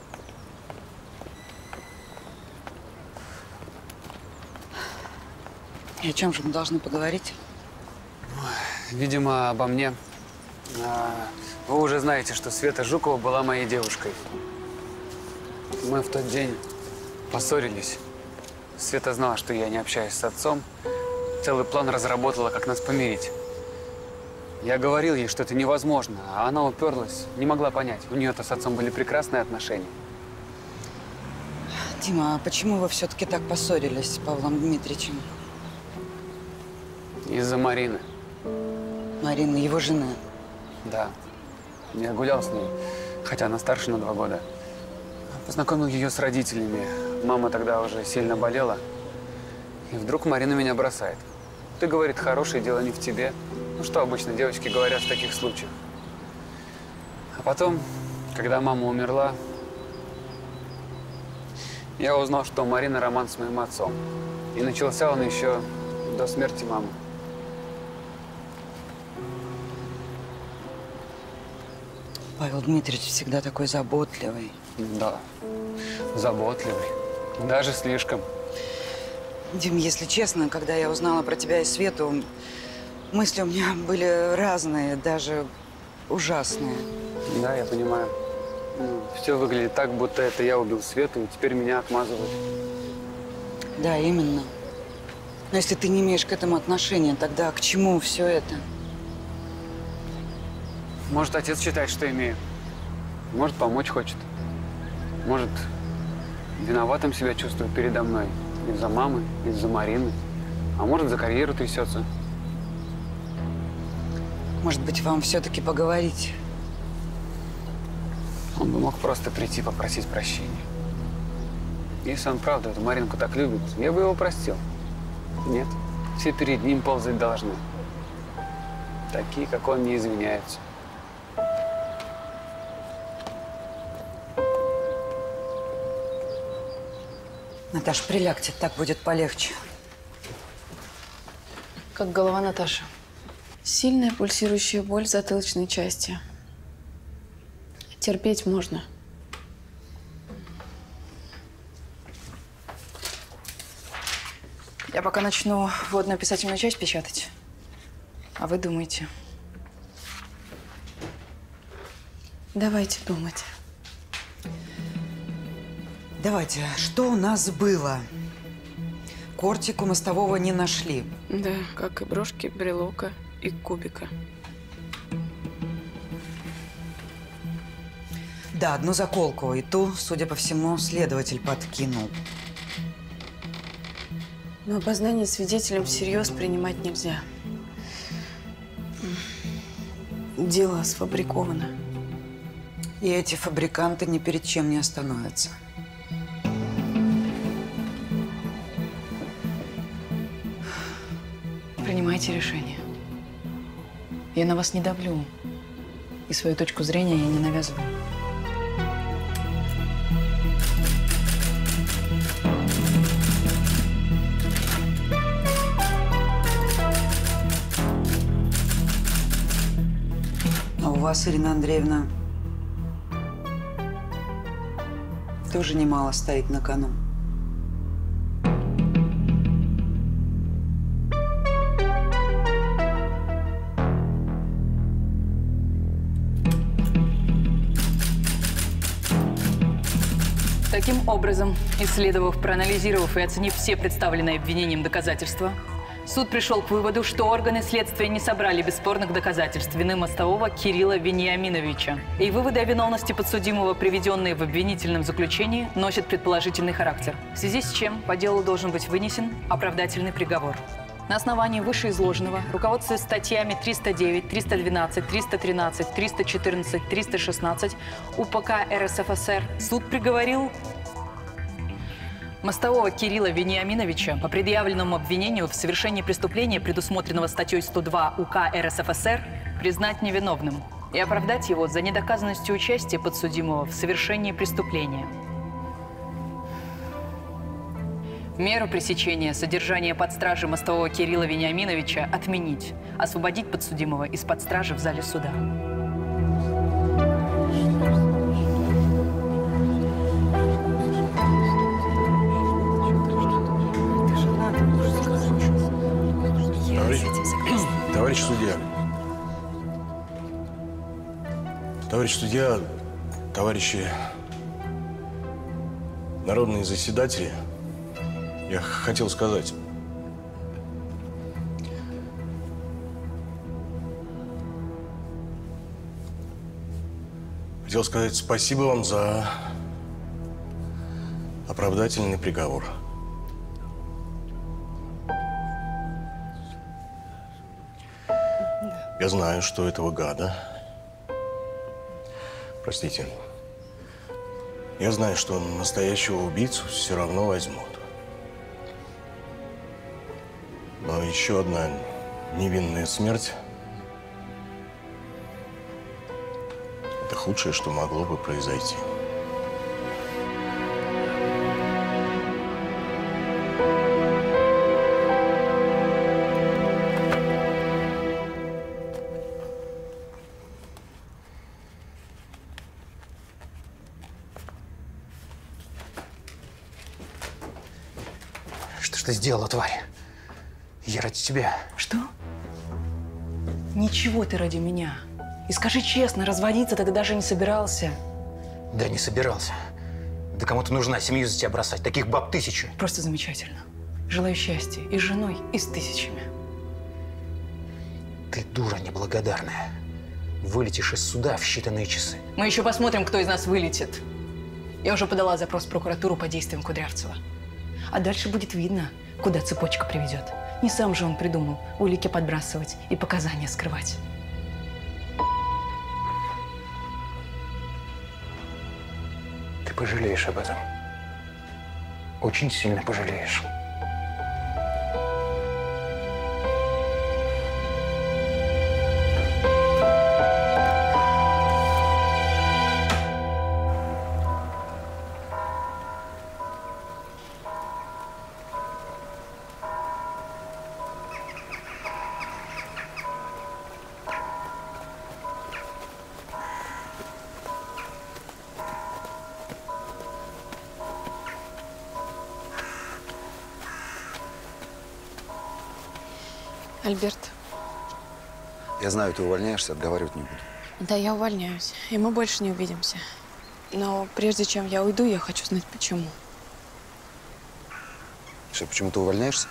И о чем же мы должны поговорить? Видимо, обо мне. А, Вы уже знаете, что Света Жукова была моей девушкой. Мы в тот день поссорились. Света знала, что я не общаюсь с отцом. Целый план разработала, как нас помирить. Я говорил ей, что это невозможно, а она уперлась, не могла понять. У нее-то с отцом были прекрасные отношения. Дима, а почему вы все-таки так поссорились с Павлом Дмитриевичем? Из-за Марины. Марины, его жены? Да. Я гулял с ней, хотя она старше на два года. Познакомил ее с родителями. Мама тогда уже сильно болела. И вдруг Марина меня бросает. Ты, говорит, хорошее дело не в тебе. Ну, что обычно девочки говорят в таких случаях. А потом, когда мама умерла, я узнал, что у Марины роман с моим отцом. И начался он еще до смерти мамы. Павел Дмитриевич всегда такой заботливый. Да, заботливый. Даже слишком. Дим, если честно, когда я узнала про тебя и Свету, мысли у меня были разные, даже ужасные. Да, я понимаю. Ну, все выглядит так, будто это я убил Свету, и теперь меня отмазывают. Да, именно. Но если ты не имеешь к этому отношения, тогда к чему все это? Может, отец считает, что имею. Может, помочь хочет. Может, виноватым себя чувствует передо мной. Из-за мамы, из-за Марины. А может, за карьеру трясется. Может быть, вам все-таки поговорить? Он бы мог просто прийти попросить прощения. Если он правда эту Маринку так любит, я бы его простил. Нет, все перед ним ползать должны. Такие, как он, не извиняются. Наташ, прилягте, так будет полегче. Как голова Наташи. Сильная пульсирующая боль в затылочной части. Терпеть можно. Я пока начну вводно-описательную часть печатать. А вы думайте. Давайте думать. Давайте, что у нас было? Кортику мостового не нашли. Да, как и брошки, брелока и кубика. Да, одну заколку, и ту, судя по всему, следователь подкинул. Но опознание свидетелем всерьез принимать нельзя. Дело сфабриковано. И эти фабриканты ни перед чем не остановятся. Принимайте решение. Я на вас не давлю. И свою точку зрения я не навязываю. А у вас, Ирина Андреевна, тоже немало стоит на кону. Таким образом, исследовав, проанализировав и оценив все представленные обвинением доказательства, суд пришел к выводу, что органы следствия не собрали бесспорных доказательств вины мостового Кирилла Вениаминовича. И выводы о виновности подсудимого, приведенные в обвинительном заключении, носят предположительный характер, в связи с чем по делу должен быть вынесен оправдательный приговор. На основании вышеизложенного, руководствуясь статьями триста девять, триста двенадцать, триста тринадцать, триста четырнадцать, триста шестнадцать УПК РСФСР, суд приговорил мостового Кирилла Вениаминовича по предъявленному обвинению в совершении преступления, предусмотренного статьей сто два УК РСФСР, признать невиновным и оправдать его за недоказанностью участия подсудимого в совершении преступления. Меру пресечения содержания под стражей мостового Кирилла Вениаминовича отменить, освободить подсудимого из-под стражи в зале суда. Товарищ, товарищ судья, товарищ судья, товарищи народные заседатели, я хотел сказать, хотел сказать спасибо вам за оправдательный приговор. Я знаю, что этого гада, простите, я знаю, что настоящего убийцу все равно возьмут. Но еще одна невинная смерть – это худшее, что могло бы произойти. Что ж ты сделала, тварь? Я ради тебя. Что? Ничего ты ради меня. И скажи честно, разводиться ты даже не собирался. Да, не собирался. Да кому-то нужна семью за тебя бросать. Таких баб тысячи. Просто замечательно. Желаю счастья и с женой, и с тысячами. Ты дура неблагодарная. Вылетишь из суда в считанные часы. Мы еще посмотрим, кто из нас вылетит. Я уже подала запрос в прокуратуру по действиям Кудрявцева. А дальше будет видно, куда цепочка приведет. Не сам же он придумал улики подбрасывать и показания скрывать. Ты пожалеешь об этом. Очень сильно пожалеешь. Альберт. Я знаю, ты увольняешься, отговаривать не буду. Да, я увольняюсь. И мы больше не увидимся. Но прежде чем я уйду, я хочу знать, почему. Что, почему ты увольняешься?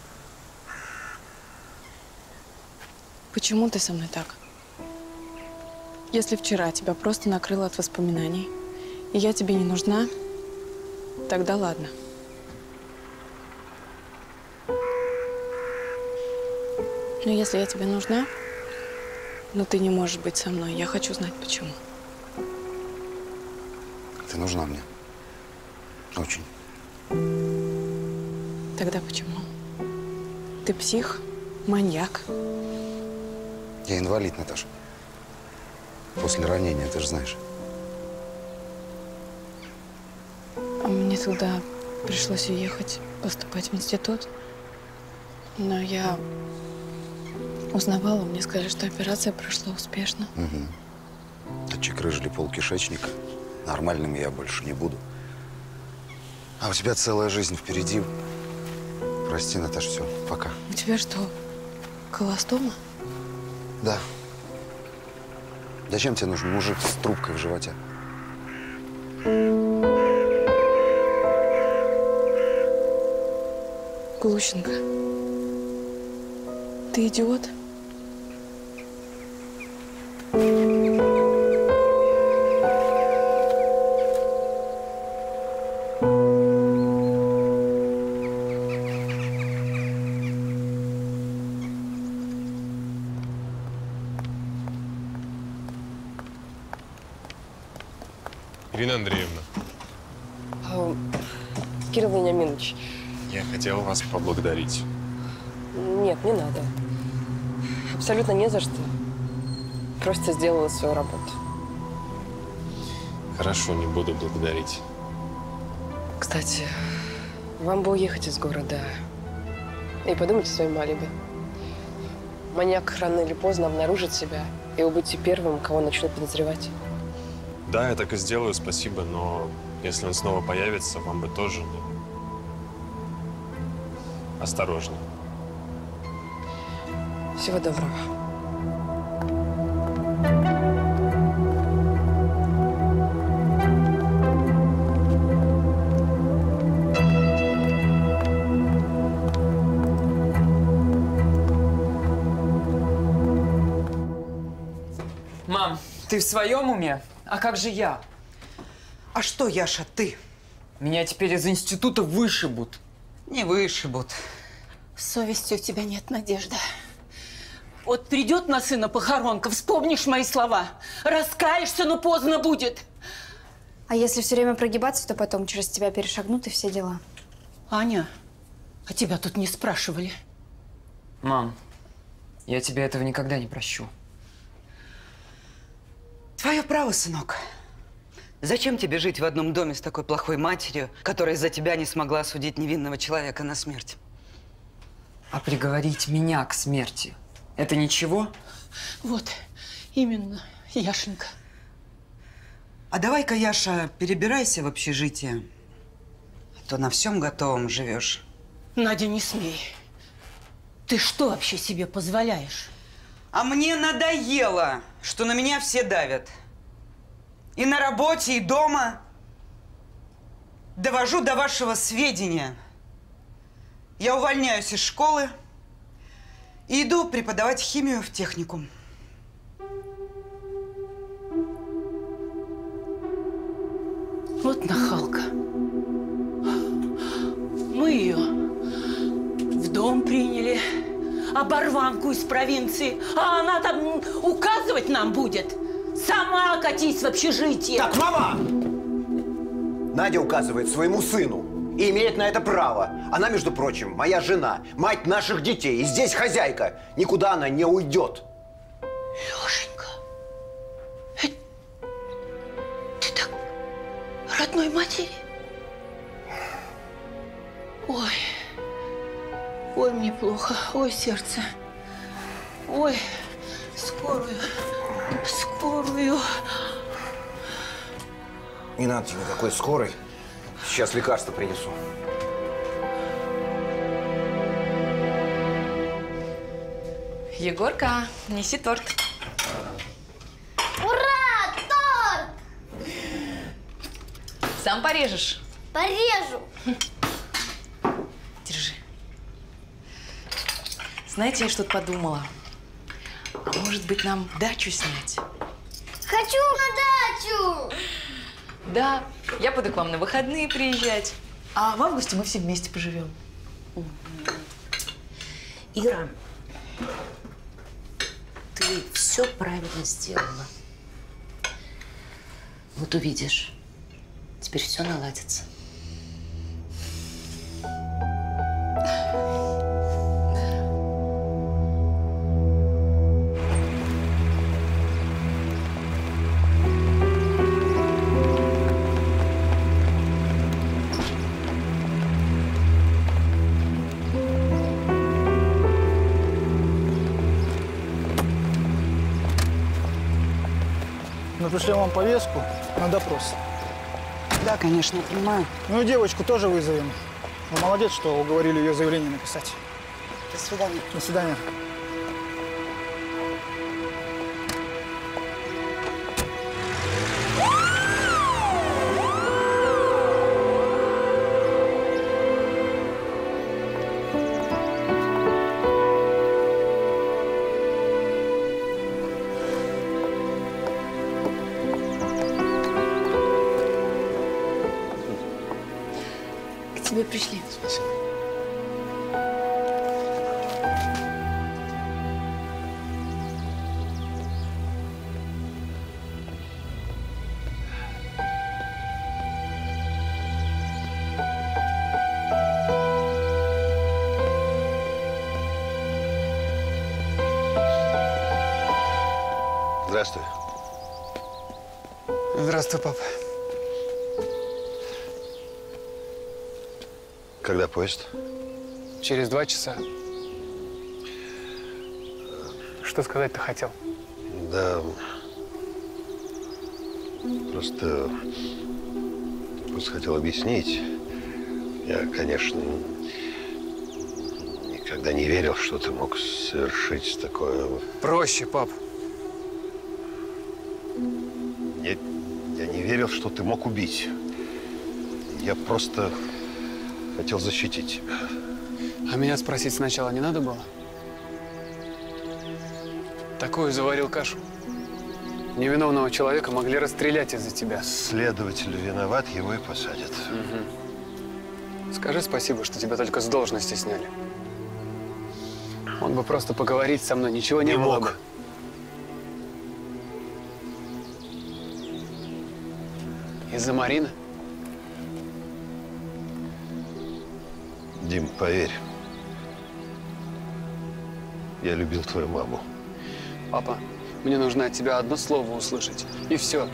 Почему ты со мной так? Если вчера тебя просто накрыло от воспоминаний, и я тебе не нужна, тогда ладно. Но если я тебе нужна, но ты не можешь быть со мной, я хочу знать, почему. Ты нужна мне. Очень. Тогда почему? Ты псих, маньяк. Я инвалид, Наташа. После ранения, ты же знаешь. А мне тогда пришлось уехать, поступать в институт. Но я узнавала, мне сказали, что операция прошла успешно. Угу. Отчекрыжили полкишечника. Нормальным я больше не буду. А у тебя целая жизнь впереди. Прости, Наташа, все, пока. У тебя что, колостома? Да. Зачем тебе нужен мужик с трубкой в животе? Глущенко, ты идиот? Ирина Андреевна, А, Кирилл Вениаминович, я хотел вас поблагодарить. нет, не надо. Абсолютно не за что. Просто сделала свою работу. Хорошо, не буду благодарить. Кстати, вам бы уехать из города и подумать о своем алиби. Маньяк рано или поздно обнаружит себя, и вы будете первым, кого начнут подозревать. Да, я так и сделаю, спасибо, но если он снова появится, вам бы тоже осторожнее. Всего доброго. Мам, ты в своем уме? А как же я? А что, Яша, ты? Меня теперь из института вышибут. Не вышибут. Совести у тебя нет, Надежда. Вот придет на сына похоронка, вспомнишь мои слова. Раскаешься, но поздно будет. А если все время прогибаться, то потом через тебя перешагнут и все дела. Аня, а тебя тут не спрашивали. Мам, я тебе этого никогда не прощу. Твое право, сынок. Зачем тебе жить в одном доме с такой плохой матерью, которая из-за тебя не смогла осудить невинного человека на смерть? А приговорить меня к смерти – это ничего? Вот, именно, Яшенька. А давай-ка, Яша, перебирайся в общежитие. А то на всем готовом живешь. Надя, не смей. Ты что вообще себе позволяешь? А мне надоело, что на меня все давят. И на работе, и дома. Довожу до вашего сведения. Я увольняюсь из школы и иду преподавать химию в техникум. Вот нахалка. Мы ее в дом приняли, оборванку из провинции, а она там указывать нам будет. Сама катись в общежитие. Так, мама! Надя указывает своему сыну и имеет на это право. Она, между прочим, моя жена, мать наших детей. И здесь хозяйка. Никуда она не уйдет. Лешенька, э, ты так родной матери? Ой, ой, мне плохо, ой, сердце. Ой, скорую, скорую. Не надо тебе никакой скорой. Сейчас лекарство принесу. Егорка, неси торт. Ура! Торт! сам порежешь. Порежу. Держи. Знаете, я что-то подумала. А может быть, нам дачу снять? Хочу на дачу! Да, я буду к вам на выходные приезжать. А в августе мы все вместе поживем. Ира, ты все правильно сделала. Вот увидишь, теперь все наладится. Мы пришлем вам повестку на допрос. Да, конечно, я понимаю. Ну и девочку тоже вызовем. Вы молодец, что уговорили ее заявление написать. До свидания. До свидания. Тебе пришли. Спасибо. Здравствуй. Здравствуй, папа. Когда поезд? Через два часа. Что сказать-то хотел? Да, просто, просто хотел объяснить. Я, конечно, никогда не верил, что ты мог совершить такое. Проще, пап. Я, я не верил, что ты мог убить. Я просто хотел защитить тебя. А меня спросить сначала не надо было? Такую заварил кашу. Невиновного человека могли расстрелять из-за тебя. Следователь виноват, его и посадят. Угу. Скажи спасибо, что тебя только с должности сняли. Он бы просто поговорить со мной, ничего не, не было мог. бы. Из-за Марины? Дим, поверь, я любил твою маму. Папа, мне нужно от тебя одно слово услышать. И все.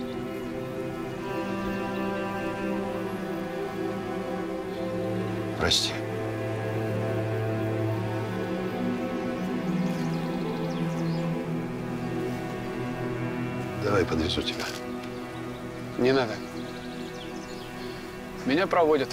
Прости. Давай подвезу тебя. Не надо. Меня проводят.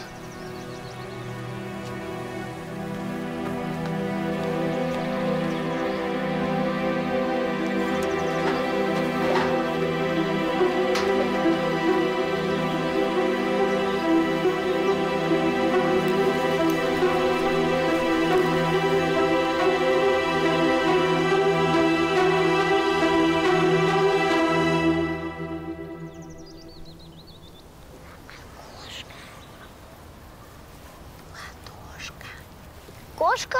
Кошка?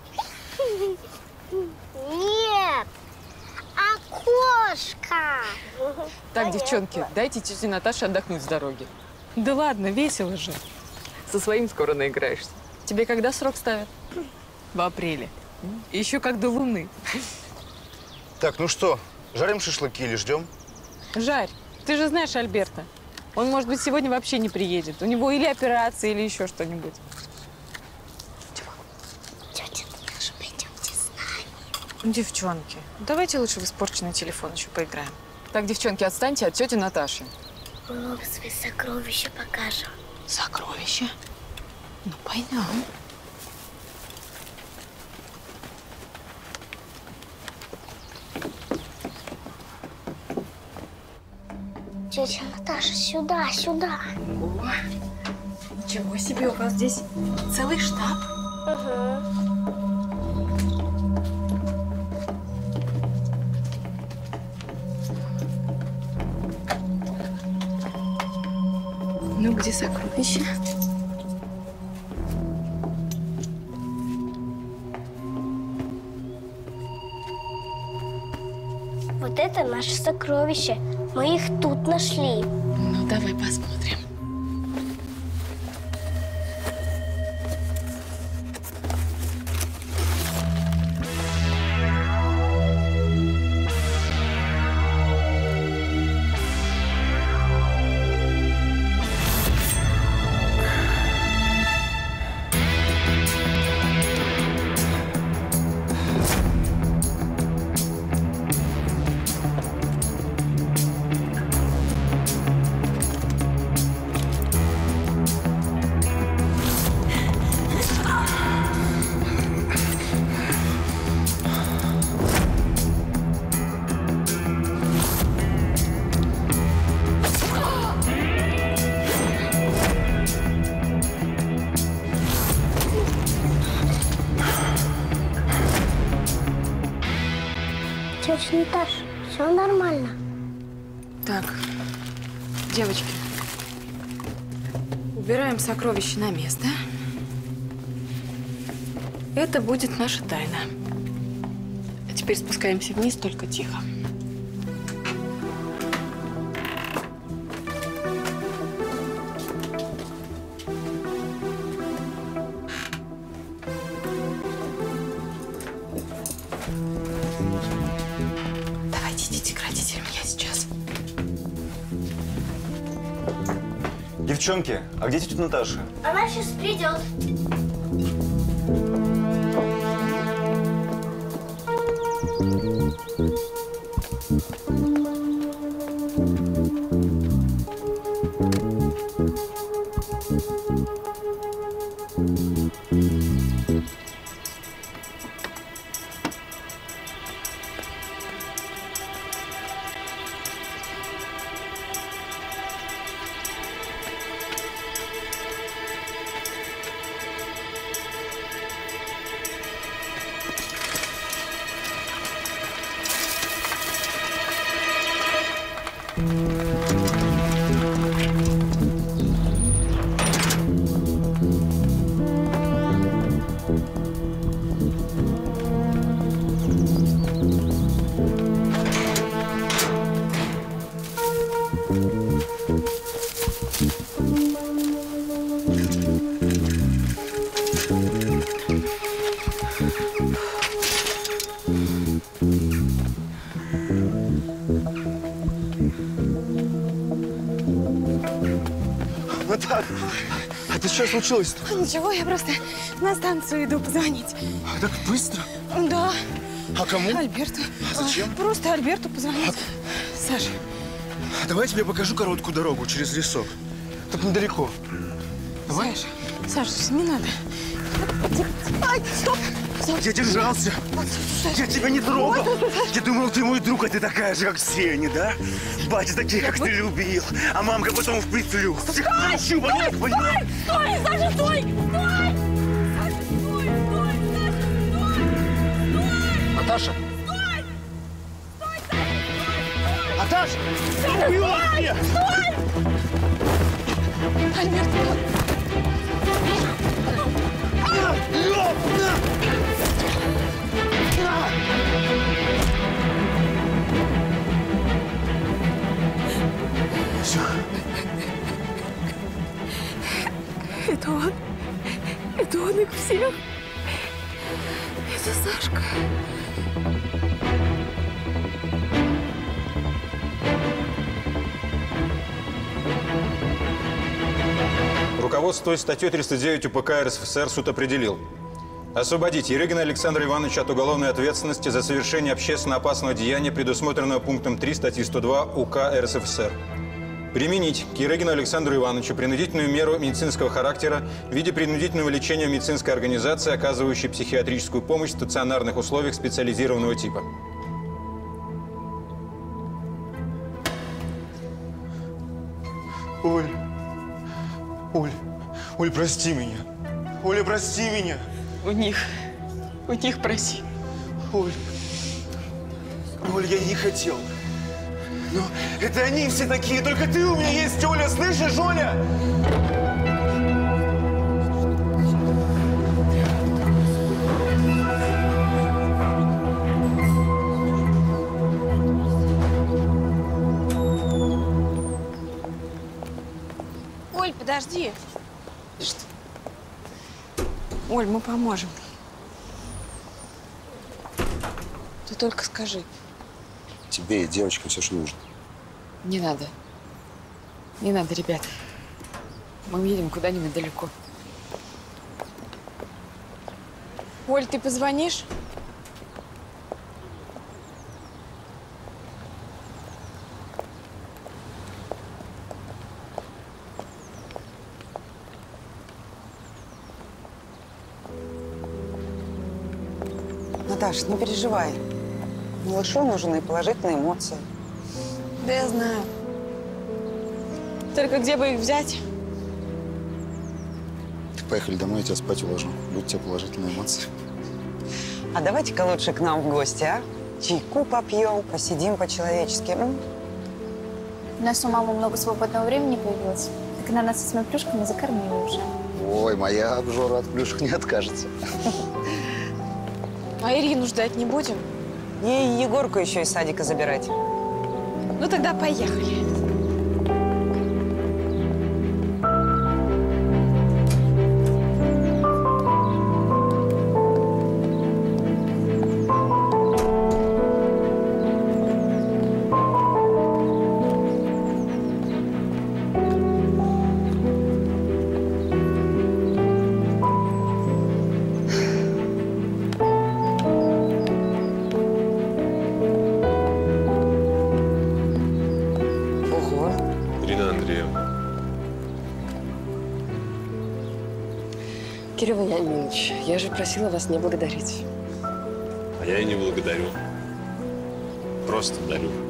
Нет, а кошка. Так, девчонки, дайте тете Наташе отдохнуть с дороги. Да ладно, весело же. Со своим скоро наиграешься. Тебе когда срок ставят? В апреле. Еще как до Луны. Так, ну что, жарим шашлыки или ждем? Жарь, ты же знаешь Альберта. Он, может быть, сегодня вообще не приедет. У него или операция, или еще что-нибудь. Тетя Наташа, пойдемте с нами. Девчонки, давайте лучше в испорченный телефон еще поиграем. Так, девчонки, отстаньте от тети Наташи. Улов свои сокровища покажем. Сокровища? Ну, пойдем. Тетя Наташа, сюда, сюда. О, ничего себе, у вас здесь целый штаб. Угу. Ну, где сокровища? Вот это наше сокровище. Мы их тут нашли. Ну, давай посмотрим. Тетя Наташа, все нормально. Так, девочки, убираем сокровища на место. Это будет наша тайна. А теперь спускаемся вниз, только тихо. Давайте идите к родителям, я сейчас. Девчонки, а где тетя Наташа? Она сейчас придет. Наташа, а ты что случилось? Ничего, я просто на станцию иду позвонить. Так быстро? Да. А кому? Альберту. А зачем? Просто Альберту позвонить. А... Саша. Давай я тебе покажу короткую дорогу через лесок. Тут недалеко. Давай? Саша, Саша, не надо. Ай, стоп! стоп. Я держался. Я тебя не трогал. Я думал, ты мой друг, а ты такая же, как все они, да? Батя таких, как ты, любил. А мамка потом в петлю. Всех научу, понимаешь? Стой! Стой! Саша, стой! Стой! Саша, стой! Стой! Саша, стой! Наташа! Стой! Наташа! Саша, Убила стой! Стой! Альберт! Все. Это он. Это он их всех. Это Сашка. Руководствуясь статьей триста девять УПК РСФСР, суд определил: освободить Ерыгина Александра Ивановича от уголовной ответственности за совершение общественно опасного деяния, предусмотренного пунктом три статьи сто два УК РСФСР. Применить к Ерыгину Александру Ивановичу принудительную меру медицинского характера в виде принудительного лечения в медицинской организации, оказывающей психиатрическую помощь в стационарных условиях специализированного типа. Оль. Оль. Оль, прости меня. Оля, прости меня. У них. У них проси. Оль. Оль, я не хотел. Но это они все такие, только ты у меня есть, Оля, слышишь, Оля? Оль, подожди. Что? Оль, мы поможем. Ты только скажи. Тебе и девочкам все, что нужно. Не надо. Не надо, ребята. Мы едем куда-нибудь далеко. Оль, ты позвонишь? Наташ, не переживай. Малышу нужны положительные эмоции. Да я знаю. Только где бы их взять? Поехали домой, я тебя спать уложу. Будут тебе положительные эмоции. А давайте-ка лучше к нам в гости, а? Чайку попьем, посидим по-человечески. М? У нас у мамы много свободного времени появилось. Так она нас этими плюшками закормила уже. Ой, моя обжора от плюшек не откажется. А Ирину ждать не будем? Ей Егорку еще из садика забирать. Ну тогда поехали. Кирилл Вениаминович, я же просила вас не благодарить. А я и не благодарю. Просто дарю.